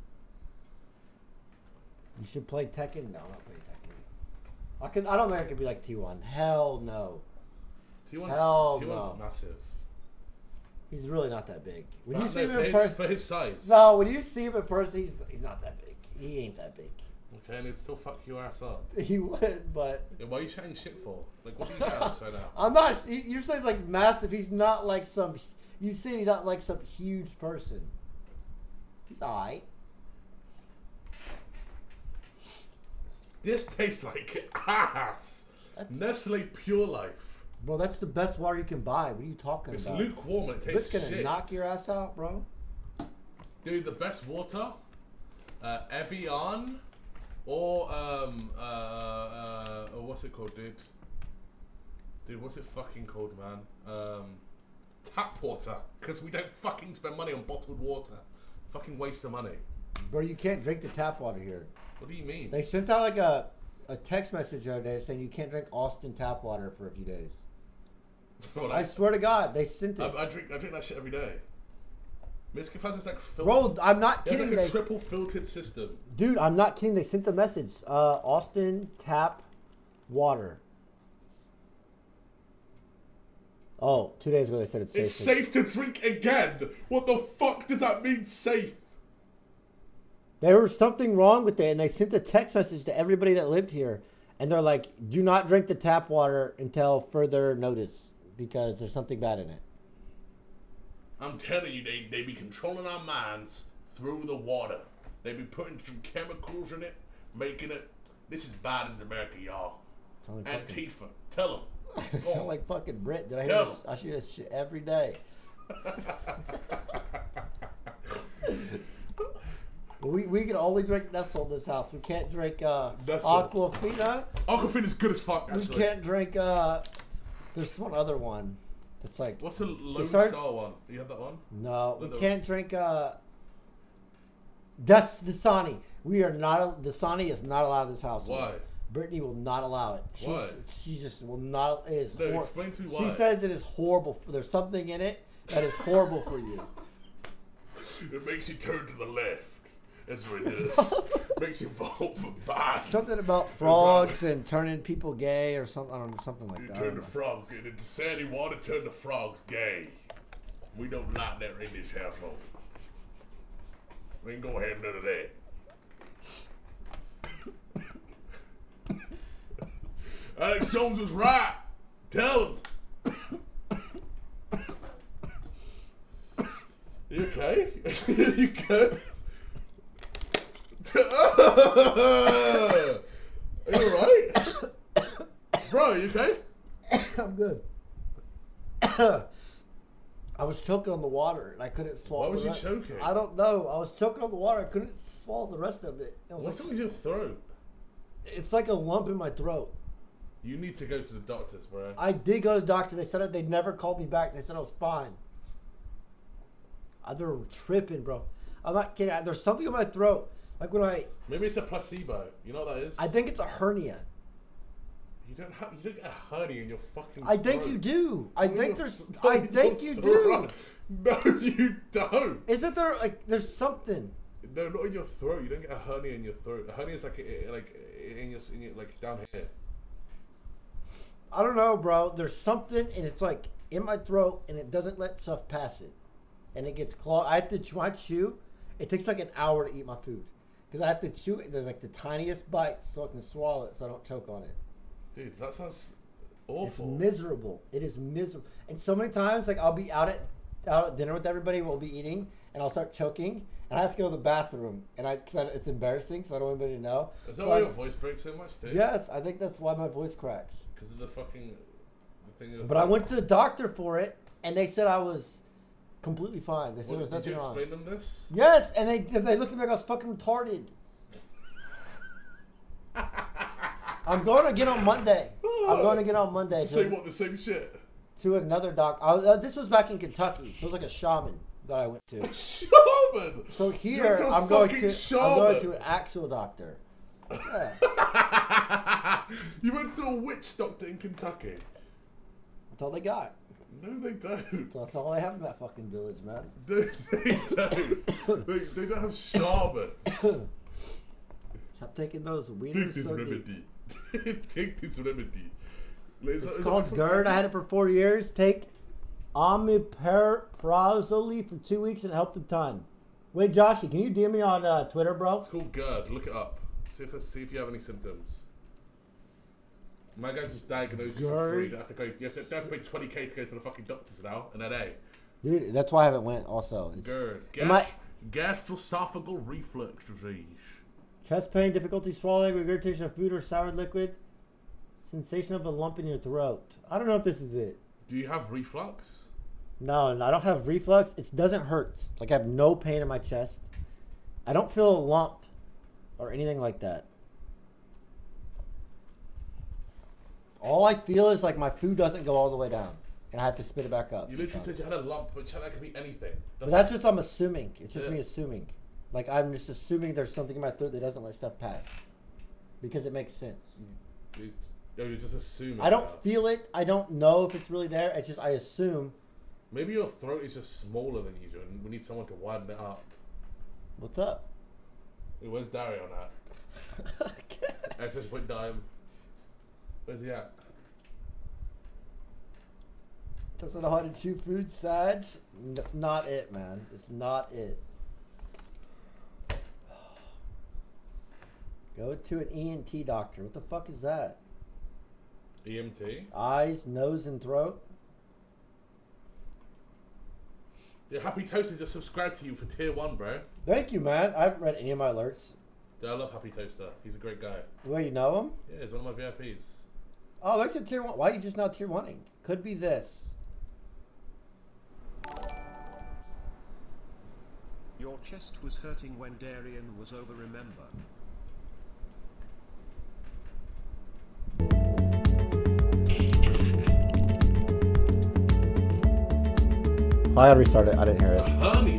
You should play Tekken. No, I'm not playing Tekken. I can. I don't think I could be like T one. Hell no. T one's, Hell T one's no. massive. He's really not that big. When But you see no, him for, in his, person, for his size. no. When you see him in person, he's he's not that big. He ain't that big. Okay, and it'd still fuck your ass up. He would, but Yeah, why are you chatting shit for? Like, what do you get upside down? I'm not. he- You're saying like massive. He's not like some. You see, he's not like some huge person. He's alright. This tastes like ass. That's- Nestle Pure Life. Bro, that's the best water you can buy. What are you talking It's about? lukewarm and it It's tastes gonna shit. knock your ass out, bro. Dude, the best water, uh, Evian, or um, uh, uh, oh, what's it called, dude? Dude, what's it fucking called, man? Um, tap water, because we don't fucking spend money on bottled water. Fucking waste of money. Bro, you can't drink the tap water here. What do you mean? They sent out like a, a text message the other day saying you can't drink Austin tap water for a few days. Well, I swear to God, they sent it. I, I drink, I drink that shit every day. Miss has like filtered. Bro, I'm not There's kidding. like a They, triple filtered system. dude, I'm not kidding. They sent the message. Uh, Austin tap water. Oh, two days ago they said it's safe. It's safe to drink again. What the fuck does that mean, safe? There was something wrong with it, and they sent a text message to everybody that lived here, and they're like, "Do not drink the tap water until further notice because there's something bad in it." I'm telling you, they, they be controlling our minds through the water. They be putting some chemicals in it, making it. This is Biden's America, y'all. Sound like fucking- Antifa. Tell them. I sound like fucking Brit. Did I hear Tell this? I hear this shit every day. we we can only drink Nestle in this house. We can't drink uh, Nestle. Aquafina. Aquafina is good as fuck, We actually. can't drink. Uh, there's one other one. It's like What's the Lone starts- Star one? Do you have that one? no. We But the- can't drink. Uh, that's Dasani. We are not. Dasani is not allowed in this house. Why? Brittany will not allow it. She's, Why? She just will not. It is No, hor- explain to me She why. says it is horrible. There's something in it that is horrible for you. It makes you turn to the left. That's what it is. Makes you vote for Biden. Something about frogs and turning people gay or something. I don't know, something like You that. I turn don't the know. frogs gay. The sandy water turn the frogs gay. We don't like that in this household. We ain't gonna have none of that. Alex Jones was right. Tell him. You okay? You good? Are you alright? Bro, you okay? I'm good. I was choking on the water and I couldn't swallow. Why was the you rest- choking? I don't know. I was choking on the water. I couldn't swallow the rest of it. It was What's like- up with your throat? It's like a lump in my throat. You need to go to the doctors, bro. I did go to the doctor. They said they'd never called me back. They said I was fine. Uh, They're tripping, bro. I'm not kidding. There's something in my throat. Like when I, Maybe it's a placebo. You know what that is? I think it's a hernia. You don't have. You don't get a hernia in your fucking. I think throat. you do. I No, think your- there's. no, I your think you do. throat. No, you don't. Isn't there like there's something? No, not in your throat. You don't get a hernia in your throat. A hernia is like i- like in your, in your like down here. I don't know, bro. There's something, and it's like in my throat, and it doesn't let stuff pass it, and it gets clogged. I have to chew. I chew. It takes like an hour to eat my food because I have to chew it. There's like the tiniest bites so I can swallow it, so I don't choke on it. Dude, that sounds It's awful. miserable. It is miserable. And so many times, like I'll be out at out at dinner with everybody, we'll be eating, and I'll start choking, and I have to go to the bathroom, and I, cause I it's embarrassing, so I don't want anybody to know. Is that So why I- your voice breaks so much, dude? Yes, I think that's why my voice cracks. Because of the fucking the thing. of- But I went to the doctor for it, and they said I was completely fine. They said What, there was did you nothing wrong. explain them this? Yes, and they they looked at me like I was fucking retarded. I'm going again on Monday. I'm going again on Monday Say to, what? The same shit. to another doc. I, uh, this was back in Kentucky. So it was like a shaman that I went to. Shaman. shaman. So You here went to a I'm going fucking to I'm shaman. going to an actual doctor. Yeah. You went to a witch doctor in Kentucky. That's all they got. No, they don't. That's all they have in that fucking village, man. No, they don't. they, they don't have shamans. Stop taking those Take wieners this so deep. remedy. Take this remedy. Is It's that- is called that GERD. I had it for four years. Take omeprazole for two weeks and it helped a ton. Wait, Joshy, can you D M me on uh, Twitter, bro? It's called GERD. Look it up. See if see if you have any symptoms. My guy just diagnosed you for free. You have to go. You have to, you have to pay twenty k to go to the fucking doctors now in L A. Dude, that's why I haven't went. Also, it's GERD. Am I- Gas, gastroesophageal reflux disease. chest pain, difficulty swallowing, regurgitation of food or soured liquid, sensation of a lump in your throat. I don't know if this is it. Do you have reflux? No, and I don't have reflux. It doesn't hurt. Like I have no pain in my chest. I don't feel a lump or anything like that. All I feel is like my food doesn't go all the way down, and I have to spit it back up. You literally sometimes. said you had a lump, but that could be anything. But that's just I'm assuming. It's just Yeah. me assuming. Like I'm just assuming there's something in my throat that doesn't let stuff pass, because it makes sense. You, oh, you're just assuming. I don't now. feel it. I don't know if it's really there. It's just I assume. Maybe your throat is just smaller than usual, and we need someone to widen it up. What's up? Hey, where's Dari on that? I just went dime. Where's he at? Doesn't know how to chew food, Sag. That's not it, man. It's not it. Go to an E N T doctor. What the fuck is that? E M T? Eyes, nose, and throat? Yeah, Happy Toaster just subscribed to you for tier one, bro. Thank you, man. I haven't read any of my alerts. Yeah, I love Happy Toaster. He's a great guy. Well, you know him? Yeah, he's one of my V I Ps. Oh, there's a tier one. Why are you just now tier one-ing? Could be this. Your chest was hurting when Darian was over, remember? I gotta restart it. I didn't hear A it. hernia?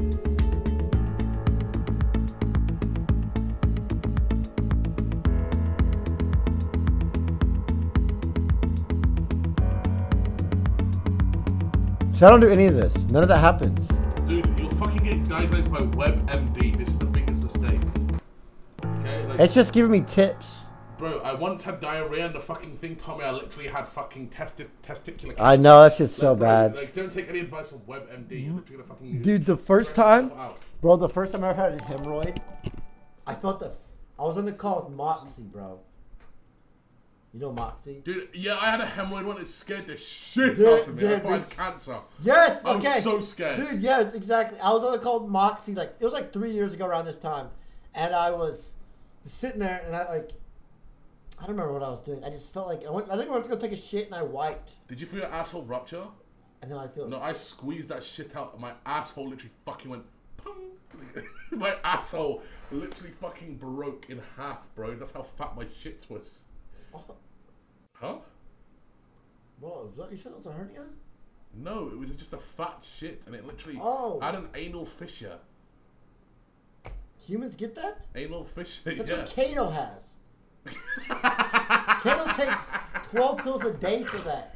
So I don't do any of this. None of that happens. Dude, you're fucking getting diagnosed by WebMD. This is the biggest mistake. Okay? Like, It's just giving me tips. bro, I once had diarrhea and the fucking thing told me I literally had fucking testi- testicular cancer. I know, that's just Like, so bro, bad. Like, don't take any advice from WebMD. You're literally gonna fucking... Dude, the first stress time, yourself out. bro, the first time I ever had a hemorrhoid, I felt the, I was on the call with Moxie, bro. You know Moxie? Dude, yeah, I had a hemorrhoid one. It scared the shit Dude, out of me. I dude, thought I had dude. cancer. Yes, I was okay. so scared. Dude, yes, exactly. I was on the call with Moxie, like, it was like three years ago around this time. And I was sitting there and I, like, I don't remember what I was doing. I just felt like, I, went, I think I went to go take a shit and I wiped. Did you feel your asshole rupture? And then I feel No, I squeezed that shit out. And my asshole literally fucking went pong. My asshole literally fucking broke in half, bro. That's how fat my shit was. Oh, Huh? bro, is that, you said it was a hernia? No, it was just a fat shit, and it literally Oh. I had an anal fissure. Humans get that? Anal fissure, That's yeah. what Kato has. Kato takes twelve pills a day for that.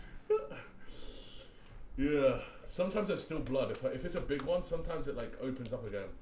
Yeah. Sometimes there's still blood. If if it's a big one, sometimes it like opens up again.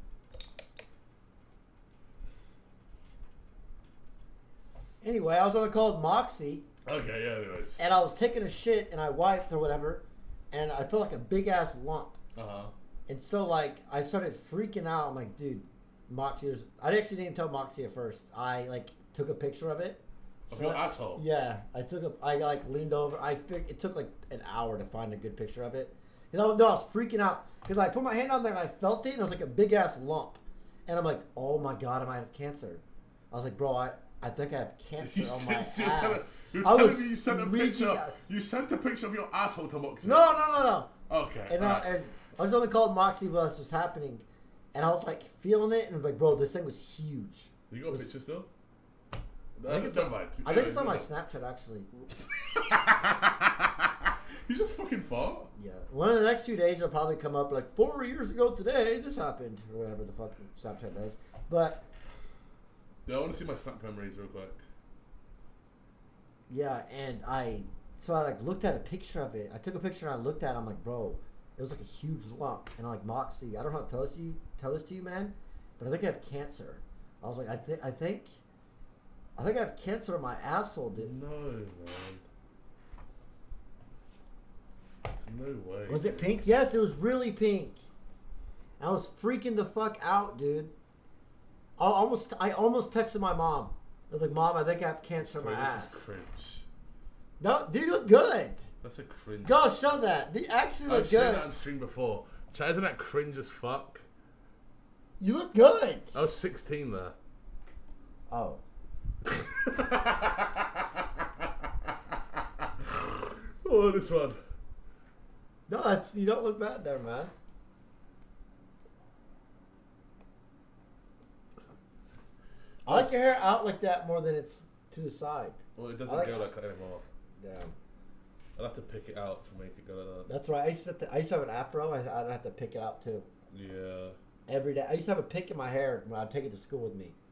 Anyway, I was on the call with Moxie, Okay, yeah. Anyways. and I was taking a shit, and I wiped or whatever, and I felt like a big ass lump. Uh huh. And so, like, I started freaking out. I'm like, dude, Moxie, there's... I actually didn't tell Moxie at first. I, like, took a picture of it. Of So your I- asshole. Yeah, I took a... I, like, leaned over. I fig- It took, like, an hour to find a good picture of it. You know, no, I was freaking out. Because I put my hand on there, and I felt it, and it was like a big-ass lump. And I'm like, oh, my God, I might have cancer. I was like, bro, I, I think I have cancer You on my sent- you're ass. telling, you're I telling was me you sent a freaking picture. out. You sent a picture of your asshole to Moxie. No, no, no, no. Okay. And, uh, alright. and I was on the call with Moxie while this was happening, and I was like feeling it, and I'm like, bro, this thing was huge. You got a was- picture still? I think it's Never on, mind. I think Yeah, it's on my never mind. Snapchat actually. You just fucking fart. Yeah. One of the next few days, will probably come up like four years ago today. This happened, or whatever the fuck Snapchat does. But Yeah, I want to see my Snap memories real quick. yeah, and I so I like looked at a picture of it. I took a picture and I looked at it. I'm like, bro, it was like a huge lump. And I'm like, Moxie, I don't know how to tell this to you, tell this to you, man, but I think I have cancer. I was like, I think, I think, I think I have cancer in my asshole, dude. No, man. There's no way. Was it pink? Yes, it was really pink. I was freaking the fuck out, dude. I almost, I almost texted my mom. I was like, Mom, I think I have cancer in my Bro, ass. this is cringe. No, dude, you look good. That's a cringe. Go show that. They actually look I've seen good. that on stream before. Chat, isn't that cringe as fuck? You look good. I was sixteen there. Oh. Oh, this one. No, that's, you don't look bad there, man. I like your hair out like that more than it's to the side. Well, it doesn't like go it. like that anymore. Yeah. I'll have to pick it out to make it go like that. That's right. I used to, have to, I used to have an afro. I, I'd have to pick it out too. Yeah. Every day. I used to have a pick in my hair when I'd take it to school with me.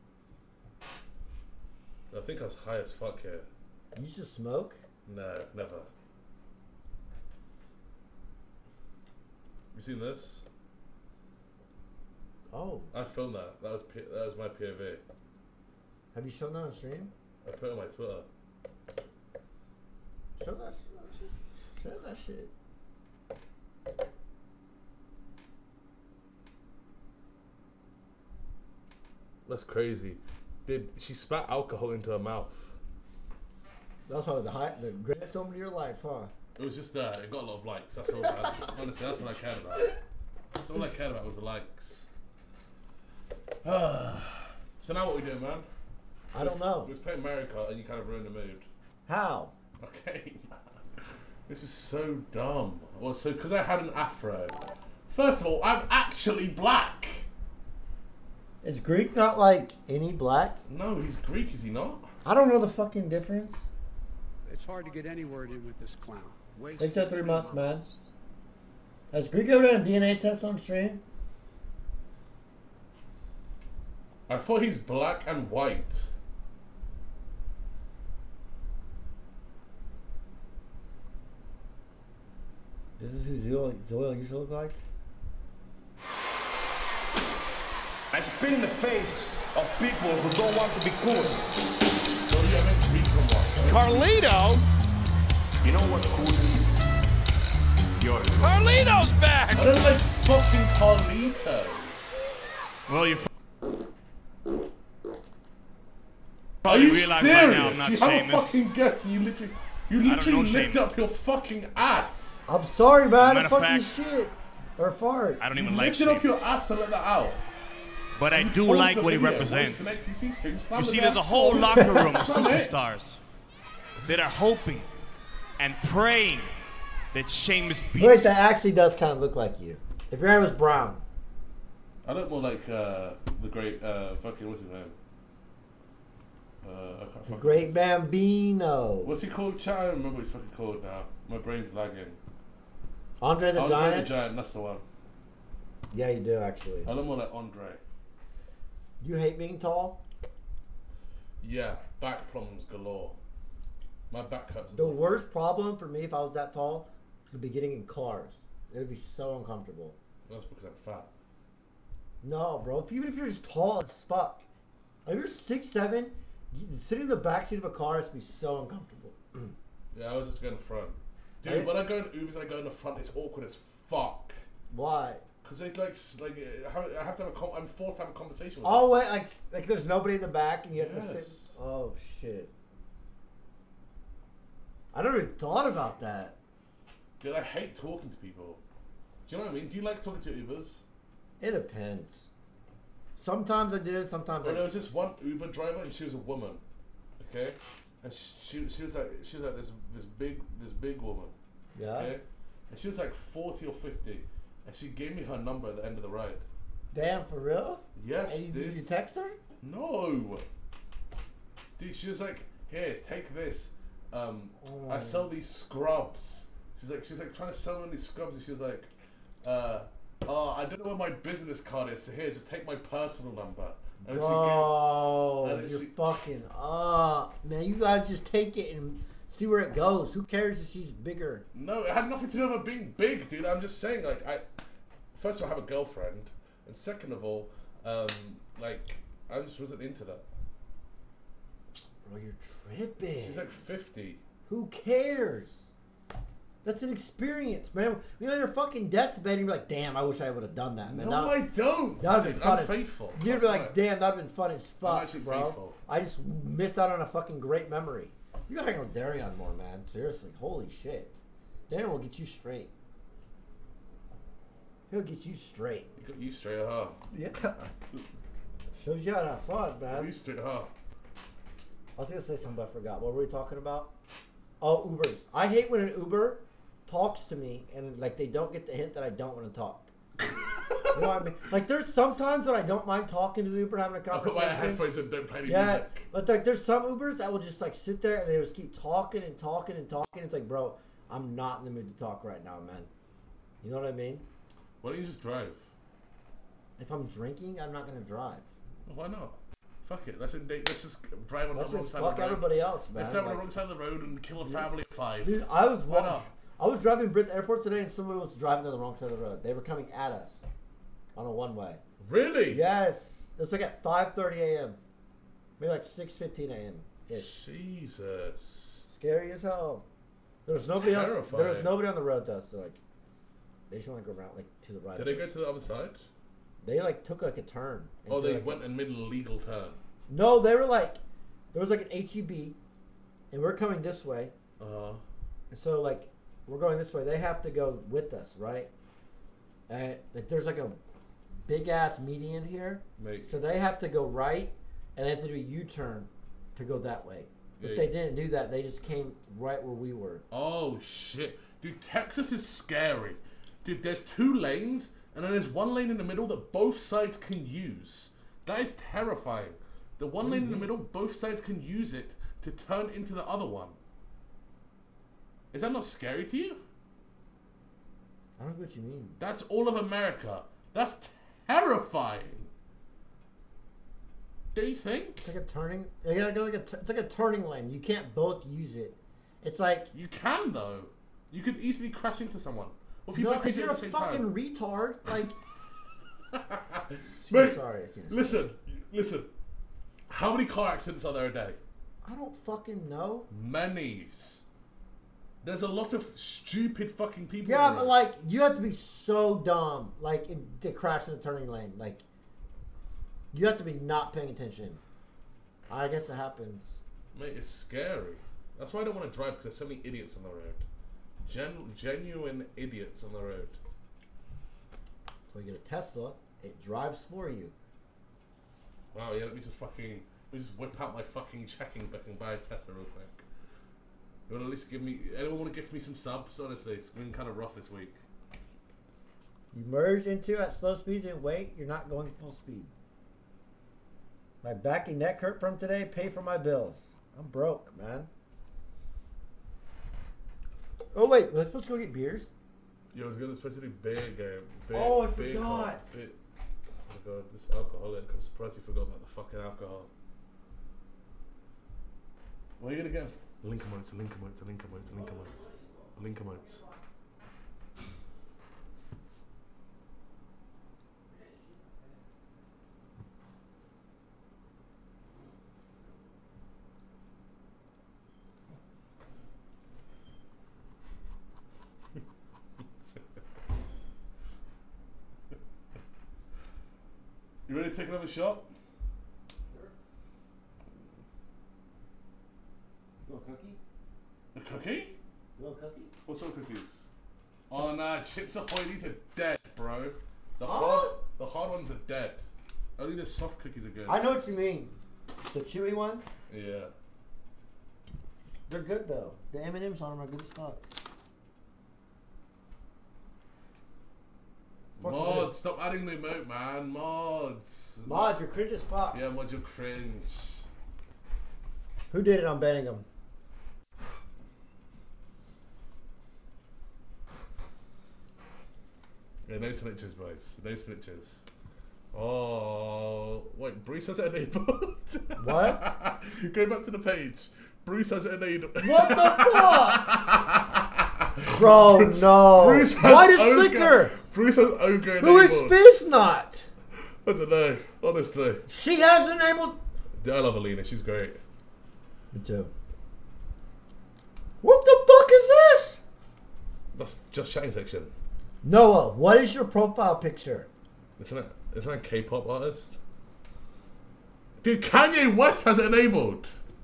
I think I was high as fuck here. You used to smoke? No, never. You seen this? Oh. I filmed that. That was P that was my P O V. Have you shown that on stream? I put it on my Twitter. Show that shit. Show that shit. That's crazy. Did she spat alcohol into her mouth? That's probably the high, the greatest moment of your life, huh? It was just uh, it got a lot of likes. That's all. I, honestly, that's what I cared about. That's all I cared about was the likes. So now what we doing, man? I don't know. We was playing Mario Kart and you kind of ruined the mood. How? Okay, man. This is so dumb. Well, so because I had an afro. First of all, I'm actually black. Is Greek not like any black? No, he's Greek, is he not? I don't know the fucking difference. It's hard to get any word in with this clown. They said three months, man. Has Greek ever done a D N A test on stream? I thought he's black and white. This is who Zoil, Zoil used to look like? I spit in the face of people who don't want to be cool. So you meant to be from what? Carlito? You know what cool is? Yours. Carlito's back! I don't like fucking Carlito. Well, you Are you realize serious? right now I'm not you have Seamus. a fucking guess. You literally, you don't literally know lift Seamus. up your fucking ass. I'm sorry, man. Matter of Fucking fact- shit. Or fart. I don't even You like lifted up your Seamus. ass to let that out. But I You do paused like the what he video, represents. voice connect, you see, so you slam You the see, down. there's a whole locker room of Slam it. superstars that are hoping and praying that Seamus Wait, beats. that actually does kind of look like you. If your hair was brown. I look more like uh, the great uh, fucking what's his name? Uh, I can't The fucking- Great Bambino. What's he called? Chat, I don't remember what he's fucking called now. My brain's lagging. Andre the Andre Giant? the Giant, that's the one. Yeah, you do actually. I look more like Andre. You hate being tall? Yeah, back problems galore. My back hurts. The worst problem for me if I was that tall would be getting in cars. It would be so uncomfortable. That's because I'm fat. No, bro. If, even if you're just tall as fuck. If you're six seven, you, sitting in the back seat of a car has to be so uncomfortable. Yeah, I always have to go in the front. Dude, Hey. when I go in Ubers, I go in the front. It's awkward as fuck. Why? Because it's like, s- like uh, I have- I have to have a, con- I'm forced to have a conversation with Oh wait, like like there's nobody in the back and you have to sit. Yes. Oh shit. I never even thought about that. them. Dude, I hate talking to people. Do you know what I mean? Do you like talking to Ubers? It depends. Sometimes I did, sometimes Well, there I was this one Uber driver, and she was a woman, okay, and she she was like she was like this this big this big woman, Yeah. okay, and she was like forty or fifty, and she gave me her number at the end of the ride. Damn, for real? Yes, And you, dude. did you text her? No. Dude, she was like, here, take this. Um, I Oh. sell these scrubs. She's like, she's like trying to sell me these scrubs, and she's like, uh, oh, I don't know where my business card is, so here, just take my personal number. And Bro, she gave, and you're she, fucking up, man. You gotta just take it and see where it goes. Who cares if she's bigger? No, it had nothing to do with being big, dude. I'm just saying, like, I, first of all, I have a girlfriend, and second of all, um, like, I just wasn't into that. Bro, you're tripping. She's like fifty. Who cares? That's an experience, man. You're on your fucking deathbed and you're like, damn, I wish I would have done that, man. No, that, I don't. That would Dude, be fun I'm as, faithful. You'd That's be like, right. damn, that'd been fun as fuck, actually bro. faithful. I just missed out on a fucking great memory. You gotta hang out with Darion more, man. Seriously, holy shit. Darion will get you straight. He'll get you straight. You got you straight, huh? Yeah. Shows you how to have fun, man. You straight, huh? I was gonna say something, but I forgot. What were we talking about? Oh, Ubers. I hate when an Uber talks to me and like they don't get the hint that I don't want to talk. You know what I mean? Like there's sometimes when I don't mind talking to the Uber, having a I put conversation. my headphones in, don't play any Yeah, music. but like there's some Ubers that will just like sit there and they just keep talking and talking and talking. It's like, bro, I'm not in the mood to talk right now, man. You know what I mean? Why don't you just drive? If I'm drinking, I'm not gonna drive. Why not? Fuck it. Let's, let's just drive on Let's the wrong just side fuck of the road. everybody else, man. Let's drive on Like- the wrong side of the road and kill a family of five. Dude, I was Why wa- not? I was driving Brit to the airport today, and somebody was driving to the wrong side of the road. They were coming at us on a one-way. Really? Yes, it was like at five thirty a.m. Maybe like six fifteen a.m. ish. Jesus. Scary as hell. There was It's nobody else. terrifying. There was nobody on the road to us. So like, they just want to go around like to the right. Did of they go us. to the other side? They like took like a turn. Oh, into, they like, went and made an illegal turn. No, they were like, there was like an H E B, and we're coming this way. Uh huh. And so like, we're going this way. They have to go with us, right? And like, there's like a big ass median here, Mate. so they have to go right, and they have to do a U-turn to go that way. But Yeah, they yeah. didn't do that. They just came right where we were. Oh shit, dude! Texas is scary, dude. There's two lanes, and then there's one lane in the middle that both sides can use. That is terrifying. The one lane in the middle, both sides can use it to turn into the other one. Is that not scary to you? I don't know what you mean. That's all of America. That's terrifying. Do you think? It's like a turning. You gotta go like a. T- it's like a turning lane. You can't both use it. It's like. You can though. You could easily crash into someone. Or if you No, both if use it you're at a the same fucking time. retard, like. Mate, sorry, I can't. listen, listen. How many car accidents are there a day? I don't fucking know. Many's. There's a lot of stupid fucking people. Yeah, on the but road. like you have to be so dumb, like in, to crash in the turning lane. Like you have to be not paying attention. I guess it happens. Mate, it's scary. That's why I don't want to drive, because there's so many idiots on the road. Gen- genuine idiots on the road. So you get a Tesla, it drives for you. Wow, yeah, let me just fucking, let me just whip out my fucking checking book and buy a Tesla real quick. You want to at least give me, anyone want to give me some subs? Honestly, it's been kind of rough this week. You merge into at slow speeds and wait, you're not going full speed. My back and neck hurt from today, pay for my bills. I'm broke, man. Oh wait, was I supposed to go get beers? Yeah, I was going to supposed to do beer game. Beer, Oh, I beer forgot. cart, beer- Oh my god, this alcoholic, I'm surprised you forgot about the fucking alcohol. What are you going to get? Lincolnites, Lincolnites, Lincolnites, Lincolnites, Lincolnites. You ready to take another shot? Little cookie? A cookie? Little cookie? What sort of cookies? Oh nah, Chips Ahoy, these are dead, bro. The Huh? hard, the hard ones are dead. Only the soft cookies are good. I know what you mean. The chewy ones? Yeah. They're good though. The M and M's on them are good as fuck. Fuck Mods, this. stop adding the emote, man. Mods. Mod, you're cringe as fuck. Yeah, mods, you're cringe. Who did it on Banningham? Yeah, no snitches, boys. No snitches. Oh, wait, Bruce has it enabled. What? Go back to the page. Bruce has it enabled. What the fuck? Bro, no. Bruce has What is ogre. Slicker? Bruce has ogre Who is enabled. Space Knot? I don't know, honestly. She has enabled. I love Alina, she's great. Me too. What the fuck is this? That's just chatting section. Noah, what is your profile picture? Isn't it? Isn't that a K-pop artist? Dude, Kanye West has it enabled.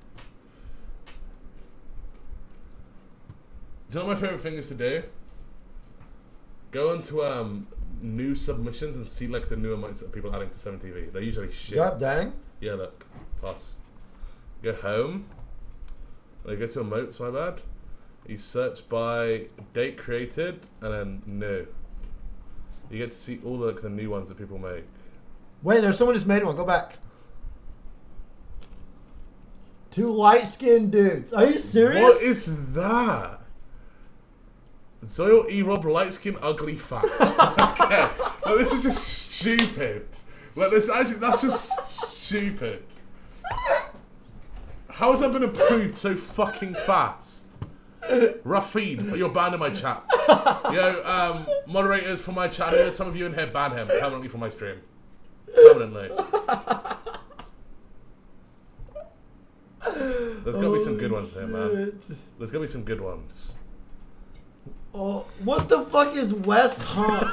Do you know what my favorite thing is to do? Go onto um new submissions and see like the new amounts that people are adding to seven T V. They're usually shit. God dang. Yeah, look. Pass. Go home. Then go to emotes, my bad. You search by date created and then new. You get to see all the, like, the new ones that people make. Wait, there's someone just made one. Go back. Two light-skinned dudes. Are you serious? What is that? Zoil, E-Rob, light skin, ugly, fat. Okay. Like, this is just stupid. Like, this actually, that's just stupid. How has that been approved so fucking fast? Rafid, you're banned in my chat. Yo, um, moderators for my channel, some of you in here ban him permanently from my stream. Permanently. There's gotta be some good ones here, man. There's gotta be some good ones. Oh, what the fuck is West Hunt?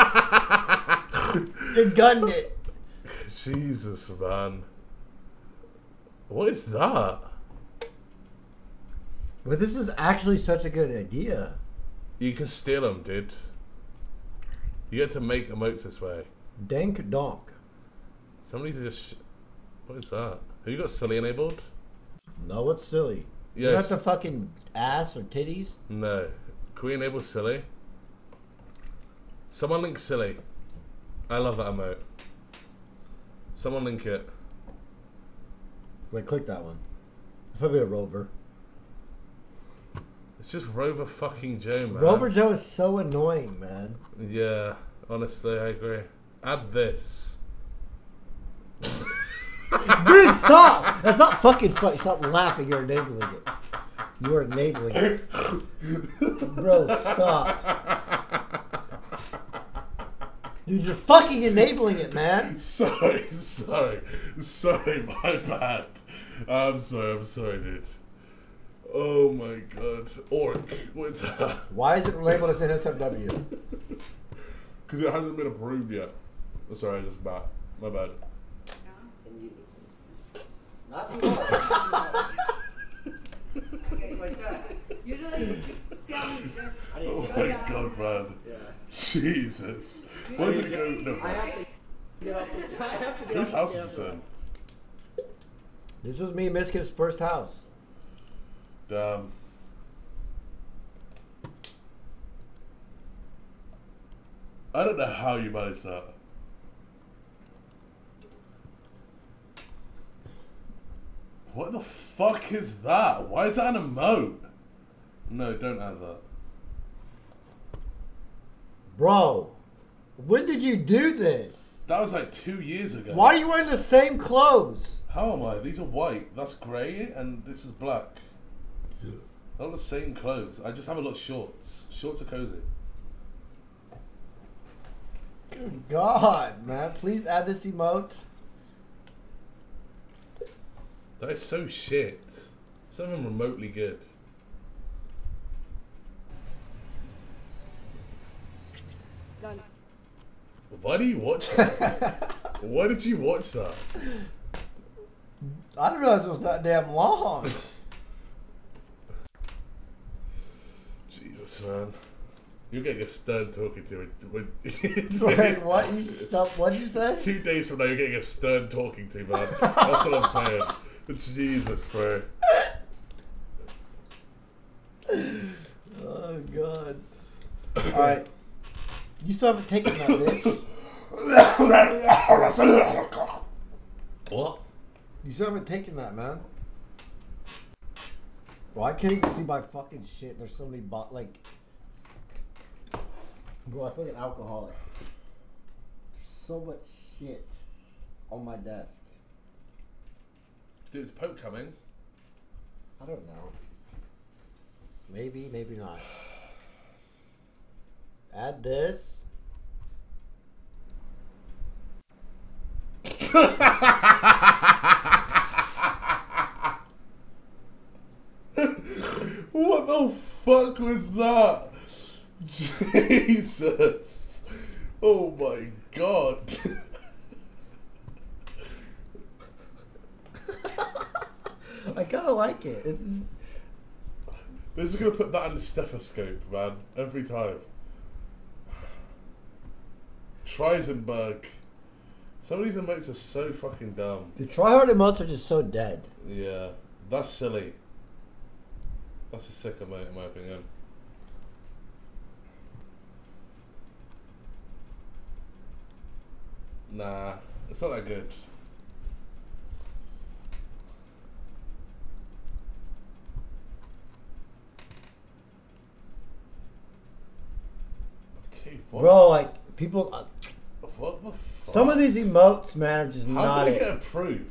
The gun it. Jesus, man. What is that? But this is actually such a good idea. You can steal them, dude. You get to make emotes this way. Dank donk. Somebody just... Sh what is that? Have you got silly enabled? No, what's silly? You Yes. got the fucking ass or titties? No. Can we enable silly? Someone link silly. I love that emote. Someone link it. Wait, click that one. It's probably a Rover. It's just Rover fucking Joe, man. Rover Joe is so annoying, man. Yeah, honestly, I agree. Add this. Dude, stop! That's not fucking funny. Stop laughing. You're enabling it. You are enabling it. Bro, stop. Dude, you're fucking enabling it, man. Sorry, sorry, sorry, my bad. I'm sorry, I'm sorry, dude. Oh my god. Orc, what's that? Why is it labeled as N S F W? Because it hasn't been approved yet. Oh, sorry, I just bad. My bad. Not too much. Okay, like that. Usually, tell me just. Oh my god, man. Yeah. Jesus. Where did it go? No. I have to get off the, I have to get Whose off house the is this in? This was me, Miskip's first house. Damn. I don't know how you managed that. What the fuck is that? Why is that an emote? No, don't add that. Bro, when did you do this? That was like two years ago. Why are you wearing the same clothes? How am I? These are white. That's grey, and this is black. They're not the same clothes. I just have a lot of shorts. Shorts are cozy. Good God, man. Please add this emote. That is so shit. It's not even remotely good. Done. Why do you watch that? Why did you watch that? I didn't realize it was that damn long. Jesus, man. You're getting a stern talking to. When, Wait, what? You stop? What did you say? Two days from now, you're getting a stern talking to, man. That's what I'm saying. Jesus, bro. Oh God. All right. You still haven't taken that, bitch. What? You still haven't taken that, man. Well, I can't even see my fucking shit. There's so many bot like. Bro, I feel like an alcoholic. There's so much shit on my desk. Dude, is Pope coming? I don't know. Maybe, maybe not. Add this. What the fuck was that? Jesus. Oh my god. I kind of like it. It's... They're just gonna put that in the stethoscope, man. Every time. Treisenberg. Some of these emotes are so fucking dumb. The tryhard emotes are just so dead. Yeah, that's silly. That's a sick emote in my opinion. Nah, it's not that good. Okay, what? Bro, like, people... Uh, What the fuck? some of these emotes, man, are just How not did they it. get approved?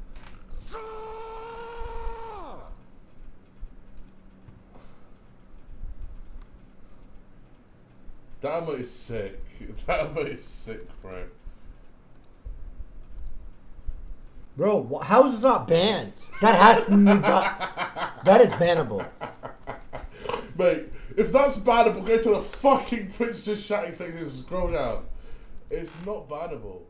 That emote is sick. That emote is sick, bro. Bro, wh- how is this not banned? That has to be... That is bannable. Mate, if that's bannable, go to the fucking Twitch just chatting saying this, scroll down. It's not bannable.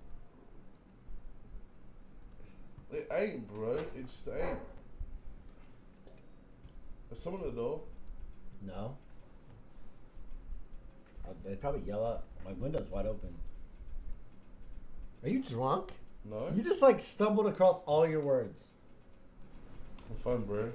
It ain't, bro. It just ain't. There's someone at the door. No. Uh, They'd probably yell out. My window's wide open. Are you drunk? No? You just like stumbled across all your words. I'm fine, bro.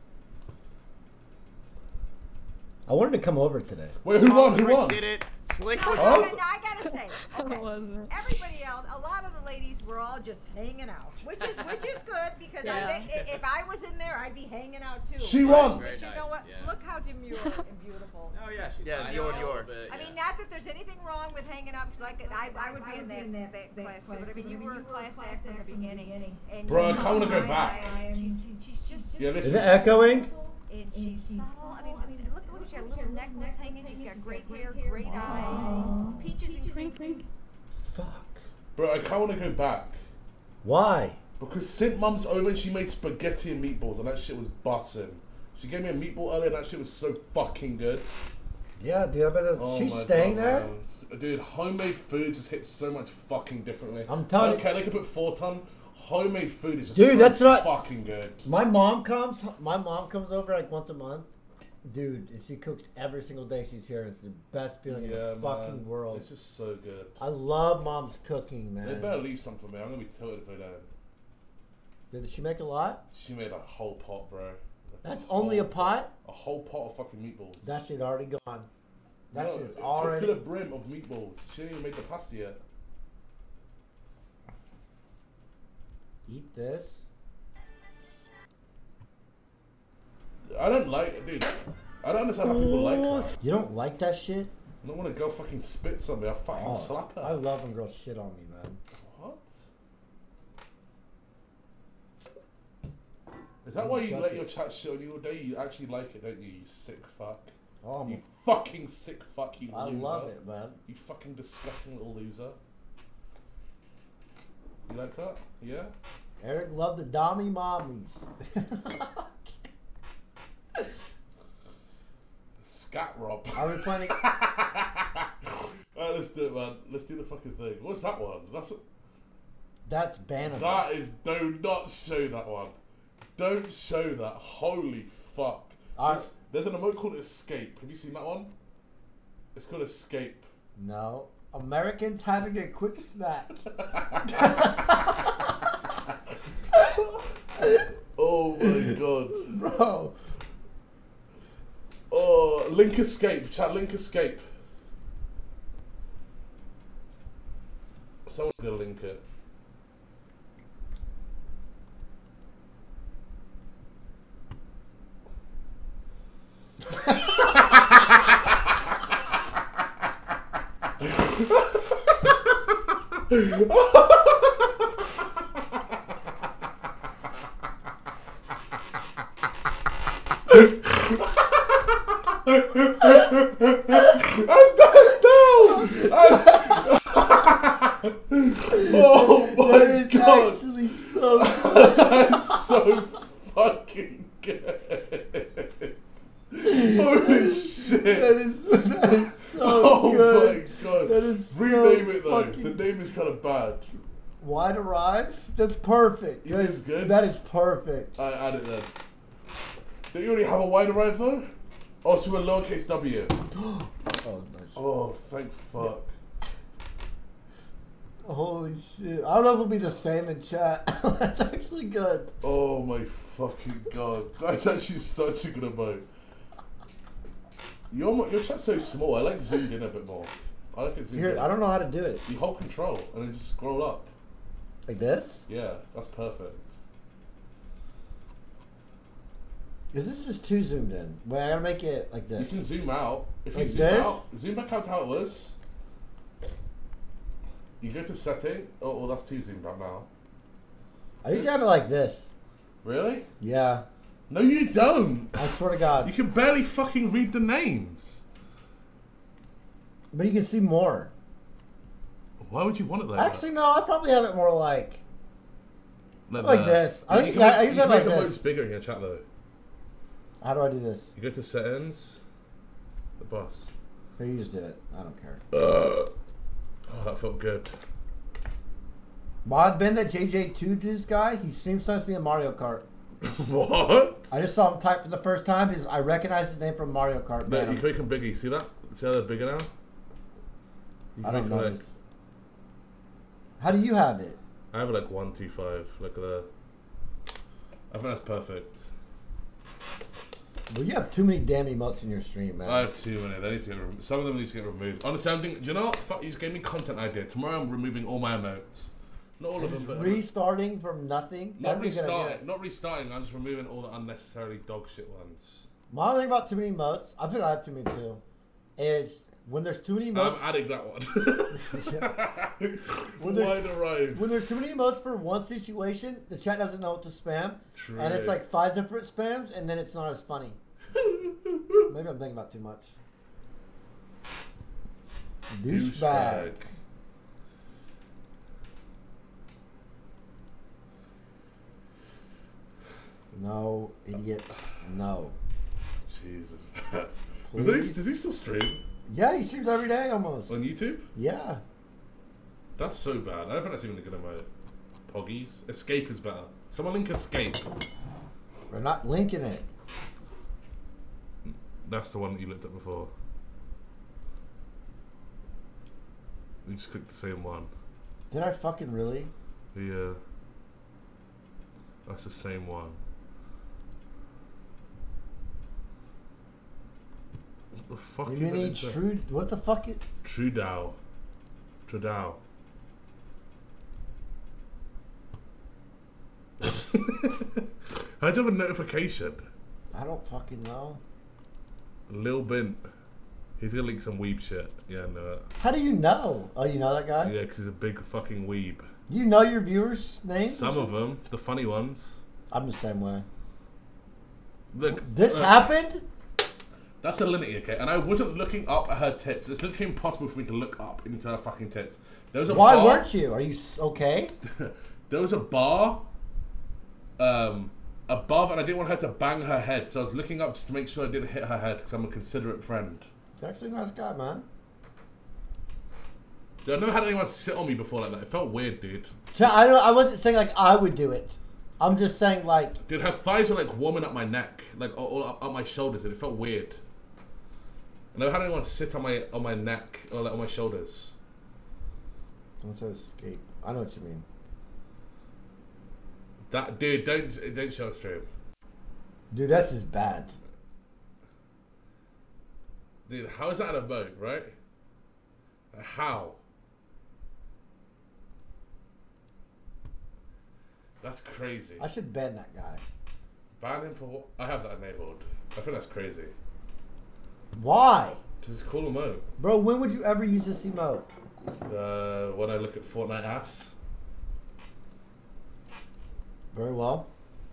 I wanted to come over today. Wait, who won? Who won? Did it? Slick No, was no, awesome. no, I gotta say, okay, everybody else, a lot of the ladies were all just hanging out, which is which is good because Yeah. I think i- if I was in there, I'd be hanging out too. She But- won. But Very you nice, know what? yeah. Look how demure and beautiful. Oh yeah, she's Yeah, fine. Dior, I know, Dior. but, I yeah. mean, not that there's anything wrong with hanging out, because like I, I would be in that, that, class too. But I mean, you were a class act from the beginning, and Bro, you I kinda wanna go know, back. I- I- She's, she's just. Yeah, Is listen. it echoing? And she's subtle. I mean, I mean, look, look at her little necklace hanging. She's got great hair, great eyes, peaches and cream. Fuck. Bro, I can't want to go back. Why? Because Sint Mum's over and she made spaghetti and meatballs and that shit was bussin'. She gave me a meatball earlier and that shit was so fucking good. Yeah, dude, I bet that's, Oh she's my staying God, there? man. S- Dude, homemade food just hits so much fucking differently. I'm telling you. Okay, they could put four ton. Homemade food is just Dude, so that's not- fucking good. My mom comes, my mom comes over like once a month. Dude, and she cooks every single day she's here. It's the best feeling Yeah, in the fucking man. world. It's just so good. I love mom's cooking, They man. better leave some for me. I'm gonna be tilted if they don't. Did she make a lot? She made a whole pot, bro. Like That's whole, only a pot? A whole pot of fucking meatballs. That shit already gone. That No, shit's it already... took to the brim of meatballs. She didn't even make the pasta yet. Eat this. I don't like, dude. I don't understand how people like that. You don't like that shit? I don't want to go fucking spit somebody. I fucking Oh, slap her. I love when girls shit on me, man. What? Is that why you let your chat shit on you all day? You actually like it, don't you? You sick fuck. Oh, You fucking sick fuck, you I loser. love it, man. You fucking disgusting little loser. You like that? Yeah? Eric loved the Dommy Mommies. Scat Rob. Are we planning? Alright, let's do it, man. Let's do the fucking thing. What's that one? That's a, That's bannable. that is. Do not show that one. Don't show that. Holy fuck. Alright. There's, there's an emote called Escape. Have you seen that one? It's called Escape. No. Americans having a quick snack. Oh my god. Bro. Oh, link escape. Chat, link escape. Someone's gonna link it. Oh my that is god! actually so good. That's so fucking good. Holy shit! That is, that is so Oh good. my god! That is Rename so it though. fucking- The name is kind of bad. Wide arrive? That's perfect. It That is good. That is perfect. I add it then. Don't you already have a wide arrive though? Oh, so a lowercase W. Oh, nice. Oh, thank fuck. Holy shit. I don't know if it'll be the same in chat. That's actually good. Oh my fucking god. That's actually such a good emote. Your, your chat's so small. I like zoomed in a bit more. I like it zoomed Here, in. I don't know how to do it. You hold control and then just scroll up. Like this? Yeah, that's perfect. Is this just too zoomed in? Wait, I gotta make it like this. You can zoom out. If you Like zoom this? out, zoom back out to how it was. You go to setting. Oh, well, that's too zoomed out now. I usually have it like this. Really? Yeah. No, you don't. I swear to God. You can barely fucking read the names. But you can see more. Why would you want it like Actually, no, I probably have it more like that? like this. I You think can yeah, make, I you usually can have make like emotes this. bigger in your chat though. How do I do this? You go to settings. The bus. Here, you just did it. I don't care. Uh, oh, that felt good. Mod Ben, that J J two this guy, he streams times me in Mario Kart. What? I just saw him type for the first time because I recognize his name from Mario Kart. No, Man, you I'm- can make them bigger. You see that? See how they're bigger now? You I can don't make know. them like, How do you have it? I have it like one, two, five. Look at that. I think that's perfect. Well, you have too many damn emotes in your stream, man. I have too many. They need to get removed. Some of them need to get removed. Honestly, I'm thinking, do you know what? Fuck, you just gave me content idea. Tomorrow I'm removing all my emotes. Not all of them, but Restarting from nothing. not That'd be a good idea. restarting. Not restarting. I'm just removing all the unnecessarily dog shit ones. My only thing about too many emotes, I think I have too many too, is when there's too many emotes. I'm adding that one. When there's- Wide arrive. When there's too many emotes for one situation, the chat doesn't know what to spam, True. and it's like five different spams, and then it's not as funny. Maybe I'm thinking about too much. Douchebag. No, idiot. No. Jesus. Does he, Please. does he still stream Yeah, he streams every day almost. on YouTube? Yeah. That's so bad. I don't think that's even a good emote. Poggies. Escape is better. Someone link escape. We're not linking it. That's the one that you looked at before. You just click the same one. Did I fucking really? Yeah. That's the same one. What the fuck You is mean that he inside? true? What the fuck is? Trudeau. Trudeau. How'd you have a notification? I don't fucking know. Lil Bint. He's gonna leak some weeb shit. Yeah, I know it. How do you know? Oh, you know that guy? Yeah, because he's a big fucking weeb. You know your viewers' names? Some of them, the funny ones. I'm the same way. Look, This uh, happened? That's Alinity, okay? And I wasn't looking up at her tits. It's literally impossible for me to look up into her fucking tits. There was a Why bar, weren't you? Are you s- okay? There was a bar um, above, and I didn't want her to bang her head, so I was looking up just to make sure I didn't hit her head, because I'm a considerate friend. You're actually a nice guy, man. Dude, I've never had anyone sit on me before like that. It felt weird, dude. So I don't, I wasn't saying like I would do it. I'm just saying like Dude, her thighs were like warming up my neck, like all, all up, up my shoulders, and it felt weird. I never had anyone sit on my on my neck or like on my shoulders. don't say escape. I know what you mean. That dude, don't don't show stream. Dude, that's just bad. Dude, how is that a boat, right? How? That's crazy. I should ban that guy. Ban him for what? I have that enabled. I think that's crazy. Why? Just call him out. Bro, when would you ever use this emote? Uh, when I look at Fortnite ass. Very well.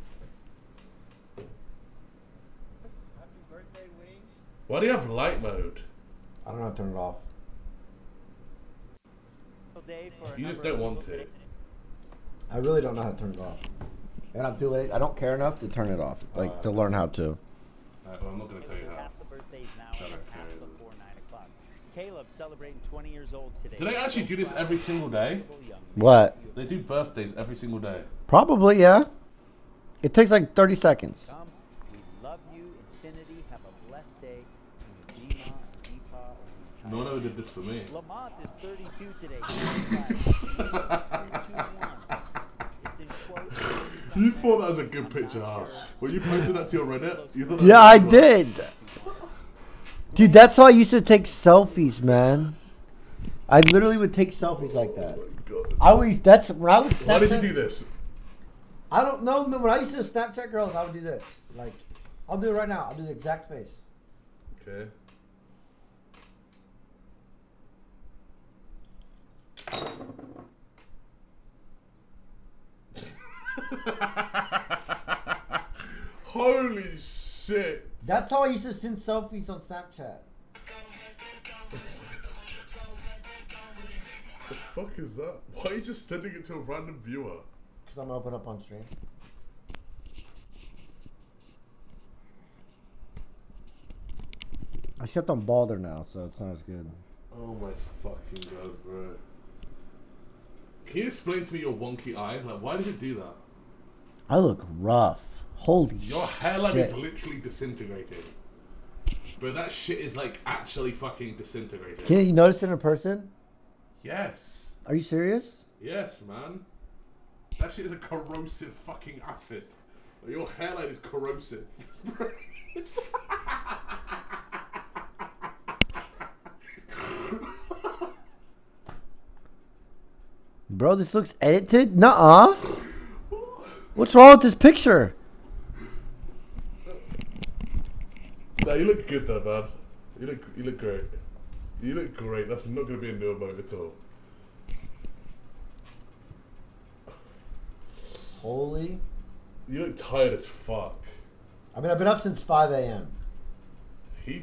Why do you have light mode? I don't know how to turn it off. You just don't want to. I really don't know how to turn it off. And I'm too late. I don't care enough to turn it off. Like, uh, to learn how to. Alright, well, I'm not going to tell you how. Half the birthdays now and half before nine o'clock. Caleb's celebrating twenty years old today. Do they actually do this every single day? What? They do birthdays every single day. Probably, yeah. It takes like thirty seconds. Come, we love you, infinity. Have a blessed day. Gina, Deepa, No one ever did this for me. Lamont is thirty-two today. It's in quote. You thought that was a good picture, huh? When you posted that to your Reddit, you thought that Yeah, I was did. Dude, that's how I used to take selfies, man. I literally would take selfies like that. Oh my God. I always, that's when I would Snapchat. Why did you do this? I don't know, man. When I used to Snapchat girls, I would do this. Like, I'll do it right now. I'll do the exact face. Okay. Holy shit. That's how I used to send selfies on Snapchat. The fuck is that? Why are you just sending it to a random viewer? Because I'm open up on stream. I stepped on Balder now, so it's not as good. Oh my fucking god, bro. Can you explain to me your wonky eye? Like, why did it do that? I look rough. Holy Your hairline shit. is literally disintegrating. But that shit is like actually fucking disintegrating. Can you notice it in person? Yes. Are you serious? Yes, man. That shit is a corrosive fucking acid. Like, your hairline is corrosive. Bro, this looks edited? Nuh-uh. What's wrong with this picture? Nah, you look good though, man. You look, you look great. You look great. That's not going to be a no mode at all. Holy. You look tired as fuck. I mean, I've been up since five A M He...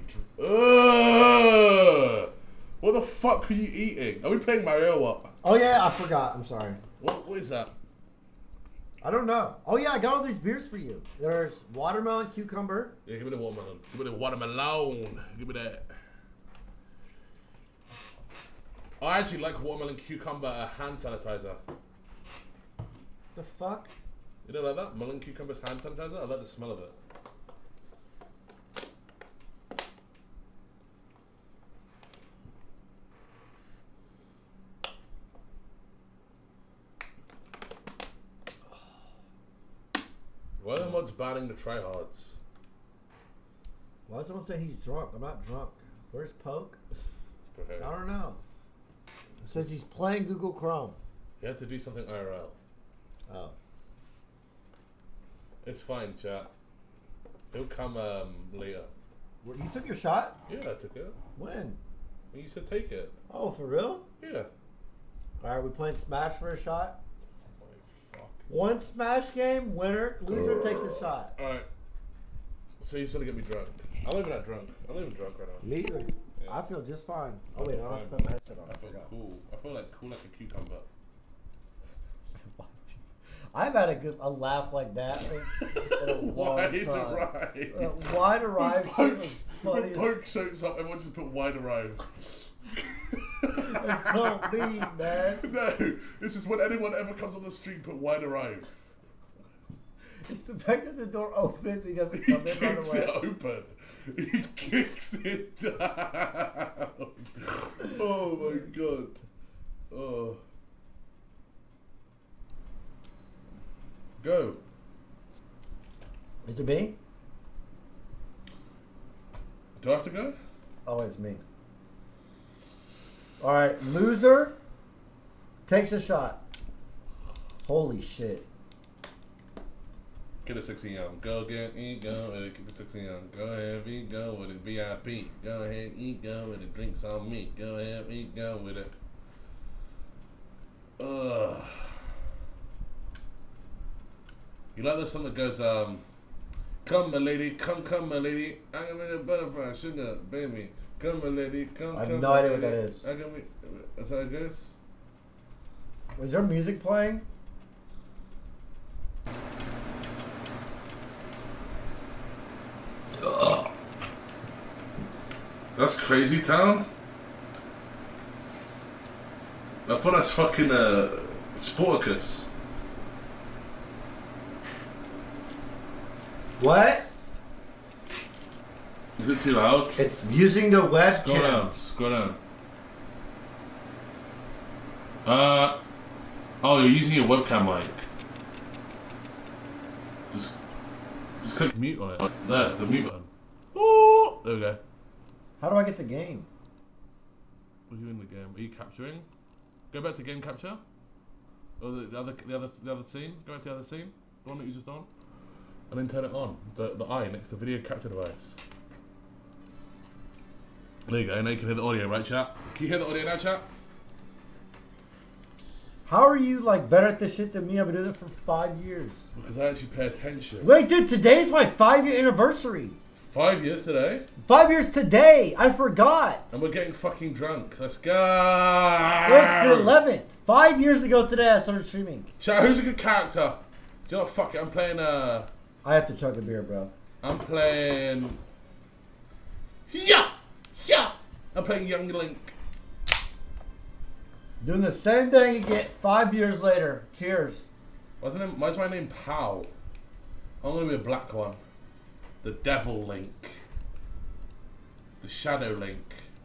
Ugh! What the fuck are you eating? Are we playing Mario or what? Oh, yeah, I forgot. I'm sorry. What, what is that? I don't know. Oh, yeah, I got all these beers for you. There's watermelon, cucumber. Yeah, give me the watermelon. Give me the watermelon. Give me that. I actually like watermelon cucumber uh, hand sanitizer. The fuck? You don't like that? Melon cucumber's hand sanitizer? I like the smell of it. Why are the mods banning the tryhards? Why does someone say he's drunk? I'm not drunk. Where's Poke? Okay. I don't know. It says he's playing Google Chrome. You have to do something I R L. Oh. It's fine, chat. He'll come um, later. Well, you took your shot? Yeah, I took it. When? When you said take it. Oh, for real? Yeah. Alright, we playing Smash for a shot? Oh, fuck. One Smash game, winner, loser takes a shot. Alright. So you're gonna get me drunk. I'm not even that drunk. I'm not even drunk right now. Me either. Yeah. I feel just fine. I Oh wait, I feel don't have to fine. put my headset on. I feel forgot. cool. I feel like cool like a cucumber. I've had a good a laugh like that in, in a long Wide time. arrive. Uh, wide arrive. When shit was Poke, funny when as- Poke shows up, everyone just put wide arrive. It's so mean, man. No, it's just when anyone ever comes on the street, put wide arrive. It's the fact that the door opens, he doesn't He come in right kicks away. it open. He kicks it down. Oh my god. Oh. Go. Is it me? Do I have to go? Oh, it's me. All right, loser takes a shot. Holy shit. Get a sixty young. Go get eat, go with it. Get the sixty young. Go ahead, eat, go with it. V I P. Go ahead, eat, go with it. Drinks on me. Go ahead, eat, go with it. Ugh. You like the song that goes, um, come my lady, come, come my lady, I can be a butterfly, sugar, baby. Come my lady, come, I have come no my idea what lady. that is. I can be, that's how it goes? Was there music playing? Ugh. That's crazy town. I thought that's fucking uh, Sporticus. What? Is it too loud? It's using the webcam. Scroll down, scroll down. Uh, oh, you're using your webcam mic. Just, just click mute on it. There, the mute button. Ooh, there we go. How do I get the game? What are you in the game? Are you capturing? Go back to game capture. Or the, the other, the other, the other scene. Go back to the other scene. The one that you just on. And then turn it on. The the eye next to video capture device. There you go. Now you can hear the audio, right, chat? Can you hear the audio now, chat? How are you like better at this shit than me? I've been doing it for five years. Because I actually pay attention. Wait, dude, today's my five-year anniversary. Five years today. Five years today. I forgot. And we're getting fucking drunk. Let's go. It's the eleventh. Five years ago today, I started streaming. Chat, who's a good character? Do you know what? Fuck it. I'm playing. Uh, I have to chug a beer, bro. I'm playing. Yeah, yeah. I'm playing Young Link. Doing the same thing again five years later. Cheers. Why's, the name, why's my name Pow? I'm gonna be a black one. The Devil Link. The Shadow Link.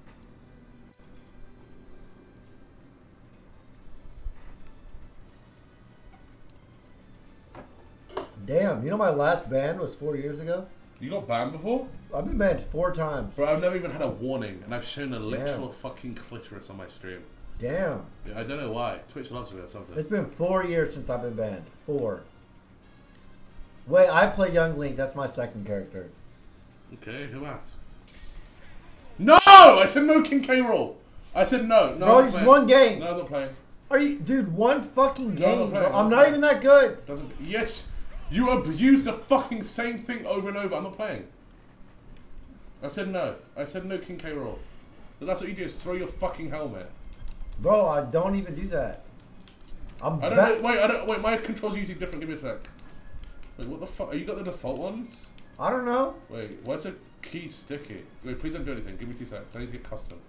Damn, you know my last ban was four years ago? You got banned before? I've been banned four times. Bro, I've never even had a warning, and I've shown a literal Damn. fucking clitoris on my stream. Damn. Yeah, I don't know why. Twitch loves me or something. It's been four years since I've been banned. Four. Wait, I play Young Link. That's my second character. Okay, who asked? No! I said no King K roll. I said no. No, bro, I'm it's playing. one game. No, I'm not playing. Are you, dude? One fucking No, I'm game, not bro. playing. I'm I'm not playing. even that good. Doesn't. Yes, you abuse the fucking same thing over and over. I'm not playing. I said no. I said no King K roll. So that's what you do is throw your fucking helmet. Bro, I don't even do that. I'm I don't know. Wait, I don't. Wait, my controls are usually different. Give me a sec. Wait, what the fuck? Are you got the default ones? I don't know. Wait, why's the key sticky? Wait, please don't do anything. Give me two seconds. I need to get custom.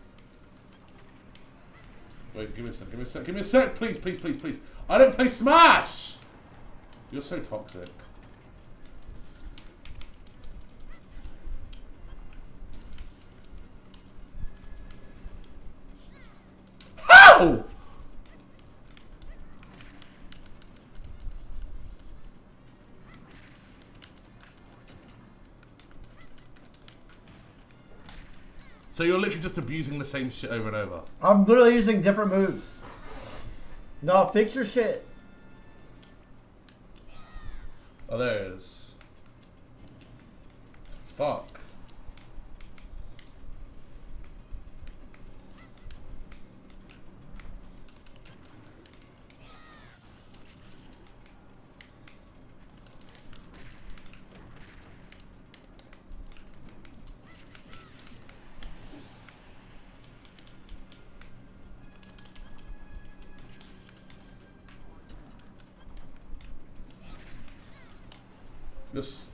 Wait, give me a sec. Give me a sec. Give me a sec, please, please, please, please. I don't play Smash. You're so toxic. How? So you're literally just abusing the same shit over and over. I'm literally using different moves. No, fix your shit. Oh, there it is. Fuck. Just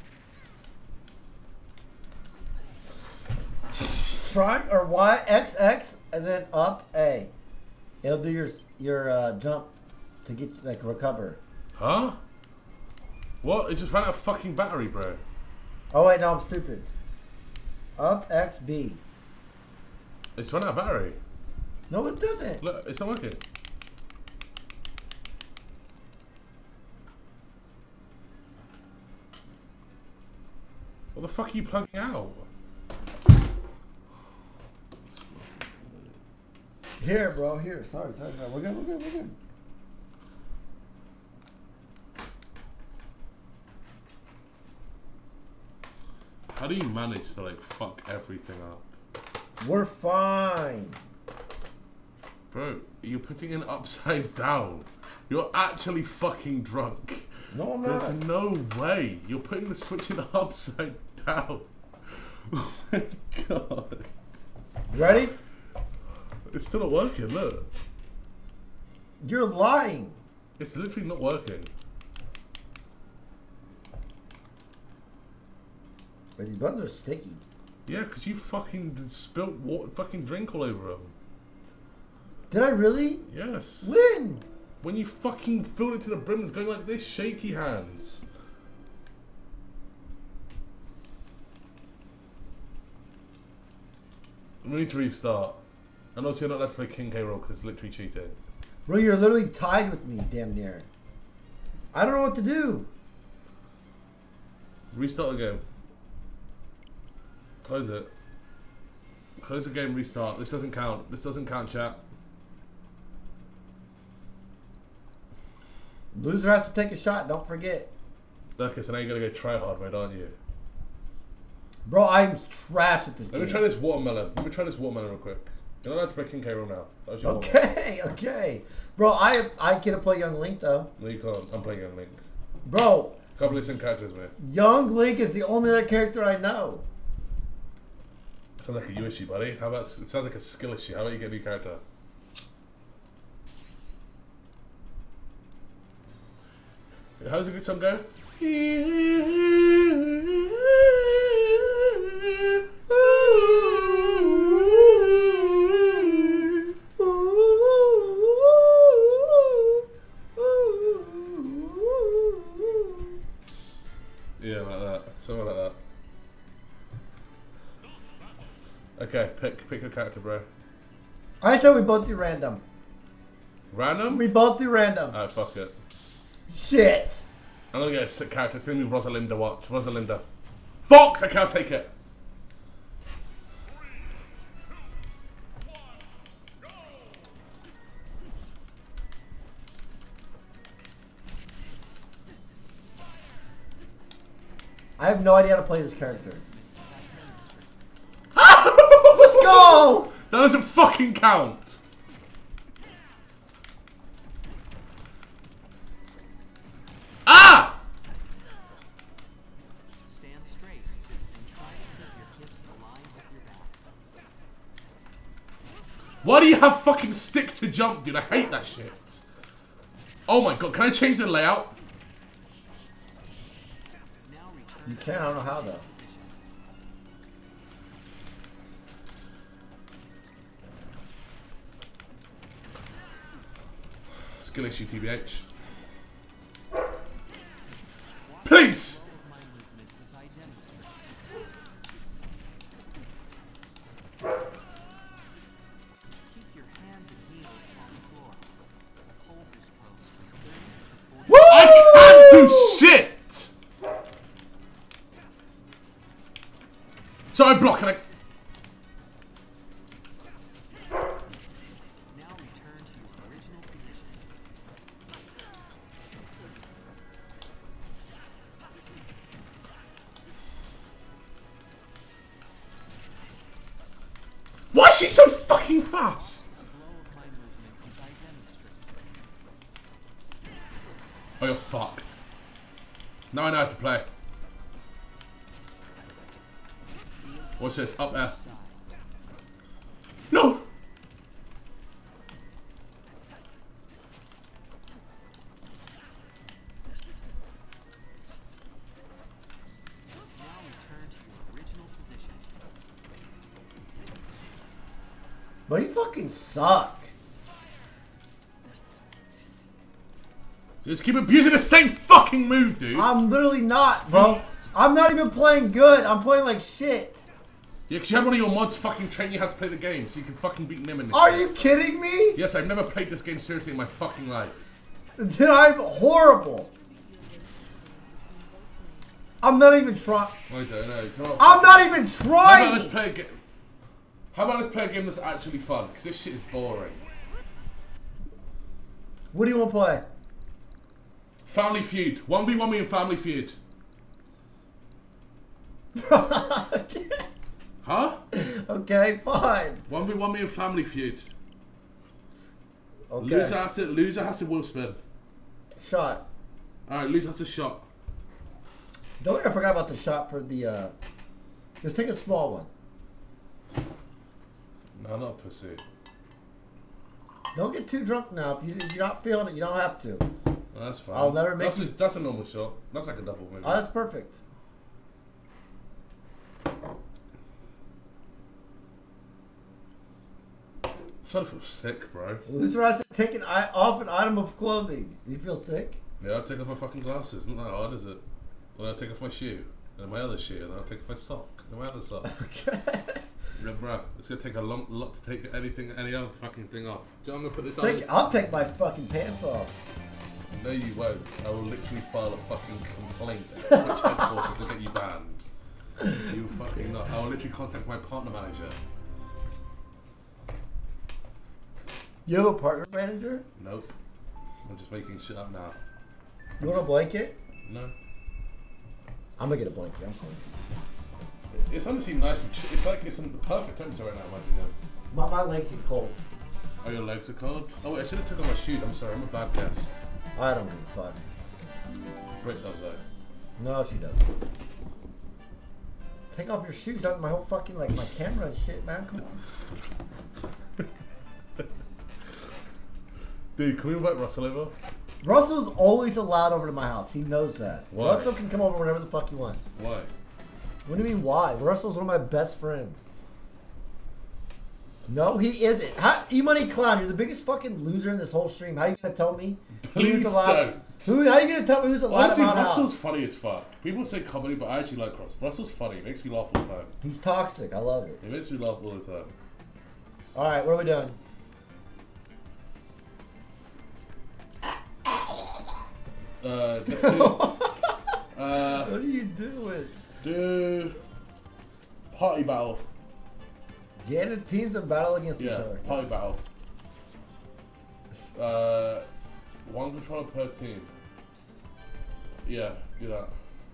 Try or Y X X and then up A. It'll do your your uh, jump to get like recover. Huh? What? It just ran out of fucking battery, bro. Oh wait, no, I'm stupid. Up X B. It's run out of battery. No, it doesn't. Look, it's not working. What the fuck are you plugging out? Here, bro. Here. Sorry, sorry, sorry. We're good. We're good. We're good. How do you manage to like fuck everything up? We're fine. Bro, you're putting it upside down. You're actually fucking drunk. No, I'm There's not. no way. You're putting the switch in upside down. Oh my god. Ready? It's still not working, look. You're lying. It's literally not working. But these buttons are sticky. Yeah, because you fucking spilt water, fucking drink all over them. Did I really? Yes. When? When you fucking filled it to the brim, it's going like this, shaky hands. We need to restart. And also you're not allowed to play King K roll because it's literally cheating. Bro, you're literally tied with me, damn near. I don't know what to do. Restart the game. Close it. Close the game, restart. This doesn't count. This doesn't count, chat. Loser has to take a shot, don't forget. Okay, so now you're gonna go try hard mode, aren't you? Bro, I'm trash at this Let game. me try this watermelon. Let me try this watermelon real quick. You're not allowed to play King K roll now. That was your Okay, okay. Bro, I I get to play Young Link though. No, you can't. I'm playing Young Link. Bro, Couple of same characters, mate. Young Link is the only other character I know. Sounds like a you issue, buddy. How about, it sounds like a skill issue. How about you get a new character? How's a good song go? Yeah, like that. Something like that. Okay, pick pick a character, bro. I said we both do random. Random? We both do random. Alright, fuck it. Shit. I'm gonna get a sick character. It's gonna be Rosalinda. Watch. Rosalinda. Fox! I can't take it. I have no idea how to play this character. Let's go! That doesn't fucking count. Ah! Stand straight and try to keep your hips aligned with your back. Why do you have fucking stick to jump, dude? I hate that shit. Oh my god, can I change the layout? You can, I don't know how though. Skill issue, T B H. Please! I can't do shit! So I block and I... Now return to your original position. Why is she so fucking fast? Oh, you're fucked. Now I know how to play. What's this? Up there. No! But you fucking suck. Just keep abusing the same fucking move, dude. I'm literally not, bro. I'm not even playing good. I'm playing like shit. Yeah, because you had one of your mods fucking train you how to play the game, so you can fucking beat Nim in this Are game. you kidding me? Yes, I've never played this game seriously in my fucking life. Dude, I'm horrible. I'm not even trying. I don't know. Do you know what? I'm not even How trying. about let's play a game? How about let's play a game that's actually fun? Because this shit is boring. What do you want to play? Family Feud. one v one me in Family Feud. Huh? Okay, fine. one v one me in Family Feud. Okay. Loser has to, loser has to will spin. Shot. Alright, loser has a shot. Don't worry, I forgot about the shot for the, uh... Just take a small one. No, not a pussy. Don't get too drunk now. If, you, if you're not feeling it, you don't have to. No, that's fine. I'll never make that's you... A, that's a normal shot. That's like a double, maybe. Oh, that's perfect. I'm starting to feel sick, bro. Loser has to take an eye off an item of clothing. Do you feel sick? Yeah, I'll take off my fucking glasses. Not that hard, is it? Then I'll take off my shoe. And then my other shoe. And then I'll take off my sock. And then my other sock. Okay. Yeah, bro, it's gonna take a long lot to take anything, any other fucking thing off. Do you know I'm gonna put this on? Take, I'll take my fucking pants off. No, you won't. I will literally file a fucking complaint at Twitch headquarters to get you banned. You fucking not. I will literally contact my partner manager. You have a partner manager? Nope. I'm just making shit up now. You want a blanket? No. I'm gonna get a blanket. I'm cool. It's honestly nice and ch it's like it's in the perfect temperature right now, imagine. Yeah. My, my legs are cold. Oh, your legs are cold? Oh wait, I should have taken off my shoes. I'm sorry, I'm a bad guest. I don't give a fuck. Britt does that. No, she doesn't. Take off your shoes, not my whole fucking, like, my camera and shit, man. Come on. Dude, can we invite Russell over? Russell's always allowed over to my house. He knows that. Why? Russell can come over whenever the fuck he wants. Why? What do you mean, why? Russell's one of my best friends. No, he isn't. How, E-Money Clown, you're the biggest fucking loser in this whole stream. How you gonna tell me Please who's allowed? don't. Who? How you gonna tell me who's allowed Honestly, at my Russell's house? funny as fuck. People say comedy, but I actually like Russell. Russell's funny. He makes me laugh all the time. He's toxic. I love it. He makes me laugh all the time. All right, what are we doing? Uh, let's do... uh, What are you doing? Do... Party battle. Janet teams in battle against each Yeah, other. party battle. Uh, one controller per team. Yeah, do that.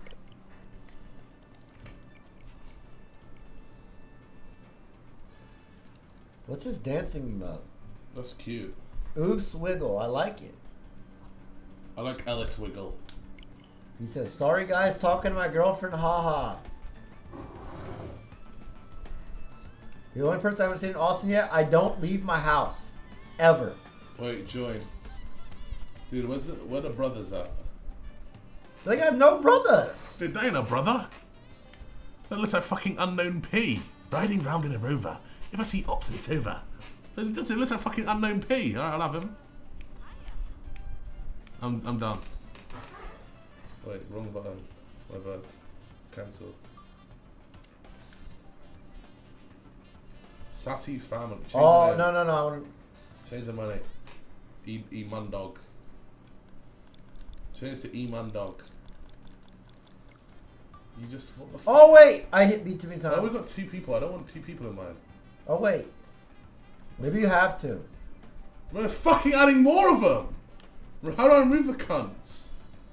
What's this dancing mode? That's cute. Oops, wiggle. I like it. I like Ellis Wiggle. He says, sorry guys, talking to my girlfriend, haha. You're the only person I haven't seen in Austin yet. I don't leave my house. Ever. Wait, join. Dude, where's the, where the brothers at? They got no brothers. Dude, they ain't a brother. That looks like fucking Unknown P. Riding round in a rover. If I see ops, it's over. Does it look like fucking Unknown P? Alright, I'll have him. I'm, I'm done. Wait, wrong button. My bad. Cancel. Sassy's family. Change Oh, the no, name. no, no. I want Change the money. E, e Mundog. Change to E Mundog. You just, what the fuck? Oh, wait. I hit B too many times. Oh, we've got two people. I don't want two people in mine. Oh, wait. Maybe you have to. Man, it's fucking adding more of them. How do I remove the cunts?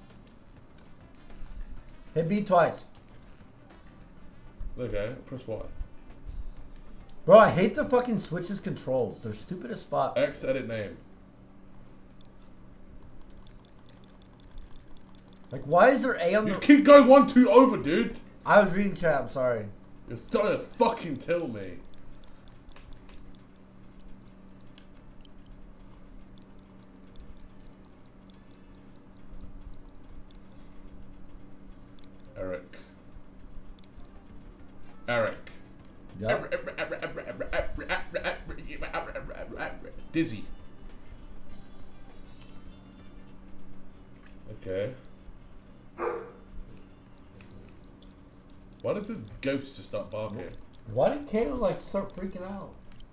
Hit B twice. Okay, press Y. Bro, I hate the fucking switches controls. They're stupid as fuck. X edit name. Like, why is there A on You the... keep going one, two over, dude. I was reading chat. I'm sorry. You're starting to fucking tell me. Eric. Eric. Yep. Dizzy. Okay. Why does the ghost just start barking? Why did Kayla, like, start freaking out?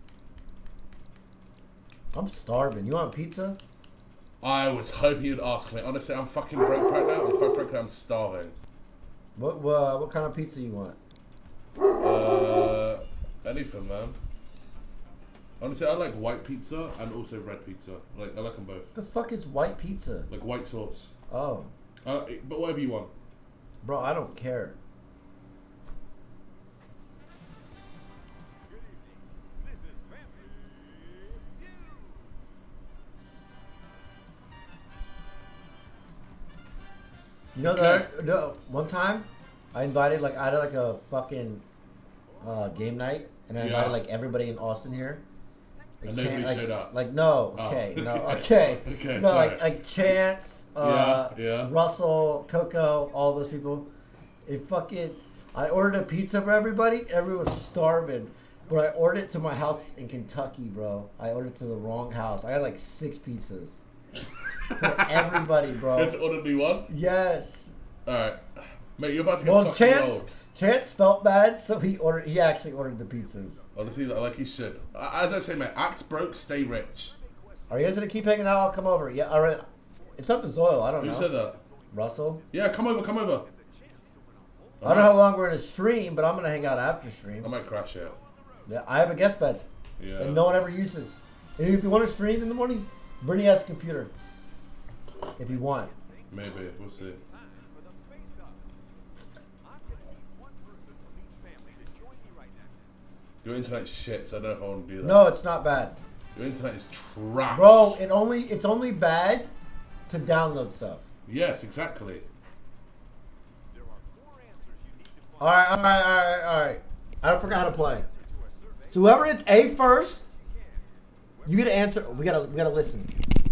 I'm starving. You want pizza? I was hoping you'd ask me. Honestly, I'm fucking broke right now, and quite frankly, I'm starving. What uh, what kind of pizza you want? Uh, anything, man. Honestly, I like white pizza and also red pizza. Like, I like them both. The fuck is white pizza? Like white sauce. Oh. Uh, but whatever you want. Bro, I don't care. You know that? No, one time, I invited like I had like a fucking uh, game night, and I invited Yeah. like everybody in Austin here. Like, And nobody like, showed up. Like no, Oh, okay, no, okay. okay, Okay, no, sorry. like like Chance, uh, Yeah, yeah. Russell, Coco, all those people. It fucking. I ordered a pizza for everybody. Everyone was starving, but I ordered it to my house in Kentucky, bro. I ordered it to the wrong house. I had like six pizzas for everybody, bro. You had to order me one? Yes. Alright. Mate, you're about to get Well, fucking Chance, old. Chance felt bad, so he ordered. He actually ordered the pizzas. Honestly, like he should. As I say, mate, act broke, stay rich. Are you guys gonna keep hanging out? I'll come over. Yeah, all right. It's up to Zoil. I don't Who know. said that? Russell. Yeah, come over, come over. I don't know how long we're in a stream, but I'm gonna hang out after stream. I might crash out. Yeah, I have a guest bed. Yeah. And no one ever uses. And if you want to stream in the morning, Brittany has a computer. If you want. Maybe, we'll see. Your internet's shit, so I don't know if I want to do that. No, it's not bad. Your internet is trash. Bro, it only it's only bad to download stuff. Yes, exactly. Alright, alright, alright, alright. I forgot how to play. So whoever hits A first, you get to answer. We gotta we gotta listen.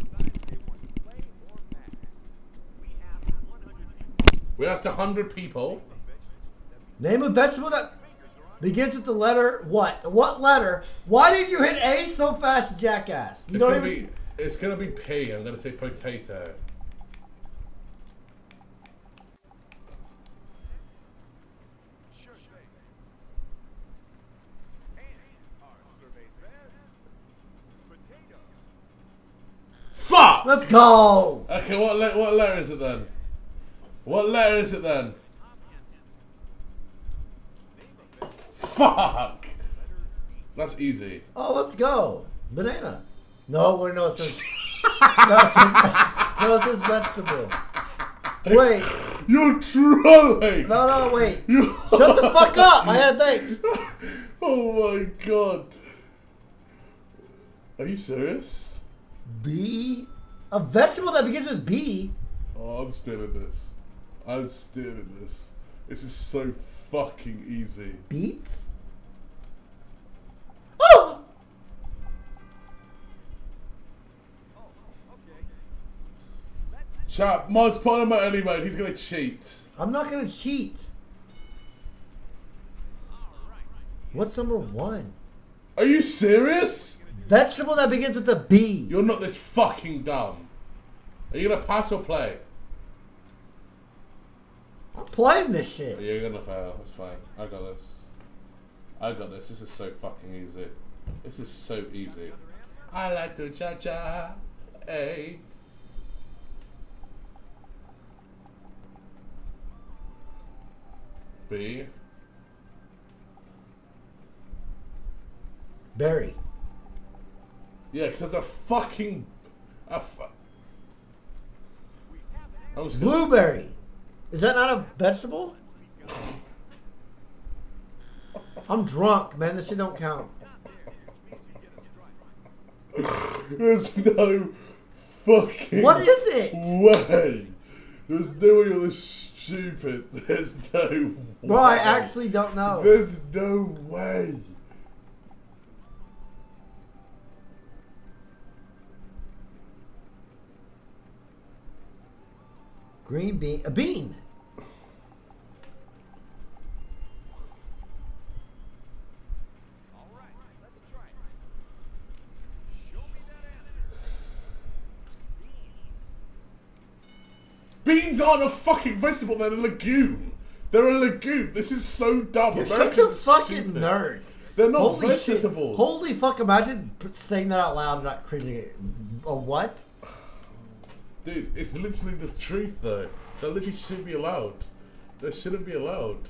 We asked a hundred people. Name a vegetable that begins with the letter what? What letter? Why did you hit A so fast, jackass? You It's don't gonna even. be. It's gonna be P. I'm gonna say potato. Fuck! Let's go! Okay, what le what letter is it then? What letter is it then? Fuck! That's easy. Oh, let's go. Banana. No, we're no, it says, no, it says, no, it says vegetable. Wait. You're trolling! No, no, wait. You Shut the fuck up. I had to think. Oh my god. Are you serious? B? A vegetable that begins with B? Oh, I'm stealing this. I'm stealing this. This is so fucking easy. Beets? Oh! Chap, Mod's put him at early mode. He's gonna cheat. I'm not gonna cheat. What's number one? Are you serious? Vegetable that begins with a B. You're not this fucking dumb. Are you gonna pass or play? I'm playing this shit. You're gonna fail. That's fine. I got this. I got this. This is so fucking easy. This is so easy. I like to cha cha. Hey. B. Berry. Yeah, because there's a fucking. A fu I was Blueberry. Is that not a vegetable? I'm drunk, man. This shit don't count. There's no fucking. What is it? Way. There's no way you're this stupid. There's no way. Bro, I actually don't know. There's no way. Green bean. A bean. Beans aren't a fucking vegetable, they're a legume. They're a legume. This is so dumb. You're Americans such a are fucking stupid. nerd. They're not Holy vegetables. Shit. Holy fuck, imagine saying that out loud and not cringing it. A what? Dude, it's literally the truth though. That literally shouldn't be allowed. That shouldn't be allowed.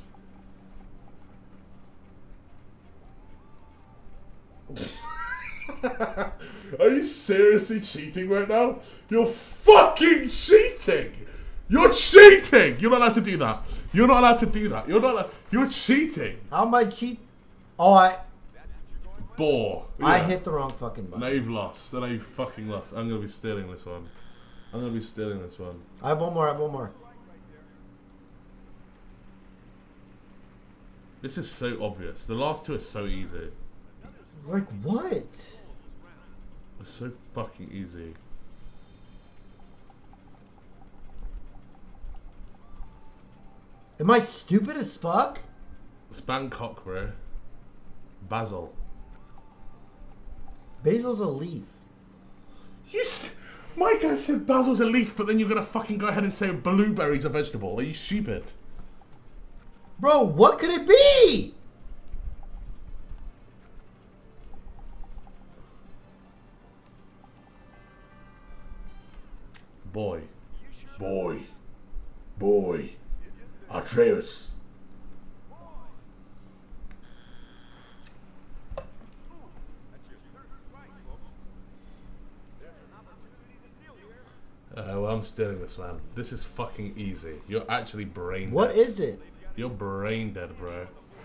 Are you seriously cheating right now? You're fucking cheating! You're cheating! You're not allowed to do that. You're not allowed to do that. You're not allowed. You're cheating. How am I cheat? Oh, I. Bore. I Yeah. hit the wrong fucking button. Now you've lost. Now you've fucking lost. I'm gonna be stealing this one. I'm gonna be stealing this one. I have one more. I have one more. This is so obvious. The last two are so easy. Like what? It's so fucking easy. Am I stupid as fuck? It's Bangkok, bro. Basil. Basil's a leaf. You s My guy said basil's a leaf, but then you're gonna fucking go ahead and say blueberry's a vegetable. Are you stupid? Bro, what could it be? Boy. Boy. Boy. Atreus. Uh, well, I'm stealing this, man. This is fucking easy. You're actually brain dead. What is it? You're brain dead, bro.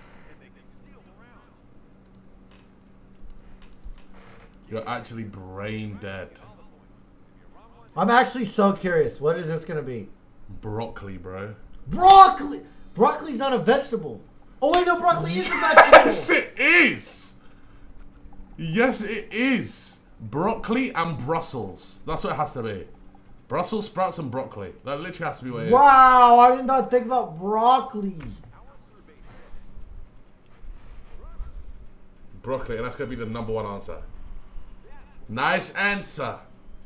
You're actually brain dead. I'm actually so curious. What is this gonna be? Broccoli, bro. Broccoli! Broccoli's not a vegetable. Oh wait, no, broccoli is a vegetable. Yes, it is! Yes, it is! Broccoli and Brussels. That's what it has to be. Brussels sprouts and broccoli. That literally has to be what it is. Wow, I did not think about broccoli. Broccoli, and that's going to be the number one answer. Nice answer.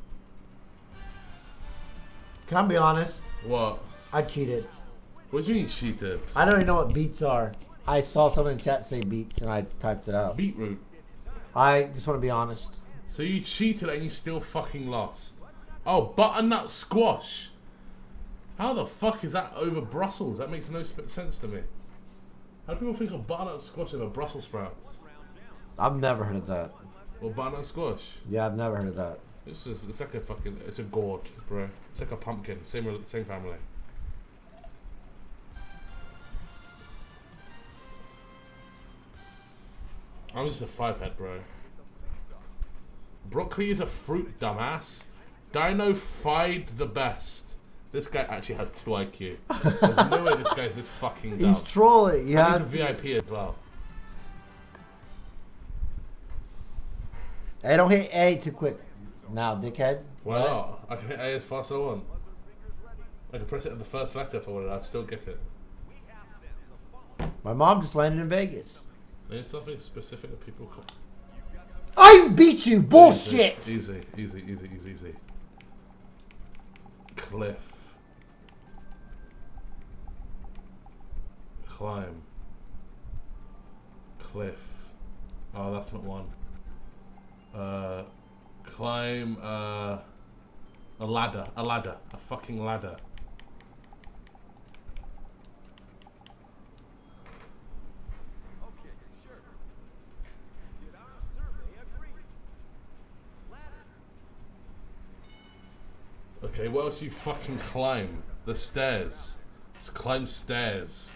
Can I be honest? What? I cheated. What do you mean you cheated? I don't even know what beets are. I saw someone in chat say beets and I typed it out. Beetroot. I just want to be honest. So you cheated and you still fucking lost. Oh, butternut squash. How the fuck is that over Brussels? That makes no sense to me. How do people think of butternut squash over Brussels sprouts? I've never heard of that. Well, butternut squash. Yeah, I've never heard of that. It's just, it's like a fucking, it's a gourd, bro. It's like a pumpkin. Same, same family. I'm just a five-head, bro. Broccoli is a fruit, dumbass. Dino fied the best. This guy actually has two I Q. There's no way this guy's this fucking dumb. He's trolling. He and has he's a V I P as well. Hey, don't hit A too quick. Now, dickhead. Why not? I can hit A as fast as I want. I can press it at the first letter if I wanted. I'd still get it. My mom just landed in Vegas. There's something specific that people call. I beat you! Bullshit! Easy, easy, easy, easy, easy. Cliff. Climb. Cliff. Oh, that's not one. Uh, climb, uh, a ladder. A ladder. A fucking ladder. Okay, what else do you fucking climb? The stairs. Just climb stairs.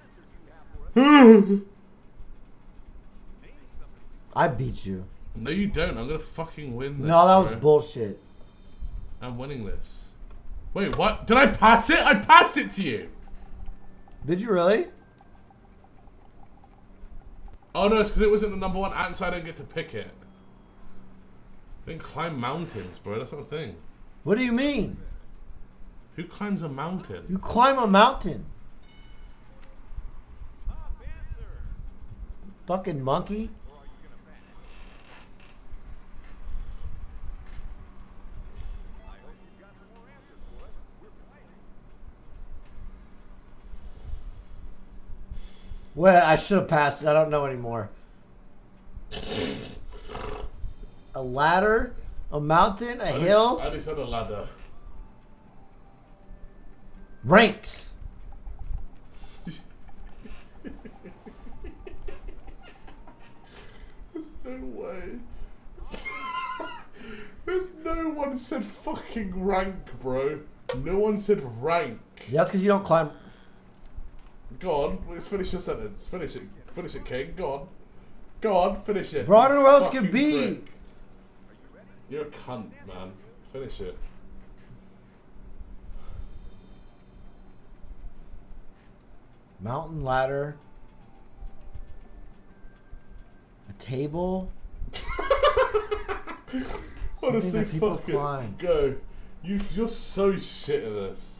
I beat you. No, you don't. I'm gonna fucking win this. No, that was bro. bullshit. I'm winning this. Wait, what? Did I pass it? I passed it to you. Did you really? Oh no, it's because it wasn't the number one answer. I didn't get to pick it. I didn't climb mountains, bro. That's not a thing. What do you mean? Who climbs a mountain? You climb a mountain. Fucking monkey. Well, I should have passed. I don't know anymore. A ladder? A mountain? A I hill? Just, I just had a ladder. Ranks. There's no way. There's no one said fucking rank, bro. No one said rank. Yeah, that's because you don't climb. Go on, let's finish your sentence. Finish it. Finish it, King. Go on. Go on, finish it. Bro, I don't know what else Fucking could be. prick. You're a cunt, man. Finish it. Mountain ladder. table. Honestly, that people fuck it. climb. Go. You, you're so shit at this.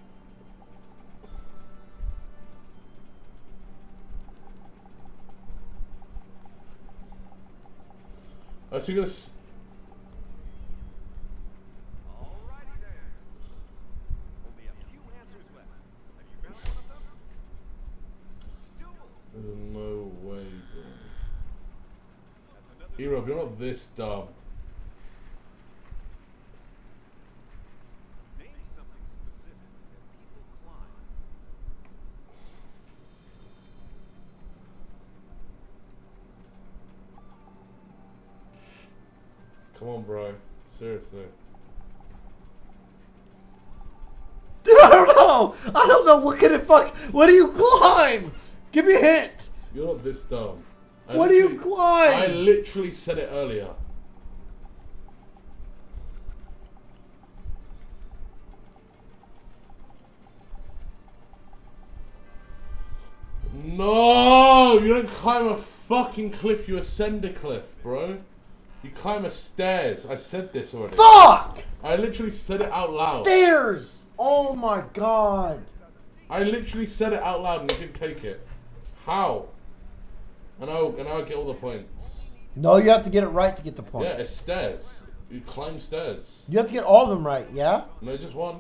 Oh, so you're gonna. S Alrighty then. Only a few answers left. Have you found one of them? Stool. There's no way, bro. That's another. E-Rob, you're not this dumb. Name something specific that people climb. Come on, bro. Seriously. Dude, I don't know. I don't know. What can it fuck? What do you climb? Give me a hint. You're not this dumb. I What do you literally- climb? I literally said it earlier. No! You don't climb a fucking cliff, you ascend a cliff, bro. You climb a stairs. I said this already. Fuck! I literally said it out loud. Stairs! Oh my god. I literally said it out loud and you didn't take it. How? And I'll, and I'll get all the points. No, you have to get it right to get the point. Yeah, it's stairs. You climb stairs. You have to get all of them right, yeah? No, just one.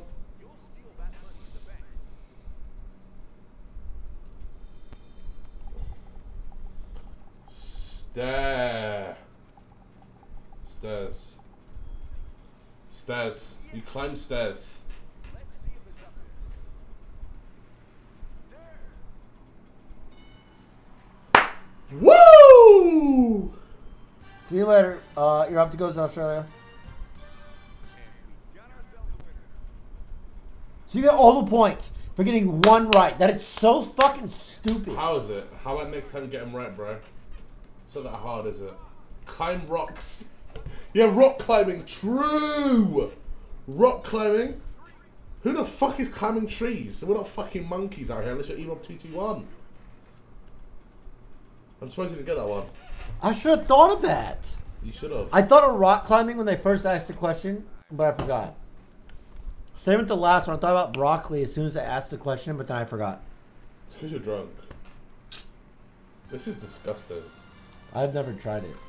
Stair. Stairs. Stairs. You climb stairs. Let's see if it's up there. Stairs. Woo! See you later. Uh, you're up to go to Australia. Got ourselves a winner. So you get all the points for getting one right. That is so fucking stupid. How is it? How about next time you get them right, bro? It's not that hard, is it? Climb rocks. Yeah, rock climbing. True. Rock climbing. Who the fuck is climbing trees? We're not fucking monkeys out here unless you're E Rob two two one. I'm surprised you didn't get that one. I should have thought of that. You should have. I thought of rock climbing when they first asked the question, but I forgot. Same with the last one. I thought about broccoli as soon as I asked the question, but then I forgot. It's because you're drunk. This is disgusting. I've never tried it.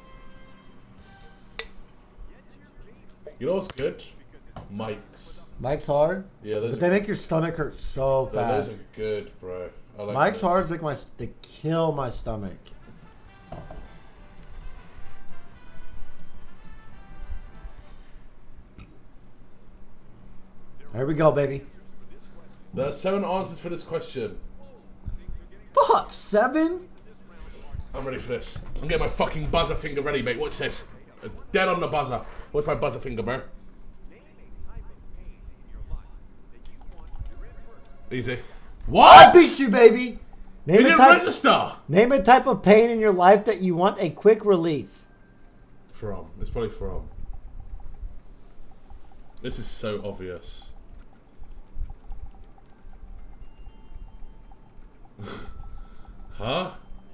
You know what's good? Mike's. Mike's hard? Yeah, those But are, they make your stomach hurt so no, fast. those are good, bro. I like Mike's those. hard is like my, they kill my stomach. There we go, baby. There are seven answers for this question. Fuck, seven? I'm ready for this. I'm getting my fucking buzzer finger ready, mate. Watch this. Uh, Dead on the buzzer. What's my buzzer finger, bro? Easy. I What? beat you, baby. You Name a, didn't type, register. name a type of pain in your life that you want a quick relief. From. It's probably from. This is so obvious. Huh?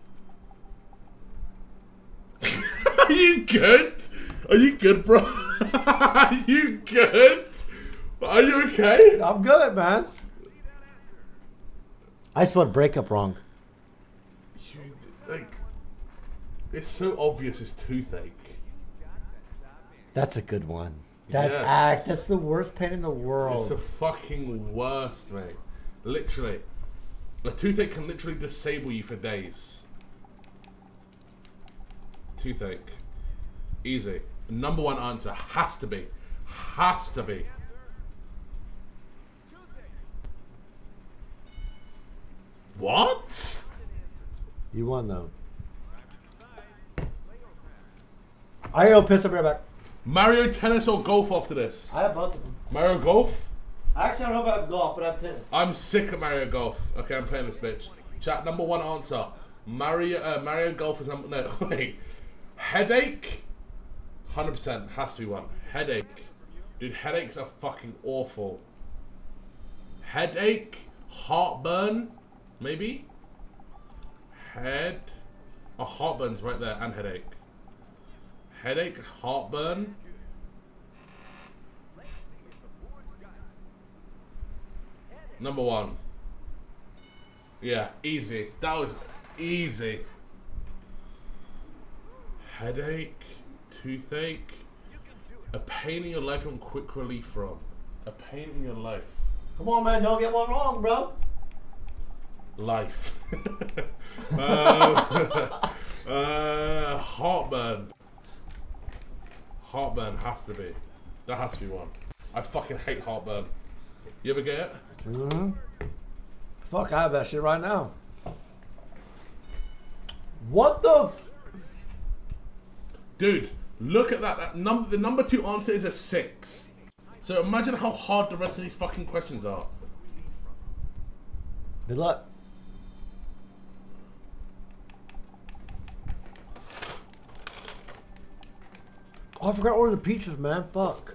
Are you good? Are you good, bro? Are you good? Are you okay? I'm good, man. I spelled breakup wrong. You, like, it's so obvious it's toothache. That's a good one. That's Yes. act. That's the worst pain in the It's world. the fucking worst, mate. Literally. A toothache can literally disable you for days. Toothache. Easy. Number one answer has to be. Has to be. What? You won though. I go piss up right back. Mario Tennis or golf after this? I have both of them. Mario Golf? Actually, I don't know about golf, but I have tennis. I'm sick of Mario Golf. Okay, I'm playing this bitch. Chat, number one answer. Mario uh, Mario Golf is number... No, wait. Headache? one hundred percent. Has to be one. Headache. Dude, headaches are fucking awful. Headache? Heartburn? Maybe? Head? Oh, heartburn's right there. And headache. Headache, heartburn. Number one. Yeah, easy. That was easy. Headache, toothache, a pain in your life and quick relief from. A pain in your life. Come on, man, don't get one wrong, bro. Life. uh, uh, heartburn. Heartburn has to be. That has to be one. I fucking hate heartburn. You ever get it? Mm-hmm. Fuck, I have that shit right now. What the f- Dude, look at that. that number, the number two answer is a six. So imagine how hard the rest of these fucking questions are. Good luck. Oh, I forgot to order the pizzas, man. Fuck.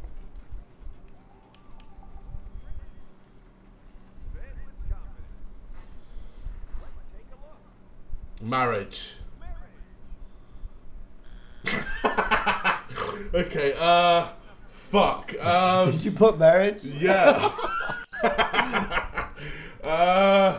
Marriage. Okay, uh, fuck. Um, Did you put marriage? Yeah. uh,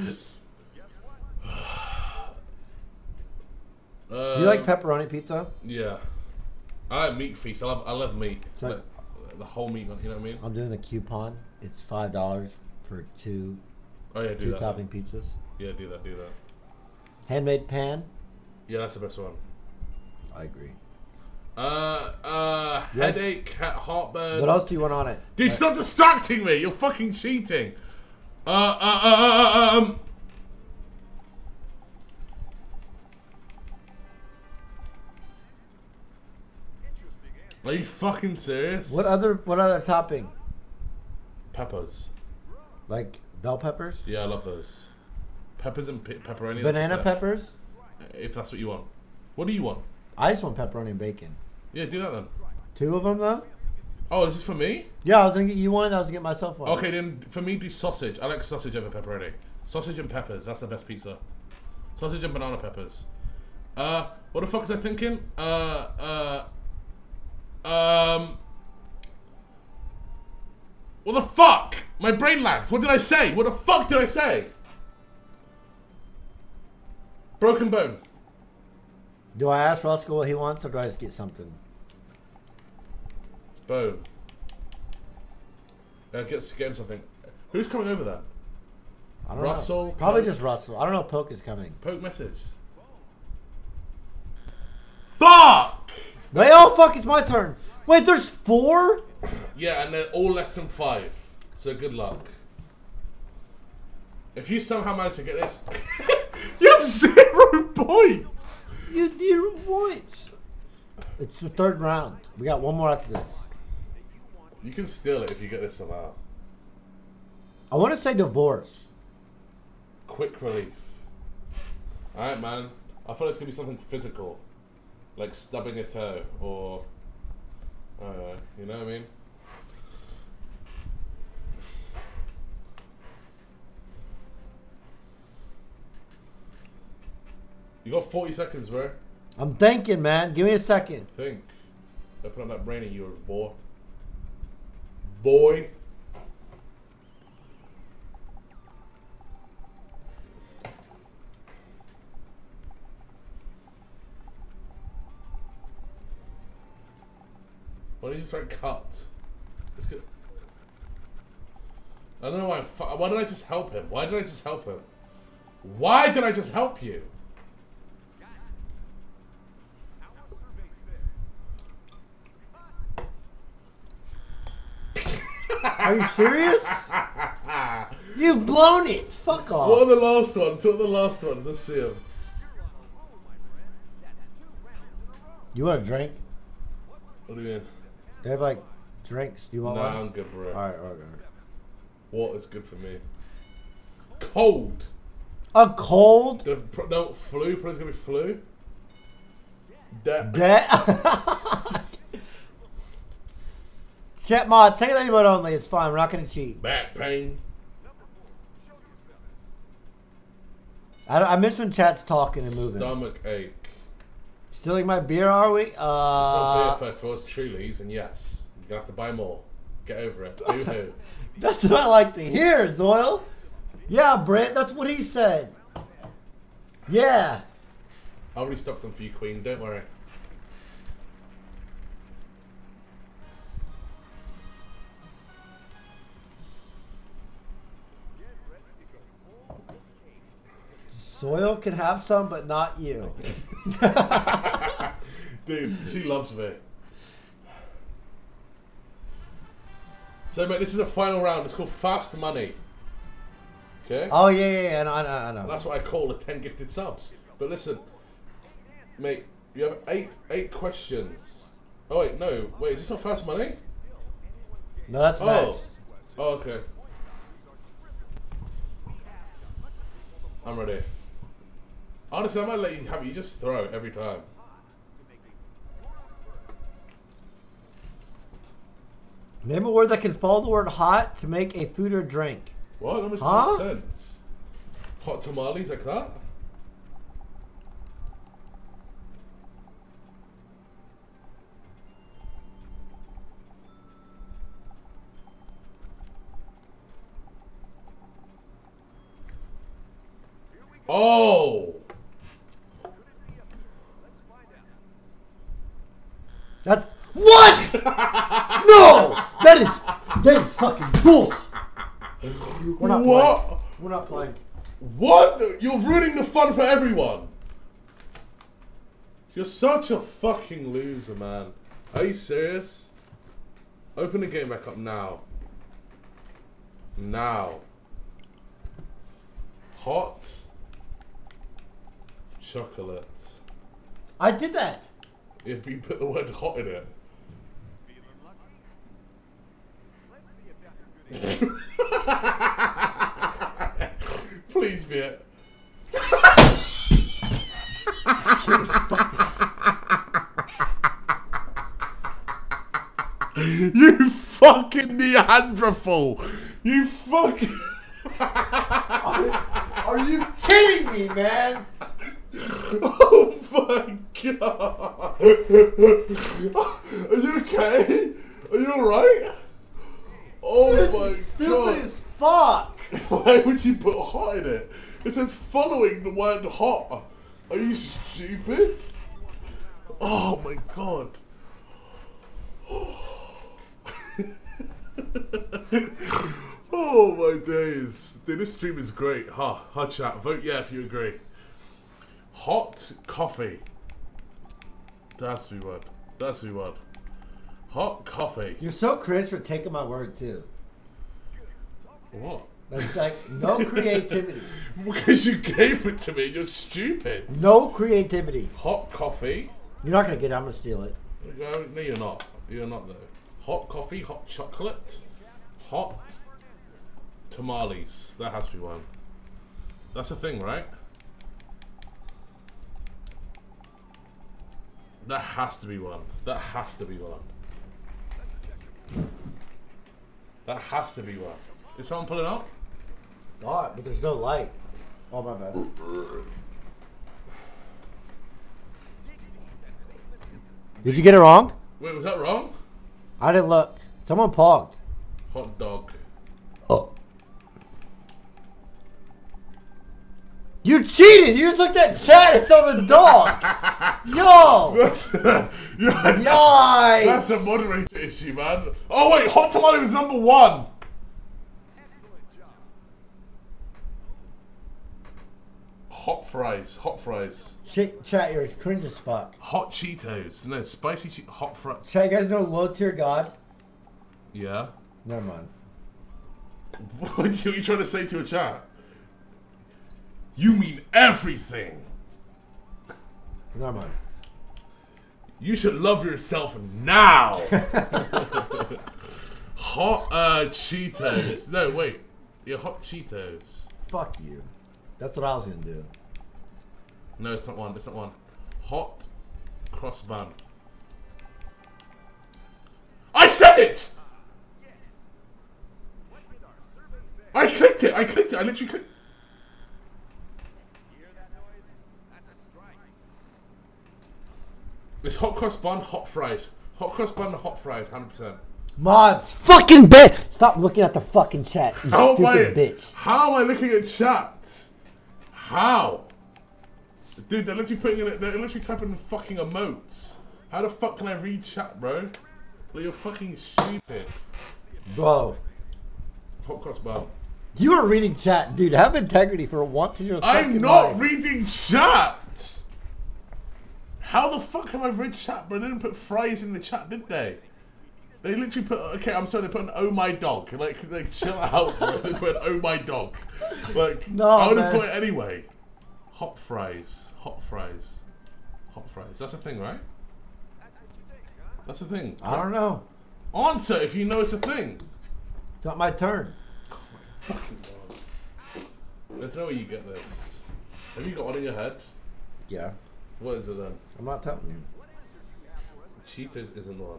Do you like pepperoni pizza? Yeah. I like meat feast. I love, I love meat. It's like- Like, the whole meat, you know what I mean? I'm doing a coupon. It's five dollars for two Oh yeah, do two that. topping pizzas. Yeah, do that, do that. Handmade pan. Yeah, that's the best one. I agree. Uh, uh, Yeah. headache, ha- heartburn. What else do you want on it? Dude, Like- stop distracting me! You're fucking cheating. Uh, uh, uh, uh, um. Are you fucking serious? What other what other topping? Peppers. Like bell peppers? Yeah, I love those. Peppers and pe- pepperoni. that's Banana the best. peppers? If that's what you want. What do you want? I just want pepperoni and bacon. Yeah, do that then. Two of them though? Oh, is this for me? Yeah, I was gonna get you one. I was gonna get myself one. Okay, then for me, do sausage. I like sausage over pepperoni. Sausage and peppers. That's the best pizza. Sausage and banana peppers. Uh, what the fuck was I thinking? Uh, uh, um. What the fuck? My brain lagged. What did I say? What the fuck did I say? Broken bone. Do I ask Russell what he wants, or do I just get something? Bone. Uh, get, get him something. Who's coming over then? I don't Russell, know. Probably Poke. just Russell. I don't know if Poke is coming. Poke message. Fuck! Wait, oh fuck, it's my turn. Wait, there's four? Yeah, and they're all less than five. So good luck. If you somehow manage to get this, you have zero points. You zero points. It's the third round. We got one more after this. You can steal it if you get this somehow. I want to say divorce. Quick relief. Alright, man. I thought it's going to be something physical. Like stubbing a toe or... I don't know. You know what I mean? You got forty seconds, bro. I'm thinking, man. Give me a second. Think. Open up that brain of yours, boy. Boy. Why don't you just write cut? It's good. I don't know why. I'm fu- why did I just help him? Why did I just help him? Why did I just help you? Are you serious? You've blown it. Fuck off. What are the last ones? What are the last ones? Let's see them. You want a drink? What do you mean? They have like drinks. Do you want Nah, one? I'm good, bro. All right, all right, all right. What is good for me? Cold. A cold? The, pro- no, flu. Probably gonna be flu. Death. That. Chat mod, second name mode only. It's fine. We're not gonna cheat. Back pain. I, I miss when chat's talking and moving. Stomach ache. Stealing my beer, are we? It's not Uh, beer festival, it's Truly's, and yes, you're gonna have to buy more. Get over it. Boo-hoo. that's what I like to hear, Zoil. Yeah, Brent, that's what he said. Yeah. I already stopped them for you, Queen, don't worry. Zoil can have some, but not you. Dude, she loves me. So, mate, this is a final round. It's called Fast Money. Okay? Oh, yeah, yeah, yeah. I know, I know. I know. That's what I call the ten gifted subs. But listen, mate, you have eight eight questions. Oh, wait, no. Wait, is this not Fast Money? No, that's Oh. next. Oh, okay. I'm ready. Honestly, I might let you have it. You just throw it every time. Name a word that can follow the word hot to make a food or drink. What? That makes Huh? no sense. Hot tamales like that? Oh! That's what? No, that is that is fucking bullshit. We're not What? playing. We're not playing. What? the- You're ruining the fun for everyone. You're such a fucking loser, man. Are you serious? Open the game back up now. Now. Hot chocolate. I did that. If you put the word hot in it. Please be it. You fucking Neanderthal! You fucking. Are you kidding me, man? Oh my god! Are you okay? Are you alright? Oh This my is stupid god! as fuck. Why would you put hot in it? It says following the word hot. Are you stupid? Oh my god. Oh my days. Dude, this stream is great. Ha, huh, ha chat. Vote yeah if you agree. Hot coffee. That's the word. That's the word. Hot coffee. You're so cringe for taking my word too. What? That's like no creativity. Because you gave it to me, you're stupid. No creativity. Hot coffee. You're not gonna get it. I'm gonna steal it. No, no, you're not. You're not though. Hot coffee, hot chocolate, hot tamales. That has to be one. That's a thing, right? That has to be one. That has to be one. That has to be one. Is someone pulling up? God, but there's no light. Oh my bad. Did you get it wrong? Wait, was that wrong? I didn't look. Someone pogged. Hot dog. Oh. You cheated! You just looked at chat and saw the dog! Yo! Yikes! Yikes! That's a moderator issue, man. Oh wait, hot tamale was number one. Hot fries, hot fries. Ch- chat, you're cringe as fuck. Hot Cheetos. No, spicy che- hot fries. Chat, you guys know low tier God? Yeah. Never mind. What are you trying to say to a chat? You mean everything. Never mind. You should love yourself now. Hot uh, Cheetos. No, wait. Yeah, hot Cheetos. Fuck you. That's what I was gonna do. No, it's not one. It's not one. Hot cross bun. I said it! I clicked it. I clicked it. I literally clicked. It's hot cross bun, hot fries. Hot cross bun, hot fries, one hundred percent. Mods, fucking bitch! Stop looking at the fucking chat, you How am I? stupid bitch. How am I looking at chat? How? Dude, they're literally putting in it. They're literally typing in fucking emotes. How the fuck can I read chat, bro? Like, you're fucking stupid. Bro. Hot cross bun. You are reading chat, dude. Have integrity for once in your I'm fucking not life. reading chat. How the fuck have I read chat, bro? They didn't put fries in the chat, did they? They literally put, okay, I'm sorry, they put an oh my dog. Like, like chill out, bro. They put an oh my dog. Like, No, I would have man. put it anyway. Hot fries. Hot fries. Hot fries. That's a thing, right? That's a thing. I don't know. Answer if you know it's a thing. It's not my turn. Fucking God. There's no way you get this. Have you got one in your head? Yeah. What is it then? I'm not telling you. Cheetos isn't one.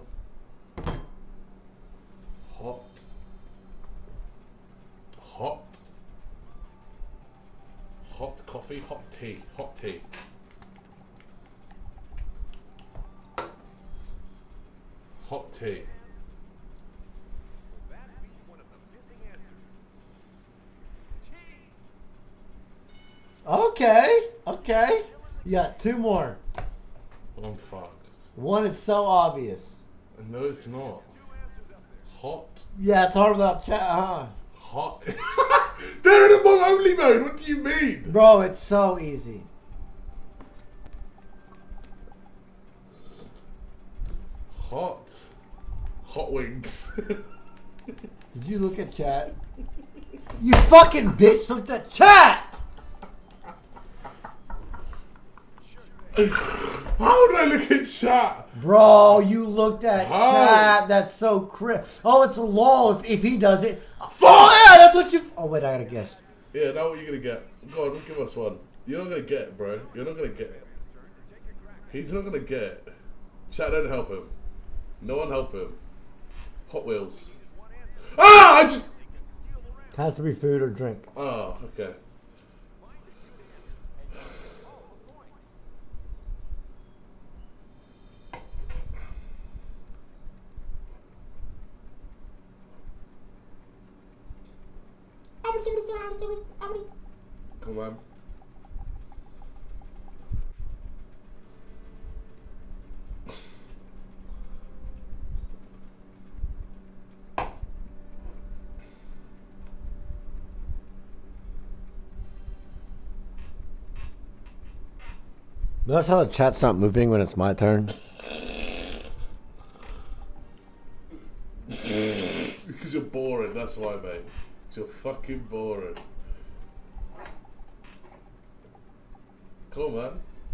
Hot. Hot. Hot coffee, hot tea, hot tea. Hot tea. That'd be one of the missing answers. Okay. Okay. You got two more. I'm fucked. One is so obvious. No, it's not. Hot. Yeah, it's hard without chat, huh? Hot. They're in a mode only mode. What do you mean? Bro, it's so easy. Hot. Hot wings. Did you look at chat? You fucking bitch looked at chat! How did I look at chat? Bro, you looked at How? chat. That's so crisp. Oh, it's a law if, if he does it. Oh, yeah, that's what you... Oh, wait, I gotta guess. Yeah, now what are you gonna get? Go on, give us one. You're not gonna get it, bro. You're not gonna get it. He's not gonna get it. Chat, don't help him. No one help him. Hot Wheels. Ah! I just... Has to be food or drink. Oh, okay. Come on. Notice how the chat's not moving when it's my turn? Because you're boring, that's why, mate. You're fucking boring. Come on, man.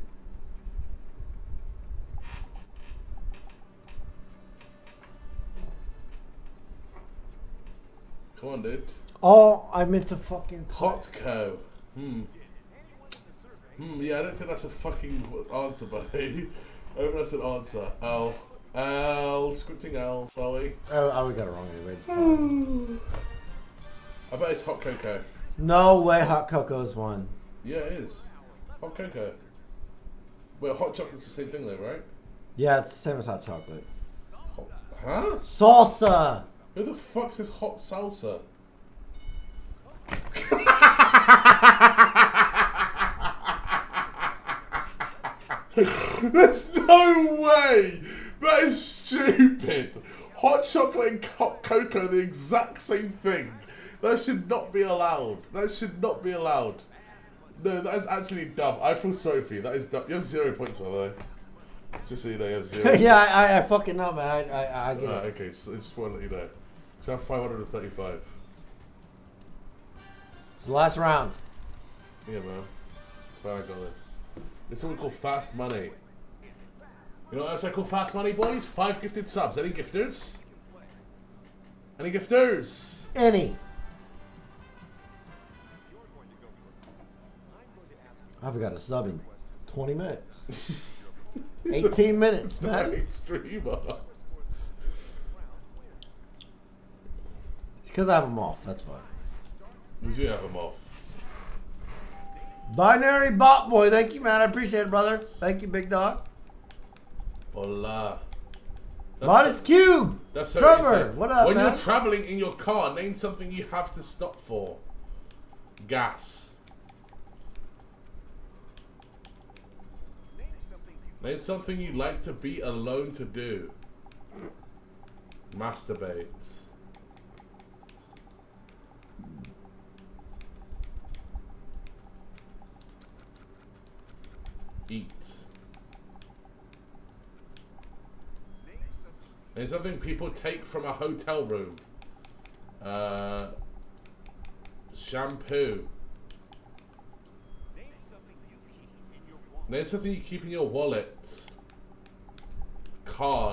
Come on, dude. Oh, I meant to fucking... Hot cow. Hmm. Hmm, yeah, I don't think that's a fucking answer, buddy. I hope that's an answer. L. L. Scripting L, sorry. Oh, I would got it wrong anyway. I bet it's hot cocoa. No way hot cocoa's one. Yeah, it is. Hot cocoa. Well, hot chocolate's the same thing though, right? Yeah, it's the same as hot chocolate. Hot, huh? Salsa! Who the fuck says hot salsa? There's no way! That is stupid! Hot chocolate and hot cocoa are the exact same thing. That should not be allowed. That should not be allowed. No, that is actually dumb. I feel sorry for you. That is dumb. You have zero points, by the way. Just so you know, you have zero. Yeah, I, I, I fucking know, man. I, I, I get Alright, it. okay, so I just want to let you know. So I have five hundred thirty-five. Last round. Yeah, man. That's why I got this. It's what we call fast money. You know what else I call fast money, boys? Five gifted subs. Any gifters? Any gifters? Any. I haven't got a sub in twenty minutes. eighteen minutes, man. Very streamer. It's because I have them off. That's fine. We do have them off. Binary Bot Boy. Thank you, man. I appreciate it, brother. Thank you, big dog. Hola. Modest Cube. That's so Trevor, easy. what up, When man? you're traveling in your car, name something you have to stop for. Gas. Name something you like to be alone to do. Masturbate. Eat. Name something people take from a hotel room. Uh, shampoo. Name something you keep in your wallet. Card.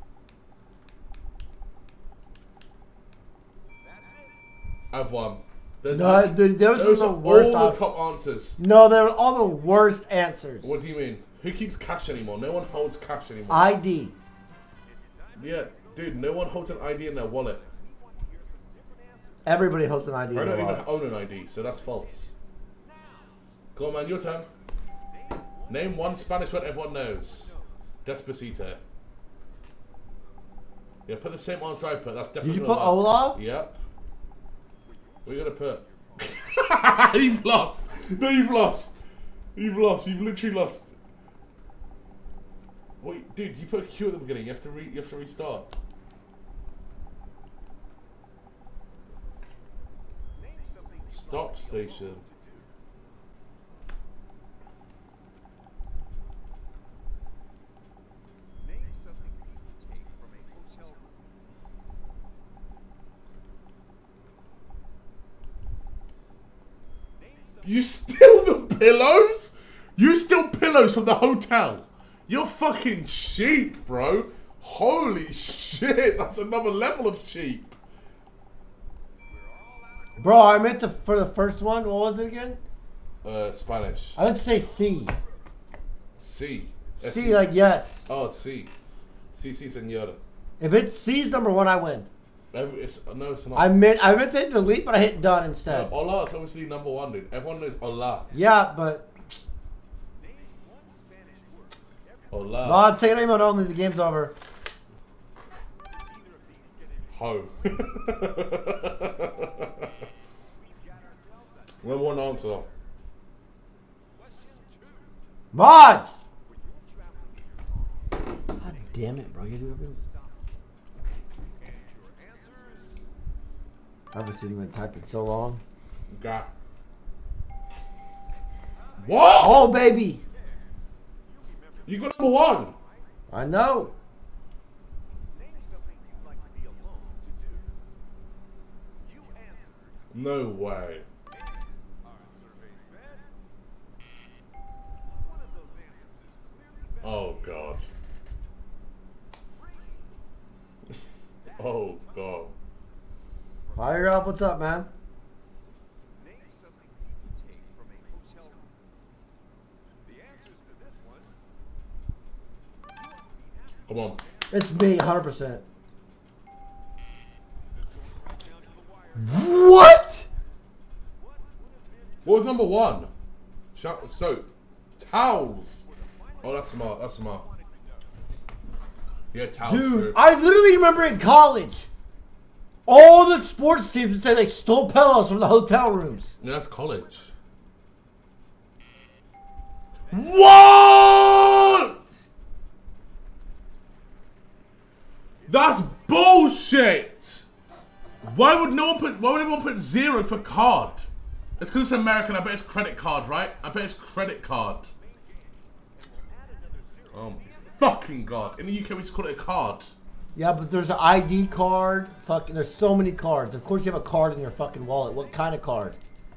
I've won. There's No, the, dude, those, those are are the worst. all op- the top answers. No, they're all the worst answers. What do you mean? Who keeps cash anymore? No one holds cash anymore. I D. Yeah, dude, no one holds an I D in their wallet. Everybody holds an I D. I in don't their even wallet. own an I D, so that's false. Go on, man, your turn. Name one Spanish word everyone knows. Despacito. Yeah, put the same answer I put. That's definitely. Did you put Ola? Yep. What are you gonna put? You've lost. No, you've lost. You've lost. You've literally lost. Wait, dude, you put a Q at the beginning. You have to re. You have to restart. Stop station. You steal the pillows? You steal pillows from the hotel? You're fucking cheap, bro. Holy shit, that's another level of cheap. Bro, I meant to for the first one. What was it again? Uh, Spanish. I meant to say C. C. C, like yes. Oh, C. C, C, senora. If it's C's number one, I win. Every, it's, no, it's not. I meant I meant to hit delete, but I hit done instead. No, hola, it's obviously number one, dude. Everyone knows hola. Yeah, but. Hola. No, I'll take it anymore only. The game's over. Ho. Number one answer. Mods! God damn it, bro. You do it. I haven't seen him type in so long. Got. What? Oh, baby. You got number one. I know. No way. Oh god. Oh god. Fire up, what's up, man? Come on. It's me, one hundred percent. What? What was number one? Shout soap. Towels. Oh, that's smart. That's smart. Yeah, towels. Dude, true. I literally remember in college, all the sports teams would say they stole pillows from the hotel rooms. Yeah, that's college. What? That's bullshit. Why would no one put? Why would everyone put zero for card? It's because it's American. I bet it's credit card, right? I bet it's credit card. Oh my fucking god! In the U K, we just call it a card. Yeah, but there's an I D card. Fucking, there's so many cards. Of course, you have a card in your fucking wallet. What kind of card?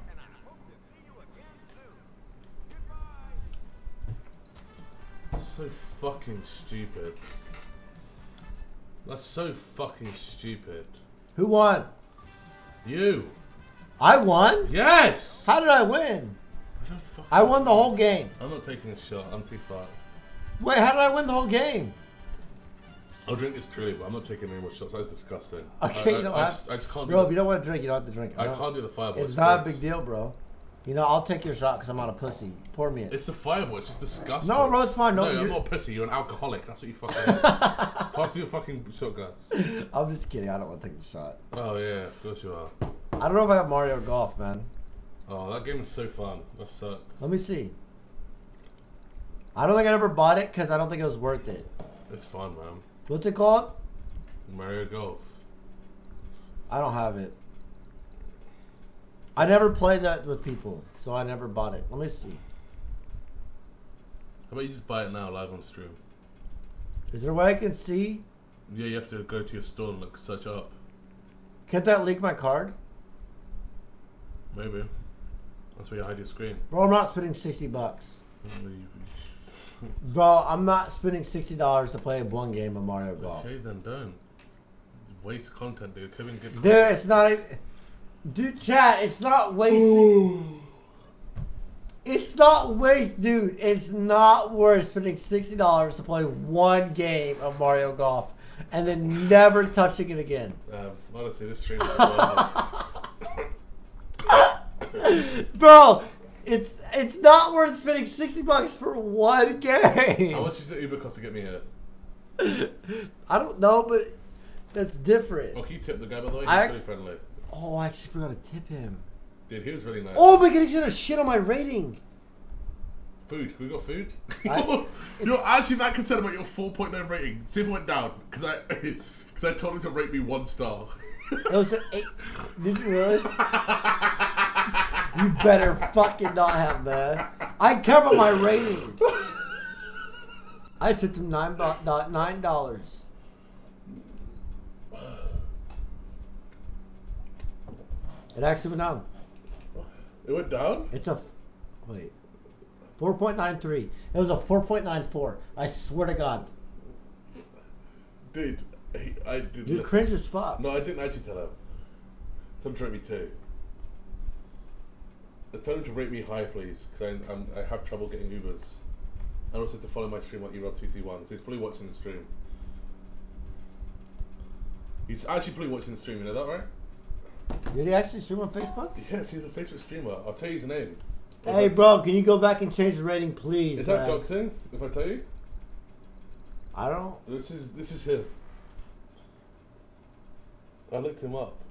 That's so fucking stupid. That's so fucking stupid. Who won? You. I won? Yes! How did I win? I don't fucking I won the whole game. I'm not taking a shot. I'm too far. Wait, how did I win the whole game? I'll drink this truly, but I'm not taking any more shots. That's disgusting. Okay, I, you don't I, I have just, I just can't do Bro, the, if you don't want to drink, you don't have to drink. I don't- can't do the fireball. It's not a gross. big deal, bro. You know, I'll take your shot because I'm not a pussy. Pour me it. It's the fireball. It's just disgusting. No, bro, it's fine. No, No, you're you're not a pussy. You're an alcoholic. That's what you fucking are. Pass me your fucking shot glass. I'm just kidding. I don't want to take the shot. Oh, yeah. Of course you are. I don't know if I have Mario Golf, man. Oh, that game is so fun. That sucks. Let me see. I don't think I ever bought it because I don't think it was worth it. It's fun, man. What's it called? Mario Golf. I don't have it. I never played that with people, so I never bought it. Let me see. How about you just buy it now, live on stream? Is there a way I can see? Yeah, you have to go to your store and look, search up. Can't that leak my card? Maybe. That's where you hide your screen. Bro, I'm not spending sixty bucks. Bro, I'm not spending sixty dollars to play one game of Mario Golf. Okay, then don't. Waste content, dude. Could have been good. Dude, it's not even... Dude, chat, it's not wasting... It's not waste, dude. It's not worth spending sixty dollars to play one game of Mario Golf and then never touching it again. Um, honestly, this stream is Bro, it's it's not worth spending sixty bucks for one game. How much does the Uber cost to get me here? I don't know, but that's different. Oh, can you tip the guy, by the way? He's I, really friendly. Oh, I actually forgot to tip him. Dude, he was really nice. Oh my god, he's gonna shit on my rating. Food. We got food? I, You're actually that concerned about your four point nine rating. See if it went down. Because I, cause I told him to rate me one star. It was an eight. Did you really? You better fucking not have, man. I cover my rating. I sent him nine dot nine dollars. It actually went down. It went down? It's a wait. four point nine three. It was a four point nine four. I swear to God. Dude, he, I did. You cringe as fuck. No, I didn't actually tell him. Tell him to rate me two. I told him to rate me high, please, because I, I'm, I have trouble getting Ubers. And also to follow my stream on E Rob two two one, so he's probably watching the stream. He's actually probably watching the stream, you know that, right? Did he actually stream on Facebook? Yes, he's a Facebook streamer. I'll tell you his name. Hey, bro, can you go back and change the rating, please? Is that man? doxing, if I tell you? I don't. This is this is him. I looked him up.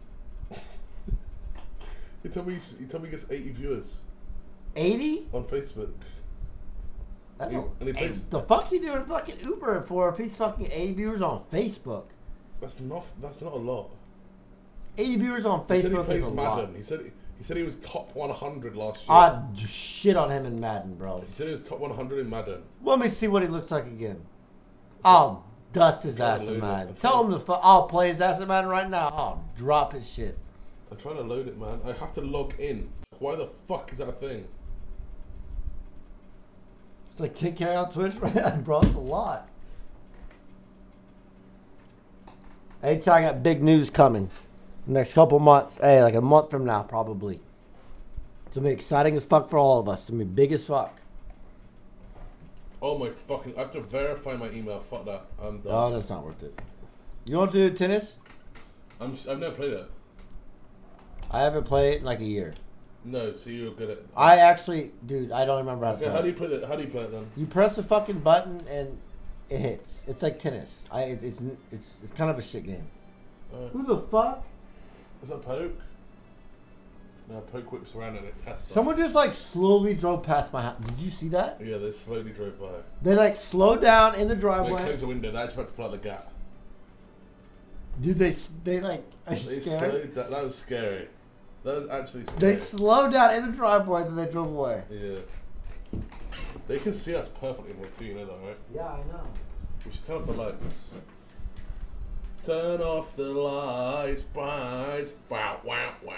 he told me he, he told me he gets eighty viewers. eighty? On Facebook. That's he, a, and he hey, plays, the fuck you doing fucking Uber for if he's fucking eighty viewers on Facebook? That's not that's not a lot. eighty viewers on Facebook he said he plays is a Madden. lot. He said he said he was top one hundred last year. I shit on him in Madden, bro. He said he was top one hundred in Madden. Let me see what he looks like again. I'll dust his ass in Madden. Tell him to fu- I'll play his ass in Madden right now. I'll drop his shit. I'm trying to load it, man. I have to log in. Why the fuck is that a thing? It's like ten K on Twitch, man, bro. It's a lot. Hey, I got big news coming. Next couple months. Hey, like a month from now, probably. It's gonna be exciting as fuck for all of us. It's gonna be big as fuck. Oh my fucking! I have to verify my email. Fuck that. I'm done. Oh, that's not worth it. You want to do tennis? I'm. I've never played it. I haven't played it in like a year. No, so you're good at. I actually, dude, I don't remember how to Okay, play. how do it. you play it? How do you play it then? You press the fucking button and it hits. It's like tennis. I it, it's it's it's kind of a shit game. Uh, Who the fuck? Is that poke? No, poke whips around and it tests. Someone just like slowly drove past my house. Did you see that? Yeah, they slowly drove by. They like slowed down in the They driveway. closed the window. They actually had to pull out the gap. Dude, they they like are They scared. slowed, that, that was scary. That was actually scary. They slowed down in the driveway, then they drove away. Yeah. They can see us perfectly in there too, you know that, right? Yeah, I know. We should turn off the lights. Turn off the lights, bright. Wow, wow, wow.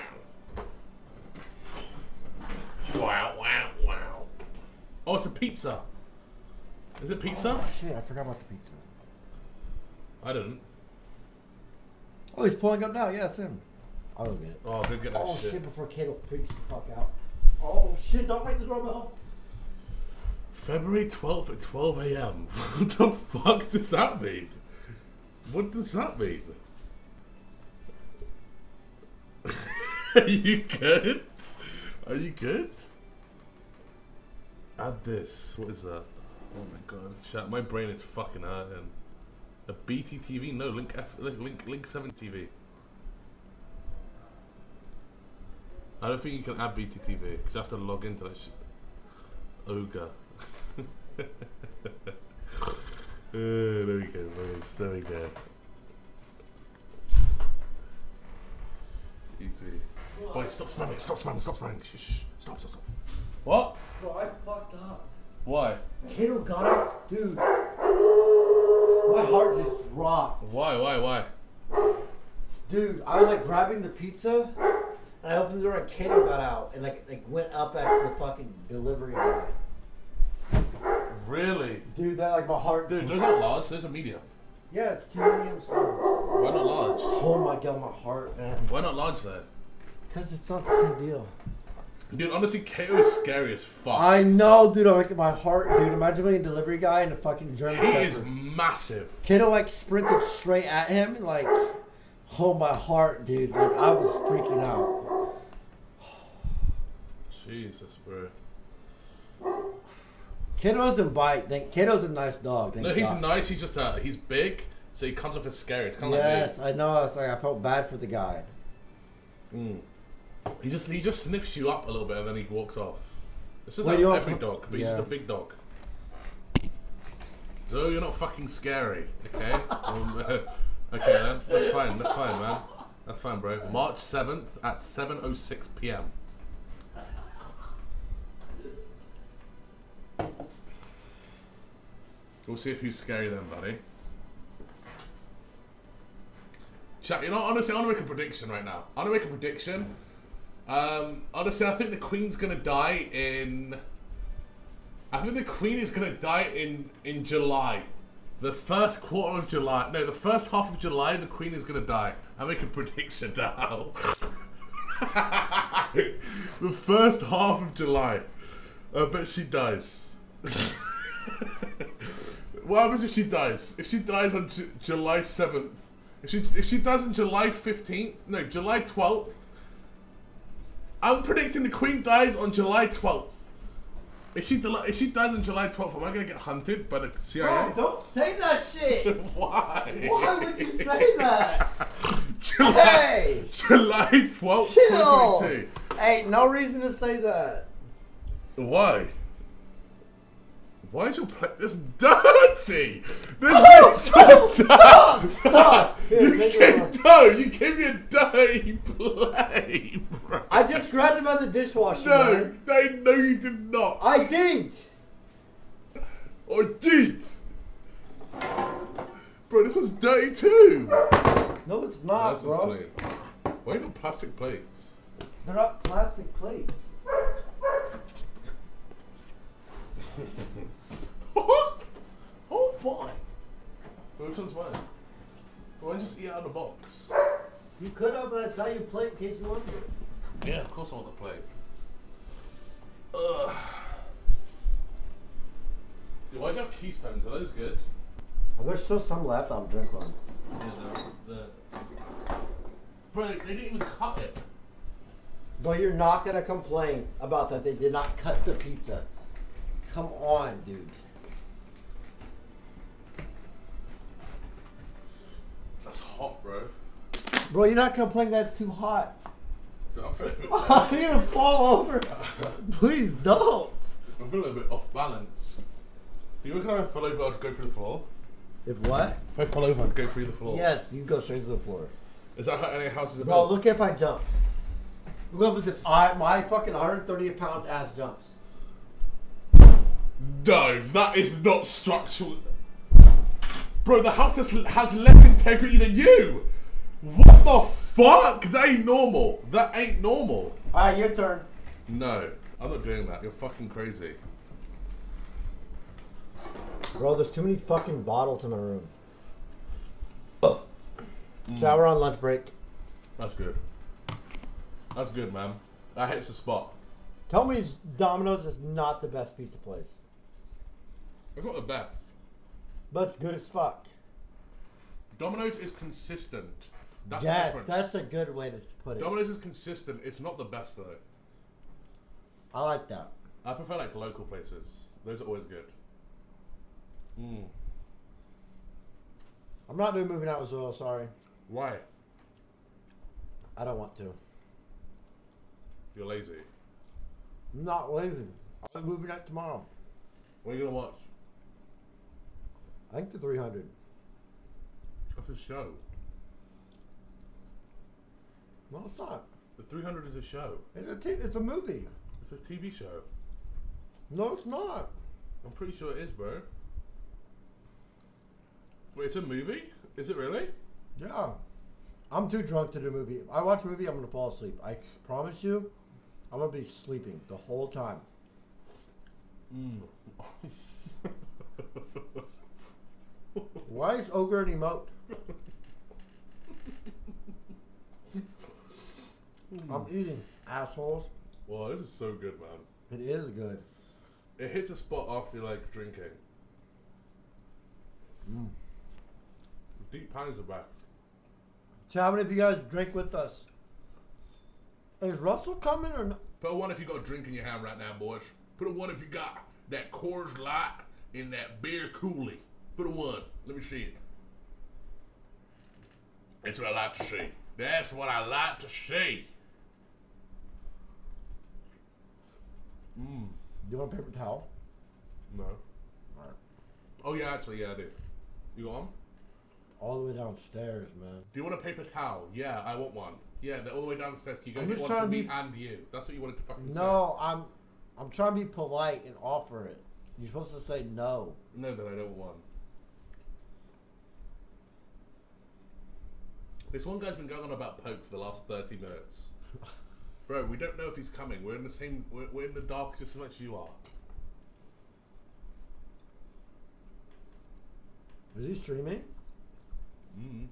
Wow, wow, wow. Oh, it's a pizza. Is it pizza? Oh shit, I forgot about the pizza. I didn't. Oh, he's pulling up now. Yeah, it's him. I'll go get it. Oh, go get that Oh shit. shit, before Kato freaks the fuck out. Oh shit, don't ring the doorbell. February twelfth at twelve A M What the fuck does that mean? What does that mean? Are you good? Are you good? Add this. What is that? Oh my god. Chat. My brain is fucking hurting. A B T T V? No. Link F. Link Link, Link seven T V. I don't think you can add B T T V because you have to log into that shit. Ogre. uh, there we go, boys. There we go. Easy. Boy, stop spamming, stop spamming, stop spamming. Shh, shh. Stop, stop, stop. What? Bro, I fucked up. Why? Kato got it, dude. My heart just dropped. Why, why, why? Dude, I was like grabbing the pizza, and I opened the door and Kato got out and like like went up at the fucking delivery guy. Really? Dude, that like my heart. Dude, those aren't large, those are medium. Yeah, it's two medium small. Why not large? Oh my god, my heart, man. Why not large then? Because it's not the same deal. Dude, honestly, K O is scary as fuck. I know, dude. I'm like my heart, dude. Imagine being a delivery guy and a fucking German He Shepherd. is massive. Kato like sprinted straight at him and like, oh my heart, dude. Like I was freaking out. Jesus, bro. Kato doesn't bite. Thank Kato's a nice dog. Thank No, he's God. nice. He's just uh, he's big, so he comes off as scary. It's kind of Yes, like I know. It's like I felt bad for the guy. me. Mm. He just he just sniffs you up a little bit and then he walks off. It's just Wait, like you every want- dog, but he's just yeah. a big dog. So you're not fucking scary, okay? um, okay, then. That's fine. That's fine, man. That's fine, bro. March seventh at seven oh six p m We'll see who's scary then, buddy. Chat, you know, honestly, I want to make a prediction right now. I want to make a prediction. Um, honestly, I think the Queen's gonna die in. I think the Queen is gonna die in in July, the first quarter of July. No, the first half of July. The Queen is gonna die. I make a prediction now. The first half of July. I bet she dies. What happens if she dies? If she dies on J July seventh, if she if she dies on July fifteenth, no, July twelfth. I'm predicting the Queen dies on July twelfth. If she if she dies on July twelfth, am I gonna get hunted by the C I A? Bro, don't say that shit. Why? Why would you say that? July, Hey! July twelfth, Chill. twenty twenty-two. Hey, no reason to say that. Why? Why is your plate this dirty? This is so Stop! Stop! Here, You take gave, it no, you gave me a dirty plate, bro. I just grabbed him out of the dishwasher. No, man. they, no, you did not. I did. I did. Bro, this one's dirty too. No, it's No, not, this bro. one's clean. Why you got plastic plates? They're not plastic plates. Oh boy. Which one's mine? Why don't you just eat out of the box? You could have, but I got your plate in case you wanted it. Yeah, of course I want the plate. Ugh. Dude, why do you have Keystones? Are those good? Oh, there's still some left. I'll drink one. Yeah, they're, they're... Bro, they didn't even cut it. But you're not gonna complain about that. They did not cut the pizza. Come on, dude. That's hot, bro. Bro, you're not complaining that's too hot. I'm feeling a bit, Oh, you're gonna fall over. Please don't. I'm feeling a bit off balance. You reckon if I fell over, I'd go through the floor? If what? If I fell over, I'd go through the floor. Yes, you go straight to the floor. Is that how any houses are Bro, built? look if I jump. Look if I my fucking one hundred thirty pound ass jumps. No, that is not structural. Bro, the house has, has less integrity than you. What the fuck? That ain't normal. That ain't normal. Alright, your turn. No, I'm not doing that. You're fucking crazy. Bro, there's too many fucking bottles in my room. Shower on lunch break. That's good. That's good, man. That hits the spot. Tell me Domino's is not the best pizza place. It's not the best. But it's good as fuck. Domino's is consistent. That's the Yes, difference. that's a good way to put it. Domino's is consistent. It's not the best though. I like that. I prefer like local places. Those are always good. Mm. I'm not doing moving out with Zoil, sorry. Why? I don't want to. You're lazy. I'm not lazy. I'm moving out tomorrow. What are you gonna watch? I think the three hundred. That's a show. No, it's not. The three hundred is a show. It's a, t it's a movie. It's a T V show. No, it's not. I'm pretty sure it is, bro. Wait, it's a movie? Is it really? Yeah. I'm too drunk to do a movie. If I watch a movie, I'm going to fall asleep. I promise you, I'm going to be sleeping the whole time. Mm. Why is Ogre an emote? I'm eating, assholes. Wow, this is so good, man. It is good. It hits a spot after like drinking. Mm. Deep pines are back. So how many of you guys drink with us? Is Russell coming or not? Put a one if you got a drink in your hand right now, boys. Put a one if you got that Coors Light in that beer coolie. Put a one. Let me see it. That's what I like to see. That's what I like to see. Mm. Do you want a paper towel? No. Alright. Oh yeah, actually, yeah, I do. You got one? All the way downstairs, man. Do you want a paper towel? Yeah, I want one. Yeah, they're all the way downstairs. Can you go I'm get just one trying for to me be- and you? That's what you wanted to fucking No, I'm I'm trying to be polite and offer it. You're supposed to say no. say. No, then I don't want one. This one guy's been going on about Poke for the last thirty minutes. Bro, we don't know if he's coming. We're in the same. We're, we're in the dark just as much as you are. Is he streaming? Mm.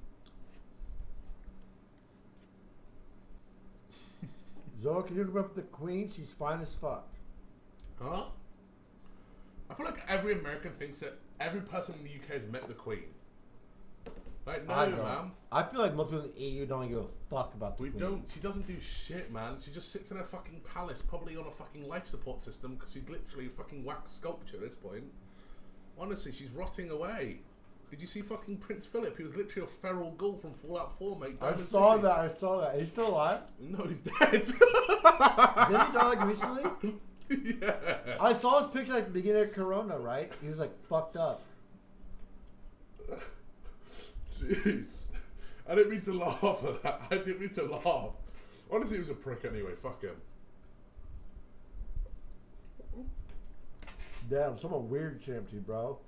Zoe, can you hook up with the queen? She's fine as fuck. Huh? I feel like every American thinks that every person in the U K has met the Queen. Like, no, I don't. man. I feel like most people in the E U don't give a fuck about the We queen. don't. She doesn't do shit, man. She just sits in a fucking palace, probably on a fucking life support system, because she's literally a fucking wax sculpture at this point. Honestly, she's rotting away. Did you see fucking Prince Philip? He was literally a feral ghoul from Fallout four, mate. I Diamond saw City. that. I saw that. Is he still alive? No, he's dead. Did he die like recently? Yeah. I saw his picture at the beginning of Corona, right? He was like fucked up. Jeez. I didn't mean to laugh at that. I didn't mean to laugh. Honestly, he was a prick anyway. Fuck him. Damn, someone weird champed you, bro.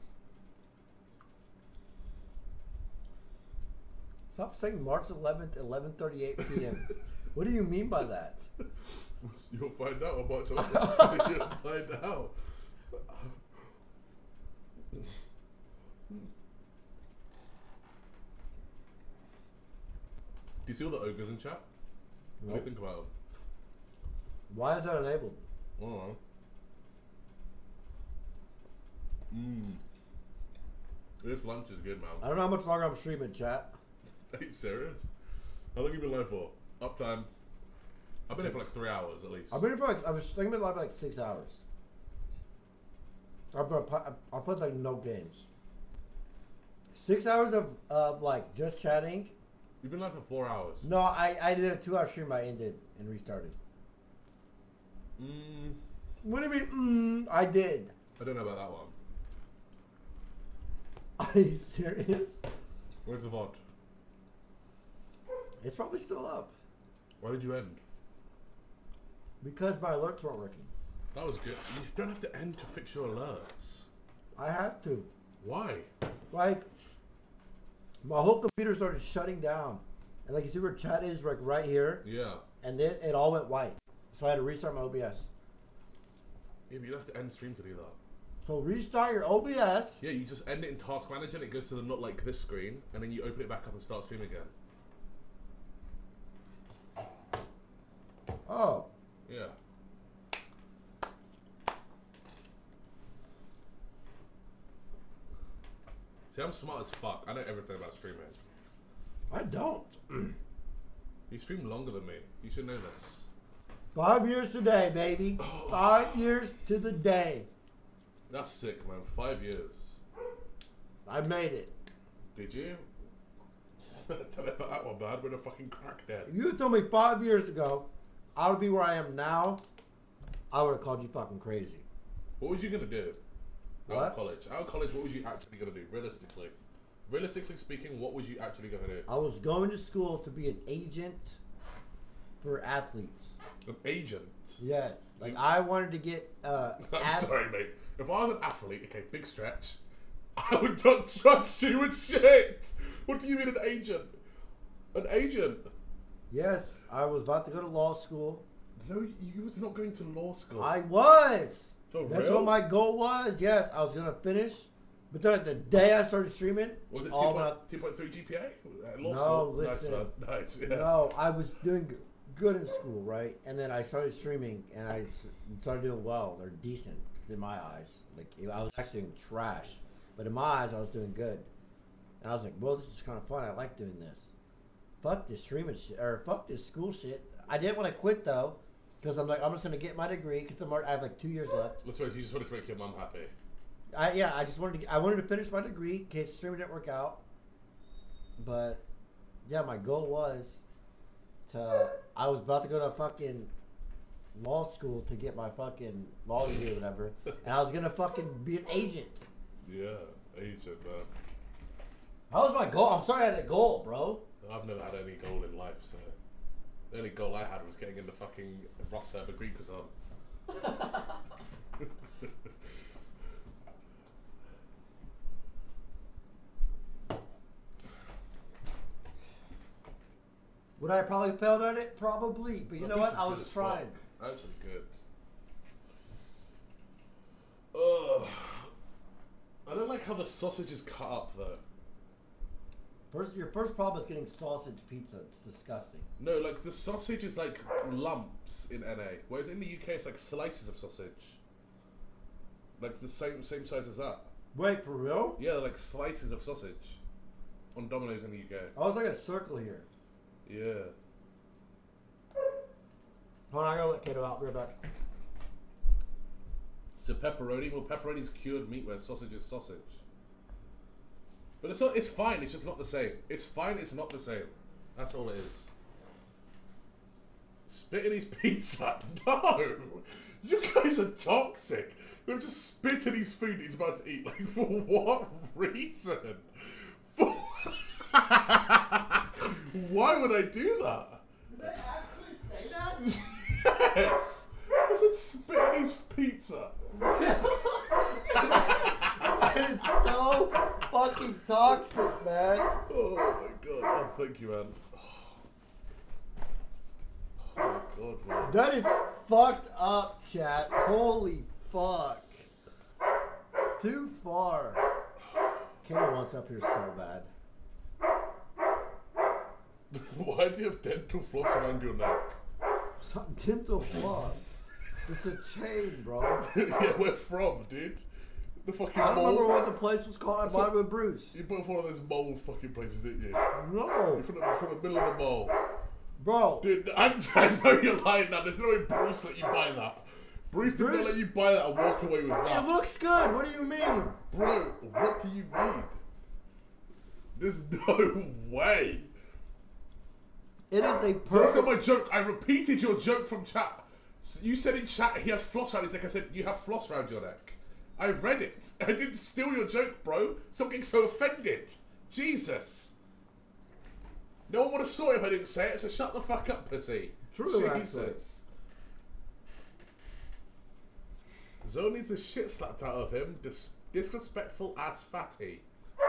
Stop saying March eleventh, eleven thirty-eight p m What do you mean by that? You'll find out about it. You'll find out. Do you see all the ogres in chat? What do Nope. you think about them? Why is that enabled? I don't know. Mmm. This lunch is good, man. I don't know how much longer I'm streaming, chat. Are you serious? How long have you been live for? Uptime. I've been here for like three hours at least. I've been here for like, I was thinking been live for like six hours. I've been, I put like no games. Six hours of, of like just chatting. You've been live for four hours. No, I, I did a two hour stream, I ended and restarted. Mmm. What do you mean, mm, I did? I don't know about that one. Are you serious? Where's the V O D? It's probably still up. Why did you end? Because my alerts weren't working. That was good. You don't have to end to fix your alerts. I had to. Why? Like, my whole computer started shutting down. And like you see where chat is like right here. Yeah. And then it all went white. So I had to restart my O B S. Yeah, but you have to end stream to do that. So restart your O B S. Yeah, you just end it in Task Manager and it goes to the not like this screen, and then you open it back up and start stream again. Oh. Yeah. See, I'm smart as fuck. I know everything about streaming. I don't. You stream longer than me. You should know this. Five years today, baby. Five years to the day. That's sick, man. Five years. I made it. Did you? Tell me about that one, man. We're a fucking crack dead. If you had told me five years ago I would be where I am now, I would have called you fucking crazy. What was you gonna do? Out What? of college. Out of college, what was you actually gonna do? Realistically. Realistically speaking, what was you actually gonna do? I was going to school to be an agent for athletes. An agent? Yes. Like I wanted to get uh I'm ath- sorry, mate. If I was an athlete, okay, big stretch, I would not trust you with shit. What do you mean an agent? An agent? Yes, I was about to go to law school. No, you was not going to law school. I was. For That's real? what my goal was. Yes, I was gonna finish. But then the day I started streaming, Was it all two my- point three G P A? Uh, Law No, school? listen. Nice, man. Nice, yeah. No, I was doing g- good in school, right? And then I started streaming, and I s- started doing well, or decent in my eyes. Like I was actually doing trash, but in my eyes, I was doing good. And I was like, well, this is kind of fun. I like doing this. Fuck this streaming shit, or fuck this school shit. I didn't want to quit though, because I'm like, I'm just gonna get my degree, because I'm already, I have like two years left. Let's wait. You just wanted to make your mum happy. I, yeah, I just wanted to. Get, I wanted to finish my degree in case streaming didn't work out. But yeah, my goal was to. I was about to go to fucking law school to get my fucking law degree or whatever, and I was gonna fucking be an agent. Yeah, agent, man. That was my goal. I'm sorry I had a goal, bro. I've never had any goal in life, so the only goal I had was getting into fucking Russel Greek croissant. Would I have probably failed at it? Probably, but you That know pizza's what? I good was as trying. fuck. Actually good. Ugh. I don't like how the sausage is cut up though. First, your first problem is getting sausage pizza. It's disgusting. No, like the sausage is like lumps in N A, whereas in the U K it's like slices of sausage. Like the same same size as that. Wait, for real? Yeah, like slices of sausage on Domino's in the U K. I was like a circle here. Yeah. Hold on, I gotta let Kato out. We're back. So pepperoni, well, pepperoni's cured meat, where sausage is sausage. But it's not. It's fine. It's just not the same. It's fine. It's not the same. That's all it is. Spit in his pizza? No, you guys are toxic. You're just spit in his food he's about to eat. Like for what reason? For Why would I do that? Did I actually say that? Yes. I said spit in his pizza. That is so fucking toxic, man. Oh my god. Oh, thank you, man. Oh my god, man. That is fucked up, chat. Holy fuck. Too far. Kato wants up here so bad. Why do you have dental floss around your neck? It's not dental floss. It's a chain, bro. Yeah, where from, dude? The fucking I don't mole? remember what the place was called. I So- bought it with Bruce. You bought one of those mole fucking places, didn't you? No. You're from the, from the middle of the mall. Bro. Dude, I, I know you're lying now. There's no way Bruce let you buy that. Bruce did Bruce- not let you buy that and walk away with It that. looks good. What do you mean? Bro, what do you need? There's no way. It is a So that's not perfect. my joke. I repeated your joke from chat. So you said in chat he has floss around his neck. I said you have floss around your neck. I read it. I didn't steal your joke, bro. Stop getting so offended. Jesus. No one would have saw it if I didn't say it, so shut the fuck up, pussy. True, Jesus. Zoil needs the shit slapped out of him. Dis disrespectful ass fatty.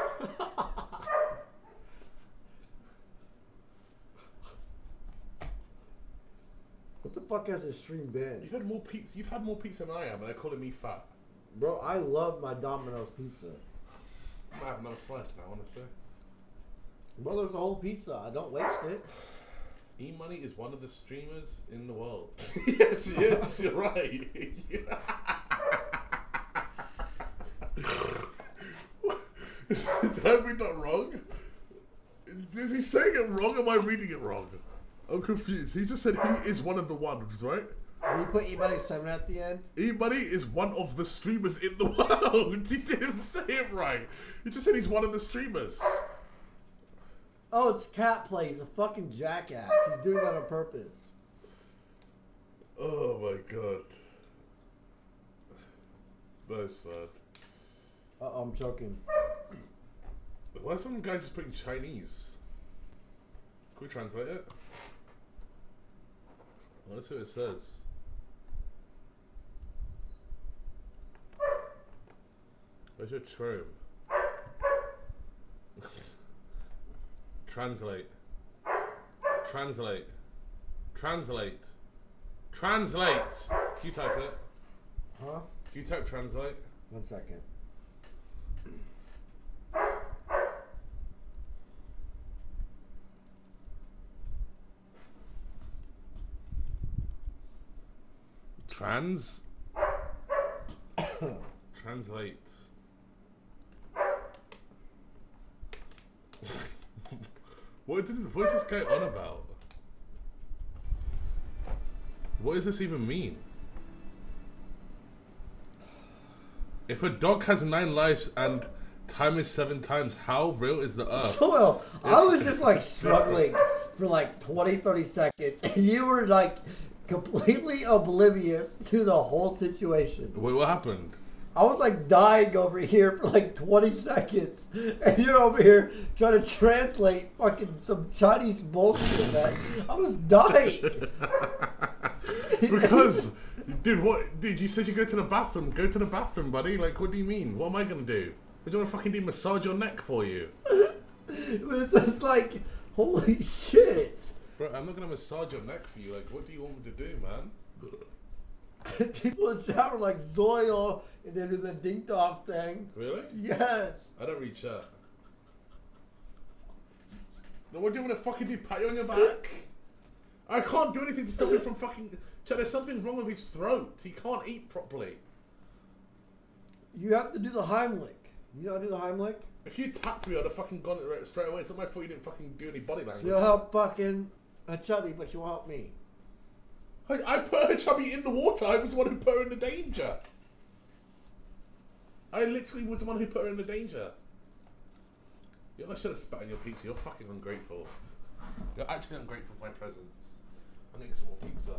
What the fuck has this stream been? You've had more pizza. You've had more pizza than I am, and they're calling me fat. Bro, I love my Domino's pizza. I might have another slice now, honestly. Bro, there's a whole pizza. I don't waste it. E-Money is one of the streamers in the world. Yes, yes, you're right. Did I read that wrong? Is he saying it wrong? Or am I reading it wrong? I'm confused. He just said he is one of the ones, right? Did you put eBuddy seven at the end? eBuddy is one of the streamers in the world. He didn't say it right. He just said he's one of the streamers. Oh, it's Cat Play. He's a fucking jackass. He's doing that on purpose. Oh my god. That's sad. Uh oh, I'm choking. Why is some guy just putting Chinese? Can we translate it? Let's see what it says. Where's your Chrome? Translate. Translate. Translate. Translate! Can you type it? Huh? Can you type translate? One second. Trans? Translate. What is, this, what is this guy on about? What does this even mean? If a dog has nine lives and time is seven times, how real is the earth? Zoil, I was just like struggling for like twenty, thirty seconds, and you were like completely oblivious to the whole situation. Wait, what happened? I was like dying over here for like twenty seconds, and you're over here trying to translate fucking some Chinese bullshit. Man. I was dying. Because, dude, what? Dude, you said you go to the bathroom. Go to the bathroom, buddy. Like, what do you mean? What am I gonna do? What do you want to fucking do? Massage your neck for you? It's just like, holy shit. Bro, I'm not gonna massage your neck for you. Like, what do you want me to do, man? People in chat were like Zoil, and then do the ding dong thing. Really? Yes. I don't read chat. Then what do you want to fucking do? Pat you on your back? I can't do anything to stop him from fucking. Chat, there's something wrong with his throat. He can't eat properly. You have to do the Heimlich. You know how to do the Heimlich? If you tapped me, I'd have fucking gone it straight away. It's not my fault you didn't fucking do any body language. She'll help fucking a chubby, but she won't help me. I, I put her chubby in the water. I was the one who put her in the danger. I literally was the one who put her in the danger. Yeah, I should have spat in your pizza. You're fucking ungrateful. You're actually ungrateful for my presence. I'm getting some more pizza.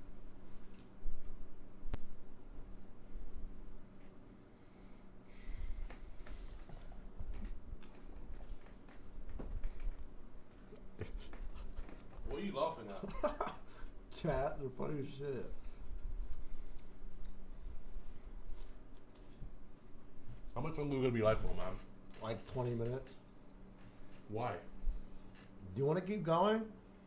What are you laughing at? Chat, they're funny as shit. How much longer are we going to be live for, man? Like twenty minutes. Why? Do you want to keep going?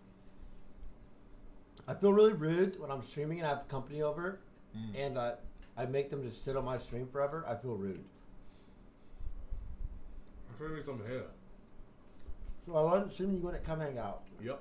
I feel really rude when I'm streaming and I have company over, mm. and uh, I make them just sit on my stream forever. I feel rude. I feel like I'm here. So I wasn't streaming, you want to come hang out. Yep.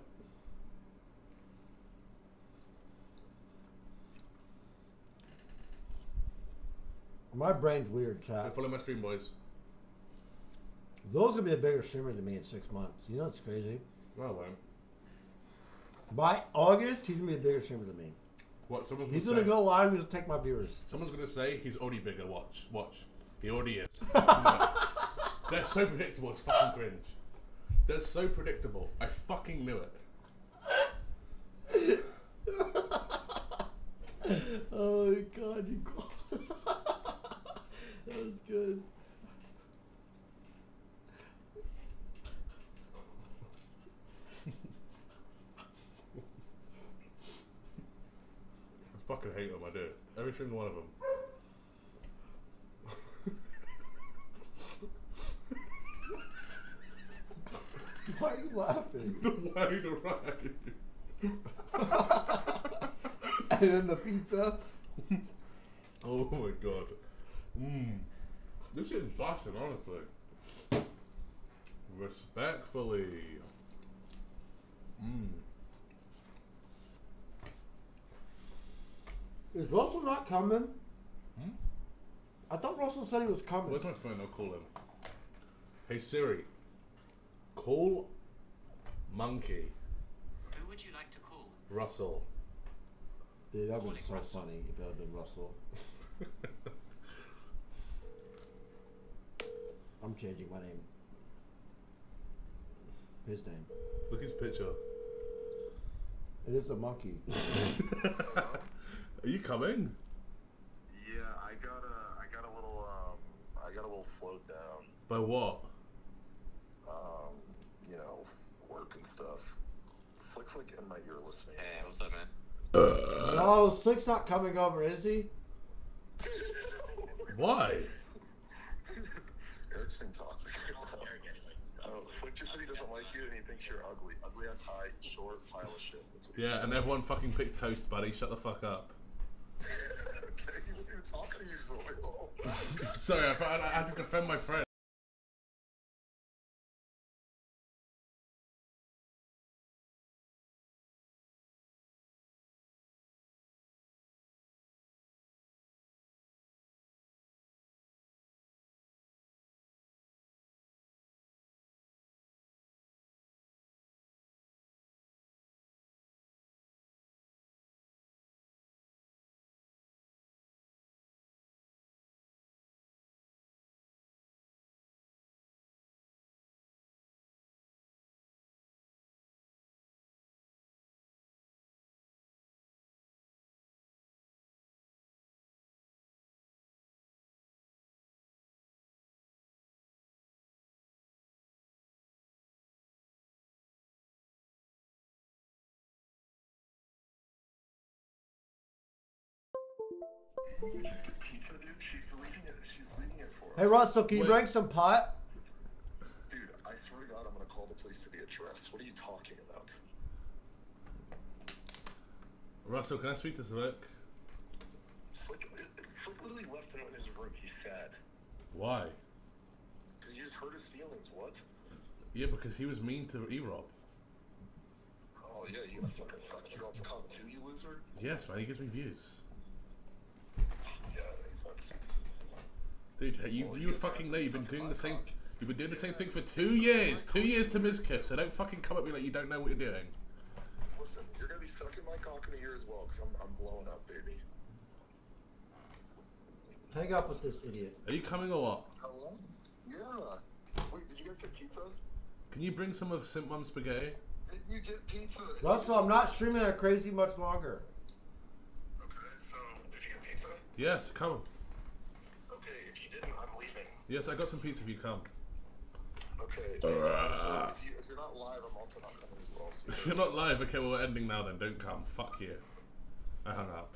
My brain's weird, chat. Hey, follow my stream, boys. Zoil's gonna be a bigger streamer than me in six months. You know it's crazy. No, I won't. By August, he's gonna be a bigger streamer than me. What? Someone's he's gonna, gonna go live and take my viewers. Someone's gonna say he's already bigger. Watch, watch. He already is. No. They're so predictable. It's fucking cringe. They're so predictable. I fucking knew it. Oh my god, you. That was good. I fucking hate them, I do. Every single one of them. Why are you laughing? The way to ride. And then the pizza. Oh my god. Mmm. This shit's busting, honestly. Respectfully. Mmm. Is Russell not coming? Hmm? I thought Russell said he was coming. Where's my phone? I'll call him. Hey Siri. Call Monkey. Who would you like to Russell. Dude, that would be so funny if that had been Russell. I'm changing my name. His name. Look at his picture. It is a monkey. Are you coming? Yeah, I got a, I got a little, um, I got a little slowed down. By what? Um, you know, work and stuff. Slick's like in my ear listening. Hey, what's up, man? No, Slick's not coming over, is he? Why? Eric's been toxic. Oh, Slick just said he doesn't like you and he thinks you're ugly. Ugly ass, high, short, pile of shit. That's what he Yeah, said. and everyone fucking picked Toast, buddy. Shut the fuck up. Okay, he wasn't even talking to you, Zoil. Sorry, I, I, I had to defend my friend. Did you just get pizza, dude? She's leaving it. She's leaving it for us. Hey, Russell, can you Wait. bring some pot? Dude, I swear to God, I'm gonna call the police to the address. What are you talking about? Russell, can I speak to Slick? Slick, Slick literally left him in his room. He's sad. Why? Because you just hurt his feelings. What? Yeah, because he was mean to E-Rob. Oh, yeah, you gonna fucking suck your own cock too, you loser? Yes, man, he gives me views. Yeah, that makes sense. Dude, hey, you, Well, you you fucking know you've been suck doing my the same... cock. You've been doing the same thing for two years. Two years to Mizkiff, so don't fucking come at me like you don't know what you're doing. Listen, you're gonna be sucking my cock in a year as well, because I'm, I'm blowing up, baby. Hang up with this idiot. Are you coming or what? Hello? Yeah. Wait, did you guys get pizza? Can you bring some of Simp Mum's spaghetti? Did you get pizza? Russell, I'm not streaming that crazy much longer. Okay, so, did you get pizza? Yes, come. Okay, if you didn't, I'm leaving. Yes, I got some pizza if you come. Okay. So if, you, if you're not live, I'm also not coming as well. So If you're not live, okay, well we're ending now then, don't come. Fuck you. I hung up.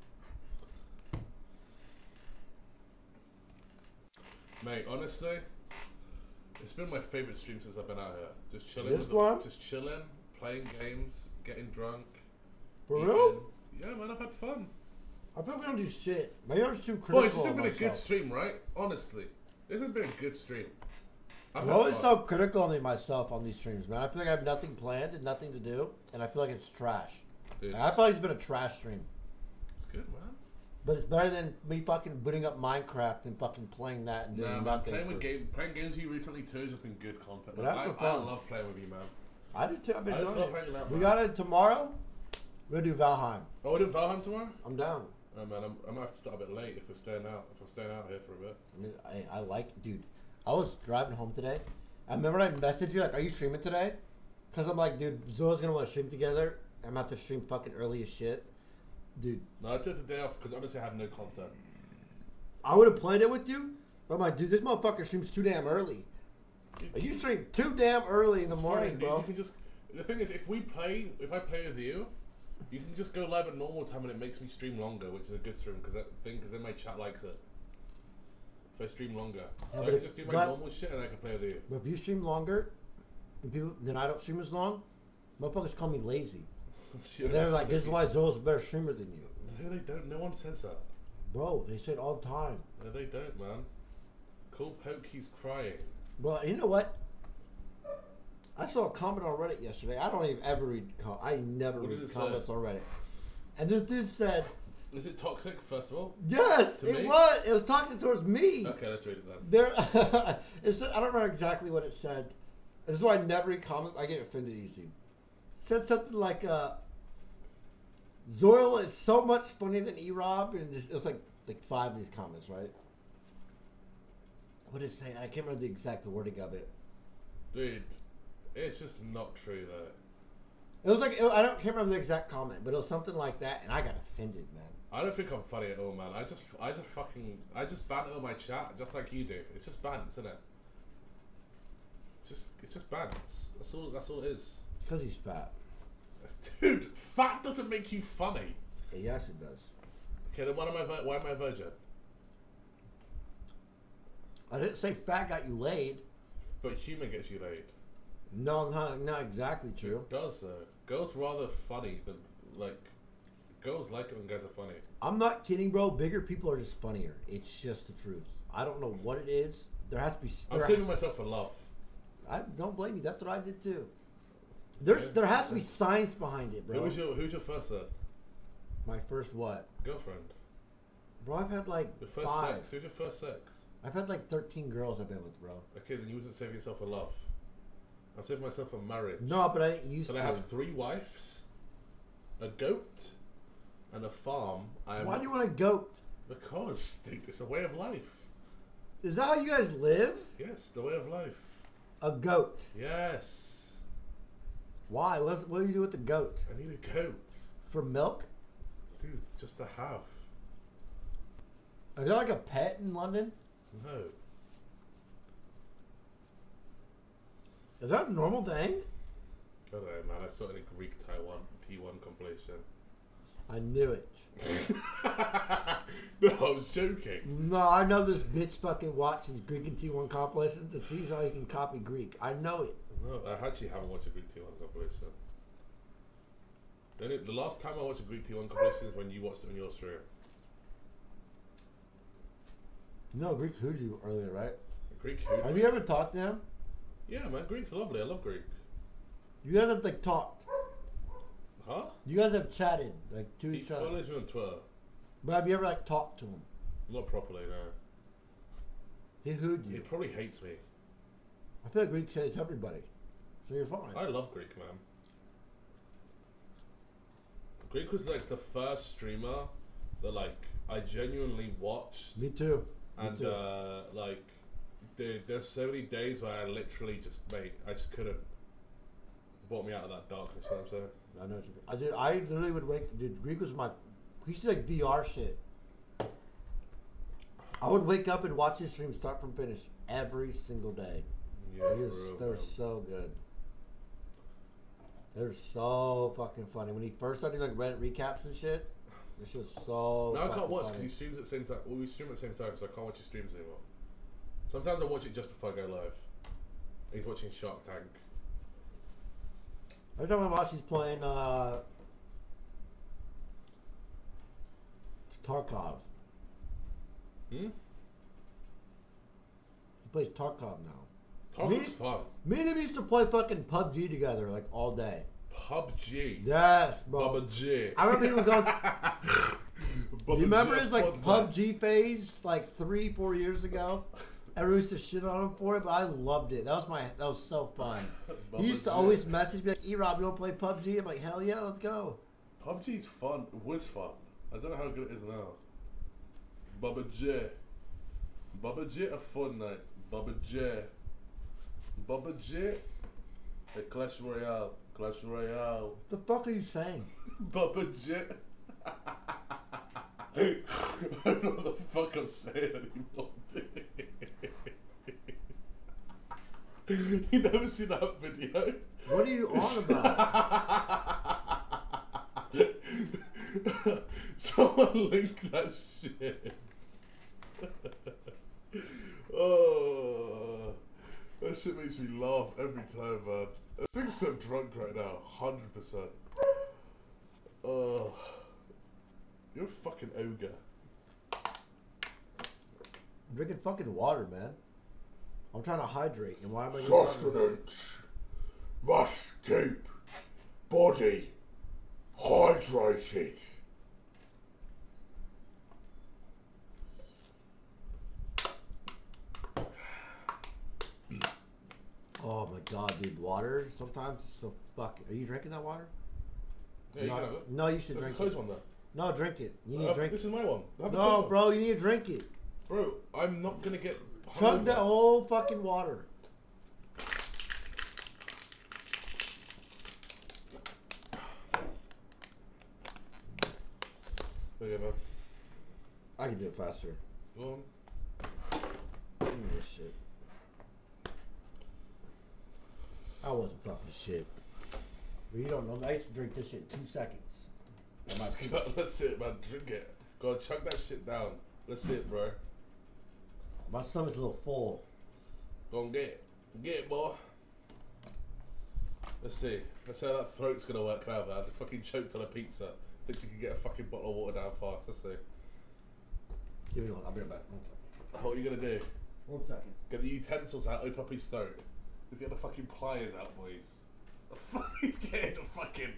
Mate, honestly, it's been my favourite stream since I've been out here. Just chilling This with the, one? just chilling, playing games, getting drunk. For eating. real? Yeah, man, I've had fun. I feel we don't do shit. Maybe I'm just too critical Boys, this has of been a good myself. stream, right? Honestly. This has been a good stream. I've I'm had always fun. so critical of myself on these streams, man. I feel like I have nothing planned and nothing to do, and I feel like it's trash. Dude, And I feel like it's been a trash stream. it's good, man. But it's better than me fucking booting up Minecraft and fucking playing that and doing Nah, man, nothing. playing with for- game, playing games with you recently too has just been good content. But Man. that's I, been I fun. love playing with you, man. I do too. I've been I just doing love it. hanging out, We man. got it tomorrow. We're gonna do Valheim. Oh, we're doing Valheim tomorrow? I'm down. Oh man, I'm, I'm gonna have to start a bit late if we're staying out. If I'm staying out here for a bit. I mean, I, I like, dude. I was driving home today. I remember I messaged you like, "Are you streaming today?" Because I'm like, dude, Zoil's gonna want to stream together. I'm about to stream fucking early as shit, dude. No, I took the day off because honestly I had no content. I would have played it with you. But I'm like, dude, this motherfucker streams too damn early. Like, you stream too damn early in the It's morning, fine, dude. bro. You can just. The thing is, if we play, if I play with you, you can just go live at normal time and it makes me stream longer, which is a good stream because that thing, because then my chat likes it. If I stream longer, Yeah, so I but can if- just do my but- normal shit and I can play with you. But if you stream longer, than people, then I don't stream as long. Motherfuckers call me lazy. You're And they're not like, this is specific- why Zoil's a better streamer than you. No, they don't. No one says that. Bro, they say it all the time. No, they don't, man. Cool Pokey's crying. Well, you know what? I saw a comment on Reddit yesterday. I don't even ever read. Com- I never What did read it comments say? on Reddit. And this dude said, Is it toxic, first of all? "Yes, To it me? was. It was toxic towards me." Okay, let's read it then. There, it said, I don't remember exactly what it said. This is why I never read comments. I get offended easy. It said something like, uh, Zoil is so much funnier than E-Rob, and it was like like five of these comments, right? What did it say? I can't remember the exact wording of it. Dude, it's just not true though. It was like, it, I don't can't remember the exact comment, but it was something like that, and I got offended, man. I don't think I'm funny at all, man. I just, I just fucking, I just banter my chat just like you do. It's just bants, isn't it? It's just, it's just bants. That's all. That's all it is. Because he's fat. Dude, fat doesn't make you funny. Yes, it does. Okay, then why am I, why am I a virgin? I didn't say fat got you laid. But human gets you laid. No, not not exactly true. It does though. Girls rather funny than like. Girls like it when guys are funny. I'm not kidding, bro. Bigger people are just funnier. It's just the truth. I don't know what it is. There has to be. I'm saving myself for love. I don't blame you. That's what I did too. There's Yeah. there has to be science behind it, bro. Who was your Who's your first uh, My first what? girlfriend? Bro, I've had like Your first five. sex. Who's your first sex? I've had like thirteen girls I've been with, bro. Okay, then you wasn't saving yourself for love. I'm saving myself for marriage. No, but I didn't use So to. I have three wives, a goat, and a farm. I am Why do you want a goat? Because dude, it's a way of life. Is that how you guys live? Yes, the way of life. A goat. Yes. Why? What's, what do you do with the goat? I need a goat. For milk? Dude, just to have. Is that like a pet in London? No. Is that a normal thing? I don't know, man. I saw it in a Greek Taiwan T one compilation. I knew it. No, I was joking. No, I know this bitch fucking watches Greek and T one compilations and sees how he can copy Greek. I know it. No, I actually haven't watched a Greek T one compilation. Then it, the last time I watched a Greek T one compilation is when you watched it on your stream. No, Greek hoodoo earlier, right? Greek who? Have you ever talked to him? Yeah, man, Greek's lovely. I love Greek. You guys have like talked. Huh? You guys have chatted like to He each other. follows me on Twitter. But have you ever like talked to him? Not properly, no. He hooed He you. probably hates me. I feel like Greek hates everybody. So you're fine. I love Greek, man. Greek was like the first streamer that like I genuinely watched. Me too. Me And too. uh, like, dude, there's so many days where I literally just, mate, I just couldn't. Brought me out of that darkness. You know what I'm saying? I know what you mean. I did. I literally would wake. Dude, Greek was my. He used to do, like V R shit. I would wake up and watch his stream start from finish every single day. Yeah, He was, for real, they were man. so good. They were so fucking funny. When he first started doing like Reddit recaps and shit, this shit was so. Now I can't fucking watch funny. because he streams at the same time. Well, we stream at the same time, so I can't watch his streams anymore. Sometimes I watch it just before I go live. He's watching Shark Tank. Every time I watch, he's playing uh, Tarkov. Hmm? He plays Tarkov now. Tarkov's Me- fun. Me and him used to play fucking P U B G together like all day. P U B G. Yes, bro. Bubba G. I remember he was going. Bubba You remember G his like fun P U B nights. G phase like three, four years ago? Everyone used to shit on him for it, but I loved it. That was my. That was so fun. He used to Bubba G. always message me like, "E-Rob, you want to play P U B G?" I'm like, "Hell yeah, let's go." P U B G's fun. It was fun. I don't know how good it is now. Bubba J. Bubba J a fun night. Bubba J. Bubba J. A Clash Royale. Clash Royale. What the fuck are you saying? Bubba J. I don't know what the fuck I'm saying anymore. You never seen that video? What are you on about? Someone link that shit. Oh, that shit makes me laugh every time, man. I think I'm drunk right now, one hundred percent. Oh, you're a fucking ogre. I'm drinking fucking water, man. I'm trying to hydrate, and why am I? Sustenance must keep body hydrated. Oh my god, dude, water. Sometimes it's so fucking. Are you drinking that water? Yeah, you no, can have it. no, you should There's drink a closed it. one there. No, drink it. You need Uh, to drink. This is my one. Have the No, closed one. bro, you need to drink it. Bro, I'm not gonna get. Chug hungover. that whole fucking water. There you go, man. I can do it faster. Go on. Give me this shit. I wasn't fucking shit. But you don't know. I used to drink this shit in two seconds. And my people- Let's sit, man. Drink it. Go on, chug that shit down. Let's sit, bro. My stomach's a little full. Go on, get it. Get it, boy. Let's see. Let's see how that throat's gonna work out, man. Fucking choked on a pizza. Think she can get a fucking bottle of water down fast. Let's see. Give me one. I'll be right back. One second. What are you gonna do? One second. Get the utensils out, open up his throat. Let's get the fucking pliers out, boys. The fuck he's getting the fucking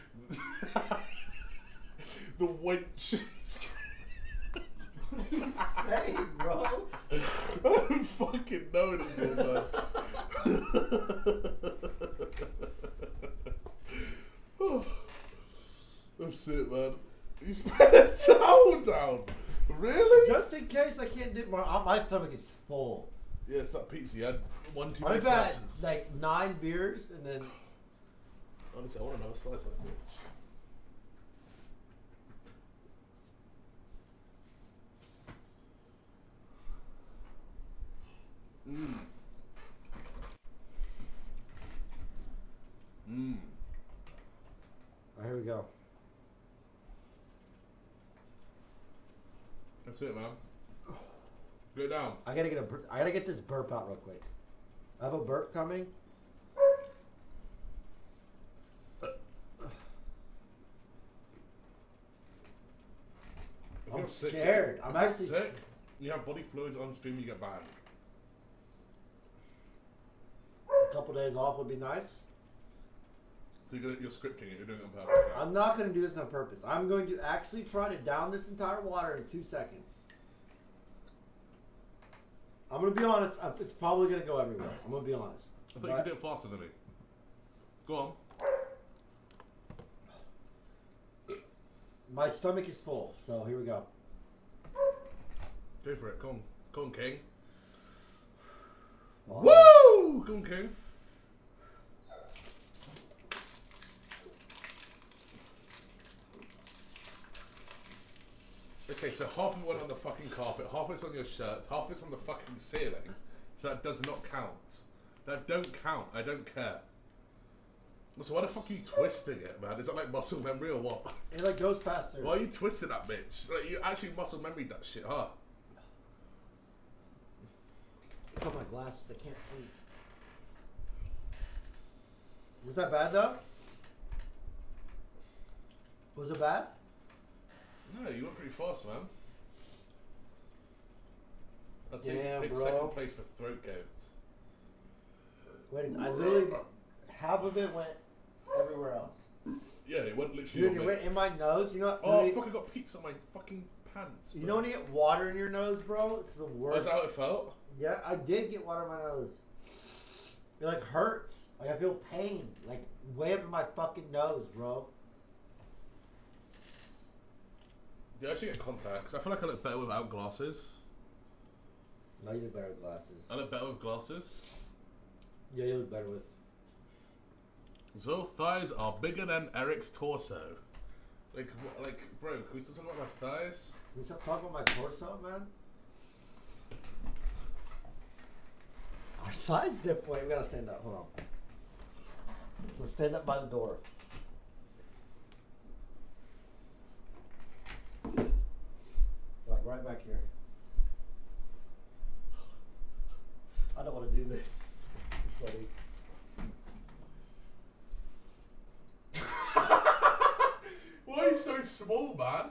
the wench. What are you saying, bro? I don't fucking know anymore, man. That's it, man. He's put a towel down. Really? Just in case I can't do my my stomach is full. Yeah, it's that pizza. You had one too many I've had slices. like nine beers and then. Honestly, I want another slice of that bitch. Mmm. Mmm. Here we go. That's it, man. Go down. I gotta get a. bur- I gotta get this burp out real quick. I have a burp coming. If I'm you're sick- scared. I'm if you're actually sick. You have body fluids on stream, you get banned. A couple days off would be nice. So you're, gonna, you're scripting it. You're doing it on purpose. Right? I'm not gonna do this on purpose. I'm going to actually try to down this entire water in two seconds. I'm gonna be honest. uh, It's probably gonna go everywhere. I'm gonna be honest. I thought you But- could do it faster than me. Go on. My stomach is full, so here we go. Go for it. Come on. Come on, King. Oh. Woo! Come on, King. Okay, so half of it went on the fucking carpet, half of it's on your shirt, half of it's on the fucking ceiling. So that does not count. That don't count. I don't care. So why the fuck are you twisting it, man? Is that like muscle memory or what? It like goes faster. Why are you twisting that bitch? Like, you actually muscle memory that shit, huh? Look at my glasses. I can't see. Was that bad though? Was it bad? No, you went pretty fast, man. I'd say Damn, take bro. second place for throat goat. Wait, I literally half of it went everywhere else. Yeah, it went literally Dude, on it me. went in my nose. You know what? Oh, literally- fuck, I got pizza on my fucking pants. You bro. know when you get water in your nose, bro? It's the Oh, is worst. that how it felt? Yeah, I did get water in my nose. It like hurts. Like I feel pain, like way up in my fucking nose, bro. Do you actually get contacts? I feel like I look better without glasses. No, you look better with glasses. I look better with glasses. Yeah, you look better with. Zoil thighs are bigger than Eric's torso. Like, wh- like, bro, can we still talk about my thighs? Can we stop talking about my torso, man? Our size different. Wait, we gotta stand up. Hold on. Let's stand up by the door. Like right back here. I don't want to do this. Buddy. Why are you so small, man?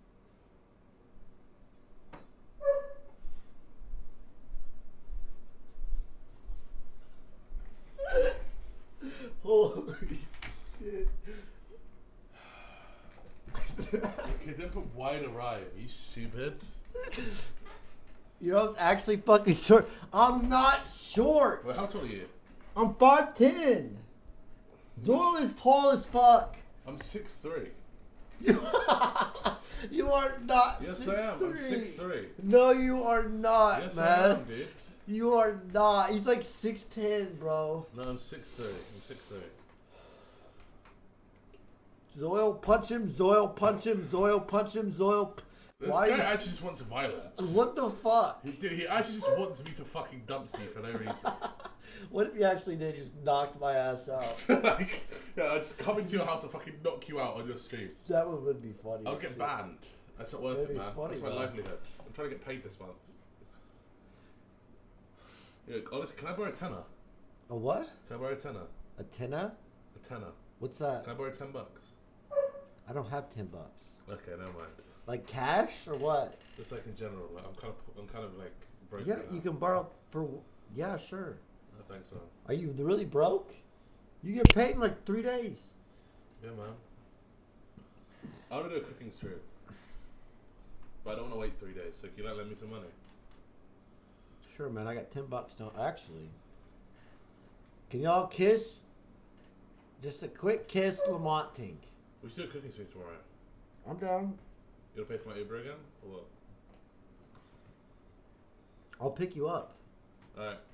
Holy shit. Okay, then put wide arrive. You stupid. You know, it's actually fucking short. I'm not short. Wait, how tall are you? I'm five ten. Zoil is tall as fuck. I'm six three. You are not. Yes, six, I am. three. I'm six three. No, you are not, Yes, man. I am, dude. You are not. He's like six ten, bro. No, I'm six three. I'm six three. Zoil, punch him. Zoil, punch him. Zoil, punch him. Zoil. This Why guy you- actually just wants violence. What the fuck? He did. He actually just wants me to fucking dump Steve for no reason. What if he actually did just knocked my ass out? Like, yeah, I just come into your house and fucking knock you out on your stream. That one would be funny. I'll get banned. That's not worth That'd it, be man. funny, That's my man. livelihood. I'm trying to get paid this month. Yeah, honestly, can I borrow a tenner? A what? Can I borrow a tenner? A tenner? A tenner. What's that? Can I borrow ten bucks? I don't have ten bucks. Okay, never mind. Like cash or what? Just like in general, like I'm kind of, I'm kind of like broke. Yeah, now. you can borrow for. Yeah, sure. I think so. Are you really broke? You get paid in like three days. Yeah, man. I want to do a cooking stream, but I don't want to wait three days. So can you like lend me some money? Sure, man. I got ten bucks. Don't actually. Can y'all kiss? Just a quick kiss, Lamont Tink. We should do a cooking stream tomorrow. I'm down. You gonna pay for my Uber again, or what? I'll pick you up. All right.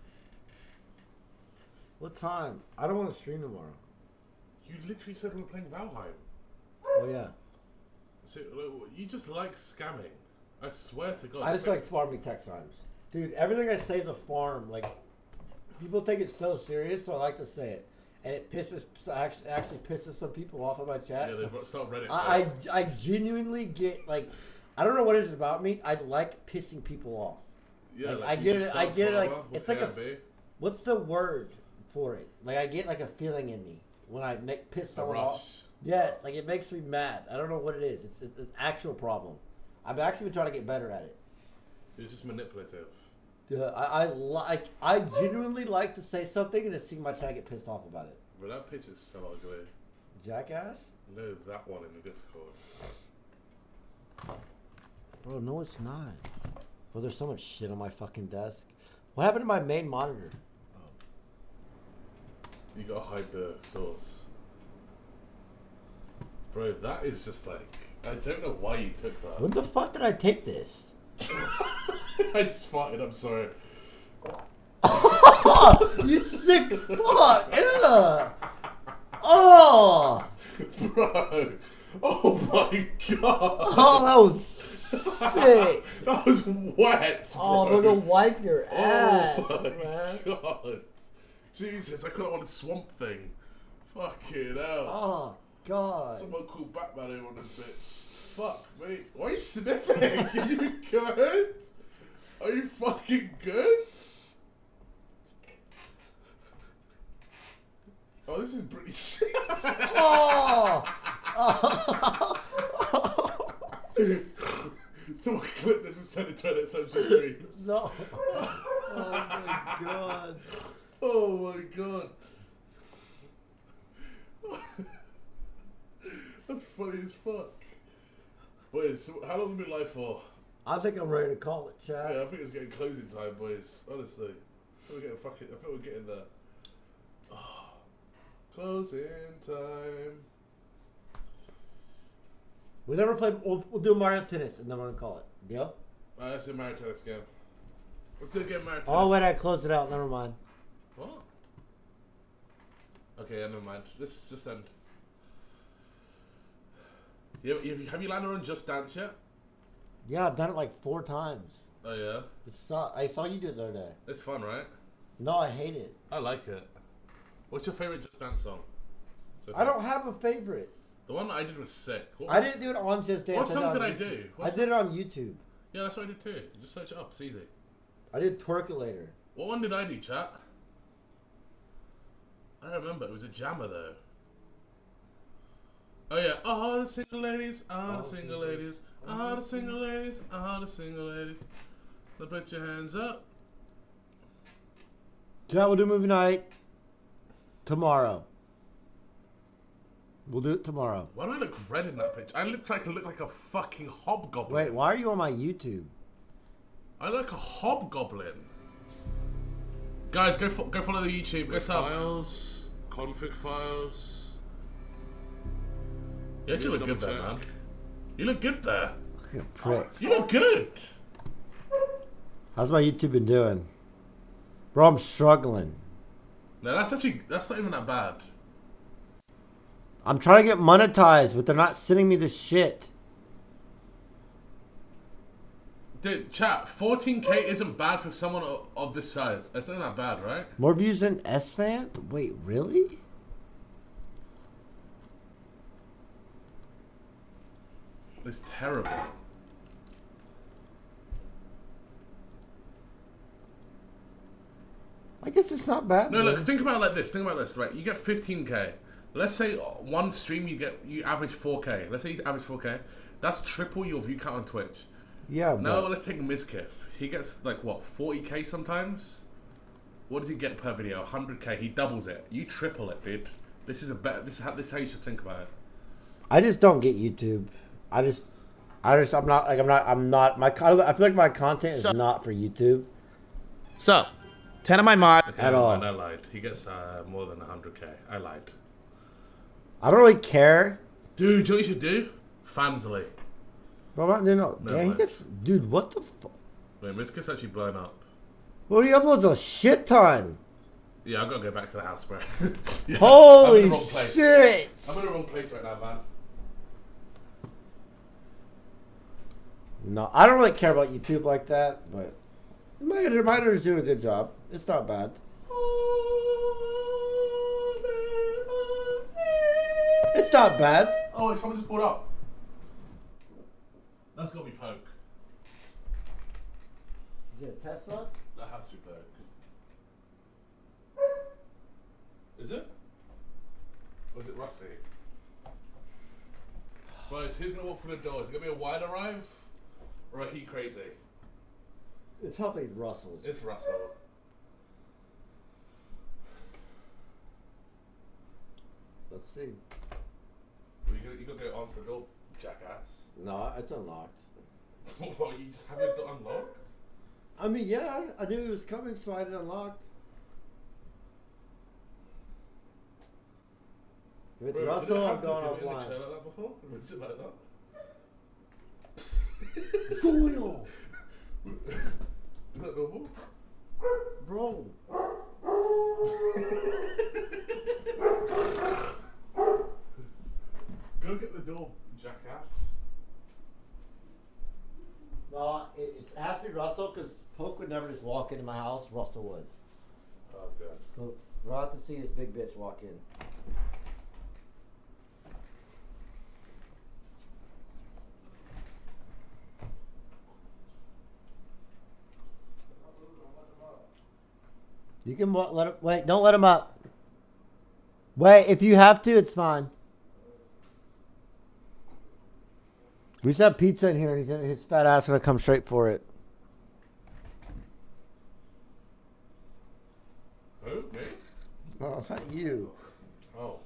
What time? I don't want to stream tomorrow. You literally said we were playing Valheim. Oh yeah. So like, you just like scamming. I swear to God. I just like farming tech times. Dude, everything I say is a farm. Like, people take it so serious, so I like to say it. And it pisses, actually, actually pisses some people off on my chat. Yeah, so they start Reddit. I, I, I genuinely get, like, I don't know what it is about me. I like pissing people off. Yeah, like, like I you get just it, I start get it, like, drama, it's like a, okay, what's the word for it? Like, I get, like, a feeling in me when I make piss A someone rush. off. Yes, like, it makes me mad. I don't know what it is. It's, it's an actual problem. I've actually been trying to get better at it. It's just manipulative. Yeah, I, I like. I genuinely like to say something and to see my chat get pissed off about it. But that pitch is so ugly. Jackass? No, that one in the Discord. Bro, no, it's not. Bro, there's so much shit on my fucking desk. What happened to my main monitor? You gotta hide the source. Bro, that is just like, I don't know why you took that. When the fuck did I take this? I just farted, I'm sorry. You sick fuck! Ew. Oh! Bro! Oh my god! Oh, that was sick! That was wet, bro! Oh, bro, go wipe your ass, Oh my man. god! Jesus, I couldn't want a swamp thing. Fucking hell. Oh, God. Someone call Batman here on this bitch. Fuck, mate. Why are you sniffing? Are you good? Are you fucking good? Oh, this is pretty shit. Oh! Someone clip this and send it to Reddit social streams. No. Oh my god. Oh my god. That's funny as fuck. Boys, so how long have we been live for? I think I'm ready to call it, Chad. Yeah, I think it's getting closing time, boys. Honestly. I think we're getting fucking, I think we're getting there. Oh, closing time. We never played. We'll, we'll do Mario Tennis and then we're gonna call it. Deal? Alright, let's do Mario Tennis game. Let's do a game of Mario Tennis. Oh wait, I closed it out. Never mind. What? Okay, yeah, never mind. Just, just end. You, you, have you landed on Just Dance yet? Yeah, I've done it like four times. Oh yeah? It saw, I saw you do it the other day. It's fun, right? No, I hate it. I like it. What's your favorite Just Dance song? So I don't have a favorite. The one that I did was sick. What I didn't do it on Just Dance. What did it song on did I YouTube. do? What I song? did it on YouTube. Yeah, that's what I did too. Just search it up. It's easy. I did Twerkulator. What one did I do, chat? I don't remember. It was a jammer though. Oh yeah. All the single ladies, all the single ladies, all the single ladies, all the single ladies. So put your hands up. Chat, we'll do movie night tomorrow. We'll do it tomorrow. Why do I look red in that picture? I look like I look like a fucking hobgoblin. Wait, why are you on my YouTube? I look like a hobgoblin. Guys, go fo go follow the YouTube. Go sub. Files, config files. You actually look good there, man. You look good there. Look at prick. You look good. How's my YouTube been doing? Bro, I'm struggling. No, that's actually, that's not even that bad. I'm trying to get monetized, but they're not sending me the shit. Dude, chat, fourteen K isn't bad for someone of, of this size. That's not that bad, right? More views than S-Fan? Wait, really? It's terrible. I guess it's not bad. No, man. look, think about it like this. Think about this, right? You get fifteen K. Let's say one stream you get, you average four K. Let's say you average four K. That's triple your view count on Twitch. Yeah, Now but... let's take Mizkif. He gets like what, forty K sometimes? What does he get per video? one hundred K. He doubles it. You triple it, dude. This is a better. This is how. This is how you should think about it. I just don't get YouTube. I just, I just, I'm not like I'm not, I'm not. My, con- I feel like my content is So- not for YouTube. So, ten of my mod. Okay, At never all. mind, I lied. He gets uh, more than one hundred K. I lied. I don't really care. Dude, do you know what you should do? Fansly. Bro, I'm not doing no. No, Yeah, he man. gets, dude. What the fuck? Wait, Mizkif's actually blown up. Well, he uploads a shit ton. Yeah, I've got to go back to the house, bro. Yeah, Holy I'm in the wrong place. shit! I'm in the wrong place right now, man. No, I don't really care about YouTube like that, but my editor, my editors do a good job. It's not bad. It's not bad. Oh, wait, someone just pulled up. That's got to be Poke. Is it a Tesla? That has to be Poke. Is it? Or is it Rusty? Boys, who's going to walk through the door? Is it going to be a wide arrive? Or a he crazy? It's probably Russell's. It's Russell. Let's see. Well, you got you got to go answer the door, jackass. No, it's unlocked. What, you just have your door unlocked? I mean, yeah, I knew he was coming, so I had it unlocked. If it's Bro, did it Russell, I'm happen going to be in the offline. chair like that before? Was it like that? Zoil! Is that normal? Bro. Go get the door, jackass. No, it, it has to be Russell because Poke would never just walk into my house. Russell would. Oh, good. So we're about to see this big bitch walk in. You can wa- let him, wait. Don't let him up. Wait, if you have to, it's fine. We just have pizza in here, and he's gonna, his fat ass gonna come straight for it. Who? Me? No, it's not you. Oh.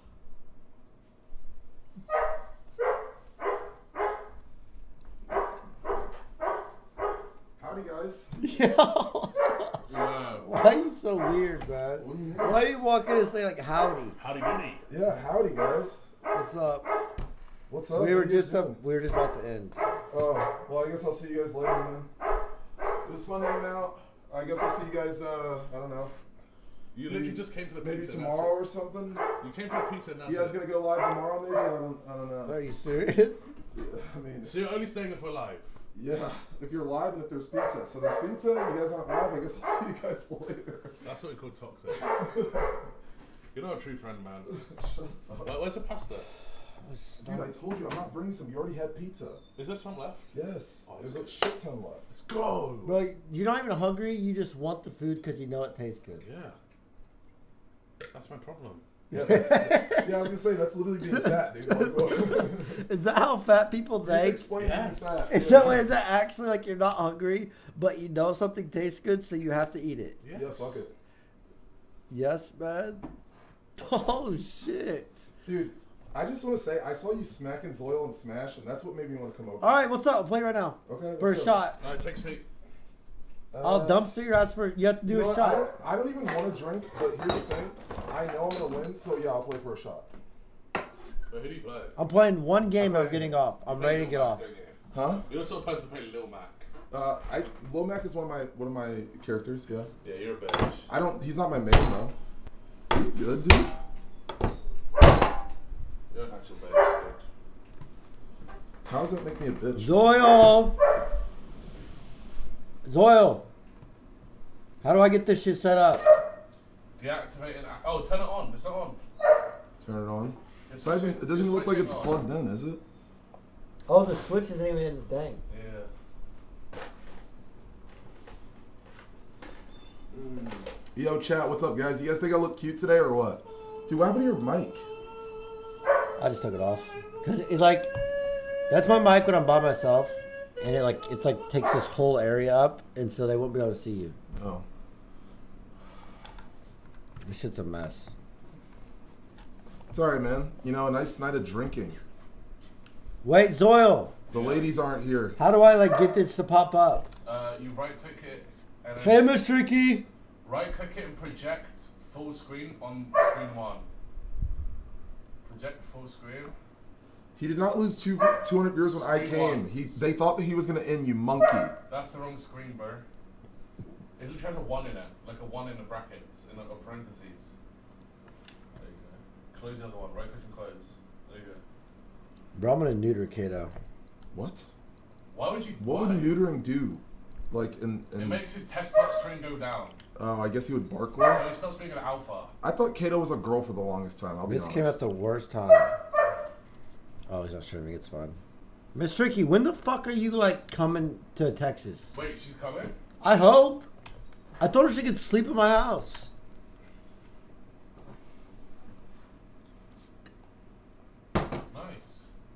Howdy, guys. Yo. Wow. Why are you so weird, man? Why do you walk in and say like howdy? Howdy doody. Yeah, howdy, guys. What's up? What's up? We were What are you just guys up, doing? we were just about to end. Oh, well, I guess I'll see you guys later, man. It was fun hanging out. I guess I'll see you guys, uh, I don't know. You maybe, literally just came for the maybe pizza. tomorrow or something. You came for the pizza now. You guys gonna go live tomorrow, maybe? I don't, I don't know. Are you serious? Yeah, I mean, So you're only staying if we're live? yeah, if you're live and if there's pizza. So there's pizza, you guys aren't live, I guess I'll see you guys later. That's what we call toxic. You're not a true friend, man. Wait, where's the pasta? Dude, I told you I'm not bringing some. You already had pizza. Is there some left? Yes, Oh, there's it's a shit ton left. Let's go. Bro, you're not even hungry. You just want the food because you know it tastes good. Yeah. That's my problem. Yeah, that's, yeah, I was gonna say that's literally being fat, dude. Like, what? Is that how fat people Just think? explain Yes. being fat. Is that, is that actually like you're not hungry, but you know something tastes good, so you have to eat it? Yes. Yeah, fuck it. Yes, man. Oh shit. Dude, I just want to say I saw you smacking Zoil and Smash, and that's what made me want to come over. All right, what's up? Play right now. Okay, let's For a go. shot. Alright, take a seat. I'll Uh, dumpster your ass for. You have to do you know a what, shot. I don't, I don't even want to drink, but here's the thing. I know I'm gonna win, so yeah, I'll play for a shot. But who do you play? I'm playing one game. I'm I'm getting off. I'm ready to get off. Huh? You're also supposed to play Lil Mac. Uh, I Lil Mac is one of my one of my characters. Yeah. Yeah, you're a bitch. I don't. He's not my main though. Are you good, dude? You're an actual bitch, dude. How does that make me a bitch? Zoil. Zoil. How do I get this shit set up? Deactivate it. Oh, turn it on. It's not on. Turn it on. It's It's not even, switching- it doesn't it's even look like it's switching on. plugged in, is it? Oh, the switch isn't even in the thing. Yeah. Yo, chat, what's up, guys? You guys think I look cute today or what? Dude, what happened to your mic? I just took it off. Cause it like, that's my mic when I'm by myself, and it like it's like takes this whole area up, and so they won't be able to see you. Oh. This shit's a mess. It's alright, man. You know, a nice night of drinking. Wait, Zoil. The ladies aren't here. How do I like get this to pop up? Uh, you right click it and then Hey, Miss Tricky. right click it and project full screen on screen one. Project full screen. He did not lose two two hundred viewers when I Screen came. one. He they thought that he was gonna end, you monkey. That's the wrong screen, bro. It literally has a one in it, like a one in the brackets, in a, a parentheses. There you go. Close the other one. Right click and close. There you go. Bro, I'm gonna neuter Kato. What? Why would you? What why? would neutering do? Like in, in It makes his testosterone go down. Oh, I guess he would bark So he less. starts being an alpha. I thought Kato was a girl for the longest time. I'll be This honest. came at the worst time. Oh, he's not streaming. It's fun. Miss Tricky, when the fuck are you like coming to Texas? Wait, she's coming? I hope. I told her she could sleep in my house. Nice.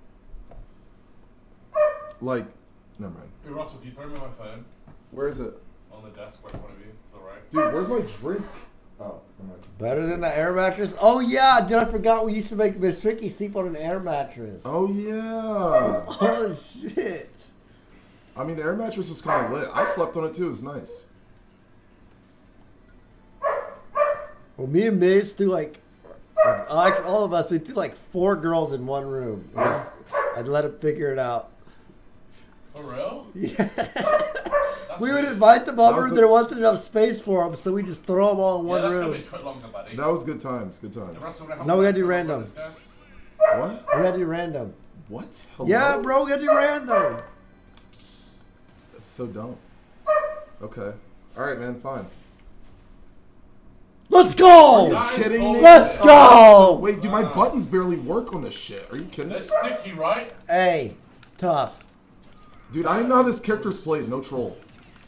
Like, never mind. Hey Russell, can you throw me my phone? Where is it? On the desk right in front of you, to the right. Dude, where's my drink? Oh, never mind. Better than the air mattress? Oh yeah, dude, I forgot we used to make Miss Tricky sleep on an air mattress. Oh yeah. Oh shit. I mean, the air mattress was kind of lit. I slept on it too. It was nice. Well, me and Miz threw like, uh, actually all of us, we threw like four girls in one room. I'd let them figure it out. For real? Yeah. That's We would weird. invite them That over, was the- there wasn't enough space for them, so we just throw them all in Yeah, one that's gonna room. be a bit longer, buddy. That was good times. Good Hey, times. Russell, how No, we much gotta do do you want random. this guy? What? We gotta do random. What? Hello? Yeah, bro, we gotta do random. That's so dumb. Okay. All right, man. Fine. Let's go! That is Kidding me? bullshit. Let's Oh, go! that's so- wait, dude, my Nah. buttons barely work on this shit. Are you kidding me? They're sticky, right? Hey, tough. Dude, I don't even know how this character's played. No troll.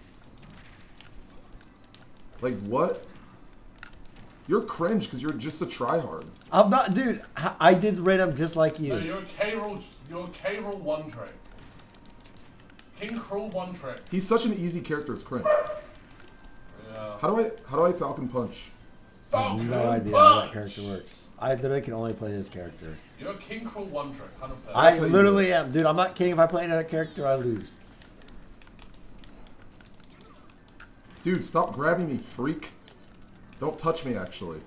Like, what? You're cringe because you're just a tryhard. I'm not, dude. I I did random just like No, you. you're a K-roll, you're a K-roll one trick. King Cruel one trick. He's such an easy character. It's cringe. Yeah. How do I how do I Falcon Punch? I have Falcon no idea how that Punch! character works. I literally can only play this character. You're a King Cruel one trick, one hundred percent. I how you literally do am, dude. I'm not kidding. If I play another character, I lose. Dude, stop grabbing me, freak. Don't touch me, actually.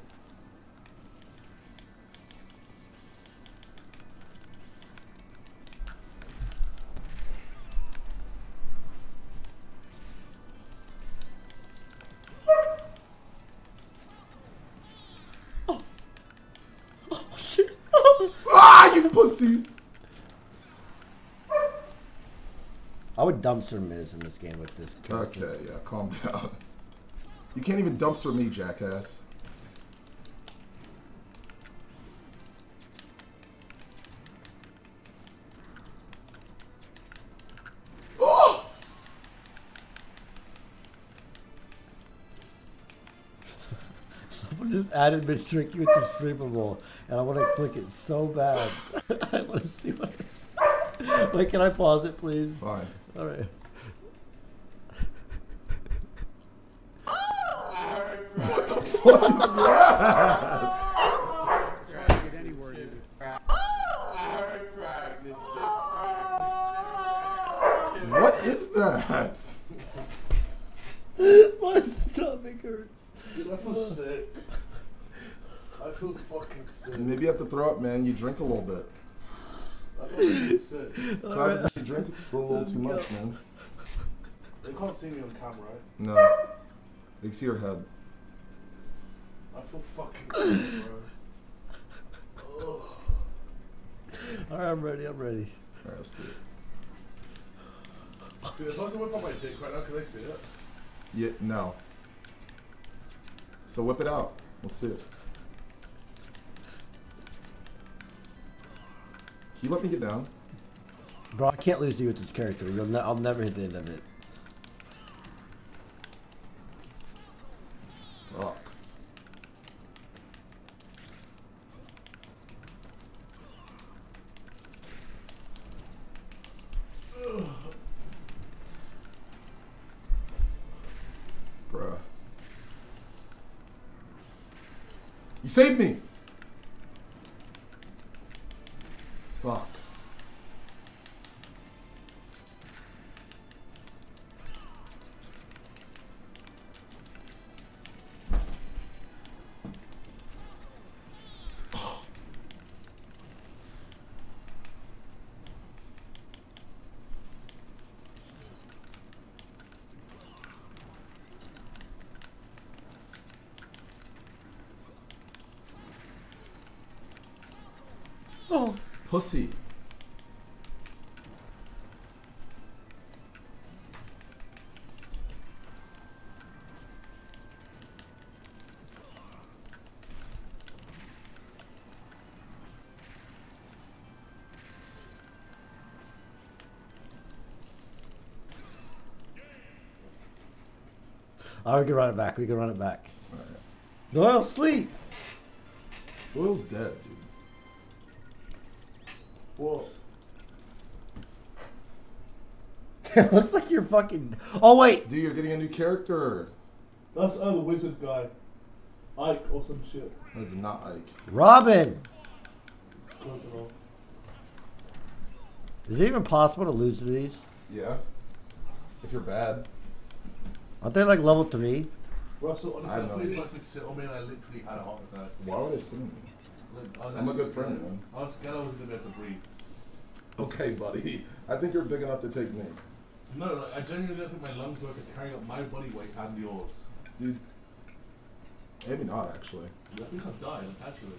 Oh shit! Ah, you pussy! I would dumpster Miz in this game with this character. Okay, yeah, calm down. You can't even dumpster me, jackass. Oh! Someone just added Miss Tricky with the streamable, and I want to click it so bad. I want to see what it's. Wait, can I pause it, please? Fine. All right. What the fuck is that? Try to get any word in it. What is that? My stomach hurts. Dude, I feel sick. I feel fucking sick. Maybe you have to throw up, man. You drink a little bit. I feel sick. That's what happens if you drink a little too much, man. They can't see me on camera, right? No. They can see your head. I feel fucking sick, bro. Oh. Alright, I'm ready, I'm ready. Alright, let's do it. Dude, as long as I whip out my dick right now, can I see it? Yeah, no. So whip it out. Let's see it. Can you let me get down? Bro, I can't lose you with this character. You'll ne I'll never hit the end of it. Fuck. Bruh. You saved me! Fuck. Oh. Pussy. Oh, we can run it back. We can run it back. Zoil, sleep. Zoil's dead, dude. Whoa. It looks like you're fucking. Oh wait, dude, you're getting a new character. That's uh, the wizard guy. Ike or some shit. That's not Ike. Robin. Close enough. Is it even possible to lose to these? Yeah. If you're bad. Aren't they like level three? Russell, I honestly, know. please let this sit on me and I literally had a heart attack. Why would I sting me? Look, I was I'm a actually good friend, scared. man. I was scared I wasn't gonna be able to breathe. Okay, buddy. I think you're big enough to take me. No, like, I genuinely don't think my lungs were able to carry up my body weight and yours. Dude. Maybe not, actually. I think I've died, actually.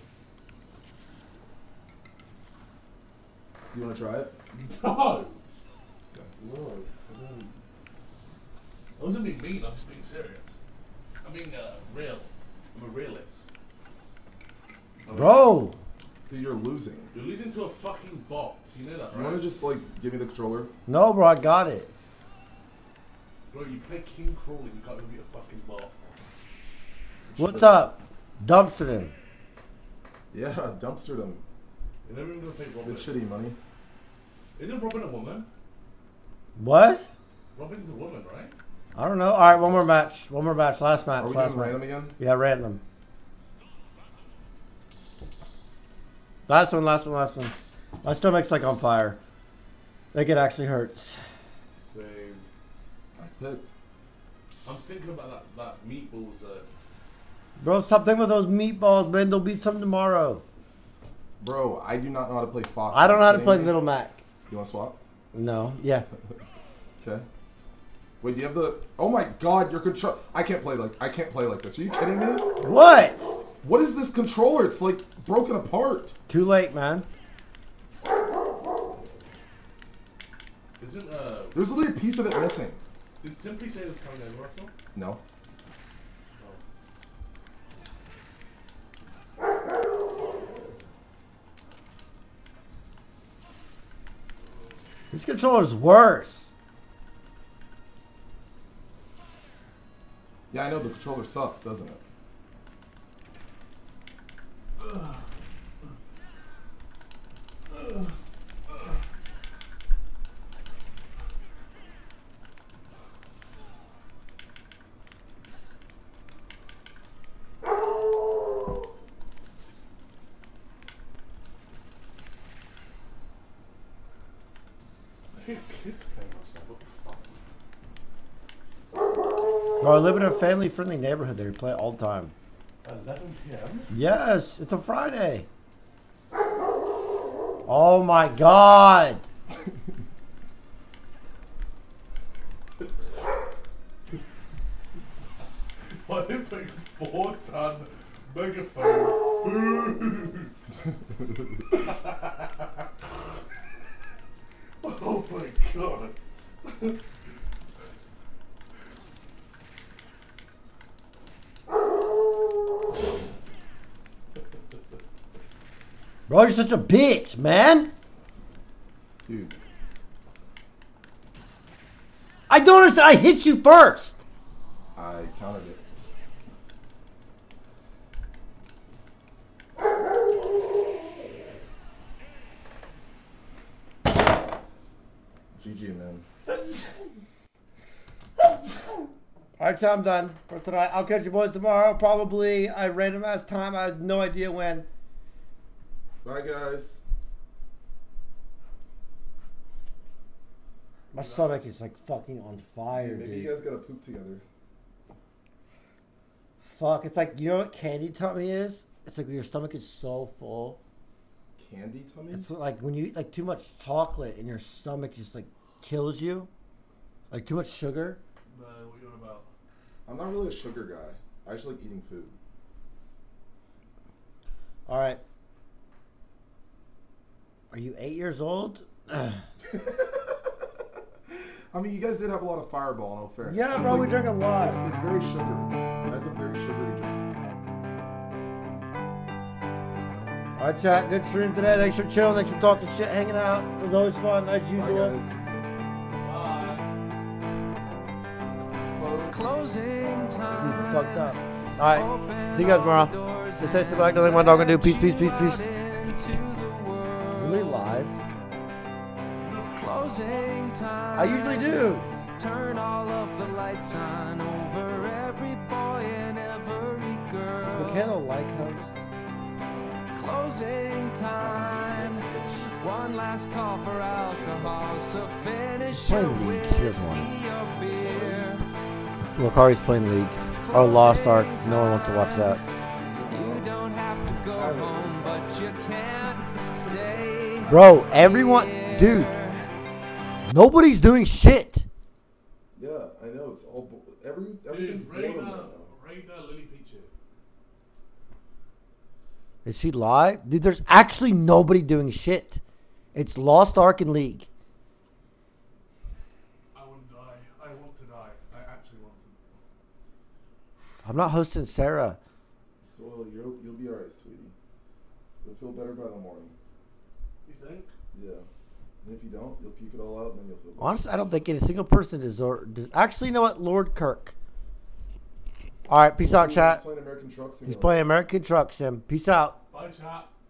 You want to try it? No! No, I don't. I wasn't being mean, I'm just being serious. I'm being uh, real. I'm a realist. Bro! Dude, you're losing. You're losing to a fucking bot. You know that, right? You want to just, like, give me the controller? No, bro, I got it. Bro, you play King Crawl and you got to be a fucking bot. What's up? Dumpster him. Yeah, dumpstered him. You're never even going to play Robin. Good shitty money. Isn't Robin a woman? What? Robin's a woman, right? I don't know. Alright, one more match. One more match. Last match. Are we last doing match. random again? Yeah, random. Last one, last one, last one. My stomach's like on fire. Like it actually hurts. Same. I picked. I'm thinking about that, that meatballs. Uh, Bro, stop thinking about those meatballs, man. They'll beat some tomorrow. Bro, I do not know how to play Fox. I don't know how to Kidding play me? Little Mac. You want to swap? No. Yeah. Okay. Wait, do you have the? Oh my God, your control. I can't play like I can't play like this. Are you kidding me? What? What is this controller? It's like broken apart. Too late, man. isn't, uh... There's literally a piece of it missing. Did Simply say it was coming over, Russell? No. This controller's worse. Yeah, I know the controller sucks, doesn't it? I hear kids playing myself. What the fuck? Bro, I live in a family-friendly neighborhood there. You play it all the time. I eleven p m? Yes, it's a Friday. Oh my God. Why did they four ton megaphone food? Oh my God. Bro, you're such a bitch, man. Dude. I don't understand. I hit you first. I countered it. G G, man. Alright, so I'm done for tonight. I'll catch you boys tomorrow. Probably a random ass time. I have no idea when. Bye, guys. My stomach is like fucking on fire, Dude, maybe dude. you guys gotta poop together. Fuck, it's like, you know what candy tummy is? It's like your stomach is so full. Candy tummy? It's like when you eat like too much chocolate and your stomach just like kills you. Like too much sugar. No, what are you on about? I'm not really a sugar guy. I just like eating food. Alright. Are you eight years old? I mean, you guys did have a lot of Fireball, no fair. Yeah, It's bro, like- we drank a lot. It's, it's very sugary. That's a very sugary drink. Alright, chat. Good stream today. Thanks for chilling. Thanks for talking shit, hanging out. It was always fun, as usual. Closing time. Dude, fucked up. Alright. See you guys tomorrow. Stay safe, stay back. Nothing my dog can do. Peace, peace, peace, peace. Really live? Closing time. I usually do. Turn all of the lights on over every boy and every girl. McKenna like host. Closing time. One last call for alcohol. So finish your Playing League. Here's whiskey one. or beer. Wakari's playing League. Oh, Lost Ark. No one wants to watch that. You don't have to go home, but you can't stay. Bro, everyone. Dude. Nobody's doing shit. Yeah, I know. It's all. bo- Every, everything's Dude, boredom Raina, right now. Raina Lily Peachy. Is she live? Dude, there's actually nobody doing shit. It's Lost Ark and League. I want to die. I want to die. I actually want to. I'm not hosting Sarah. Zoil, you'll, you'll be alright, sweetie. You'll feel better by the morning. You think? Yeah. And if you don't, you'll puke it all out and then you'll feel better. Honestly, I don't think any single person deserves. Des- Actually, you know what? Lord Kirk. All right, peace out, He's chat. playing American Truck He's Simulator. playing American Truck Sim. Peace out. Bye, chat.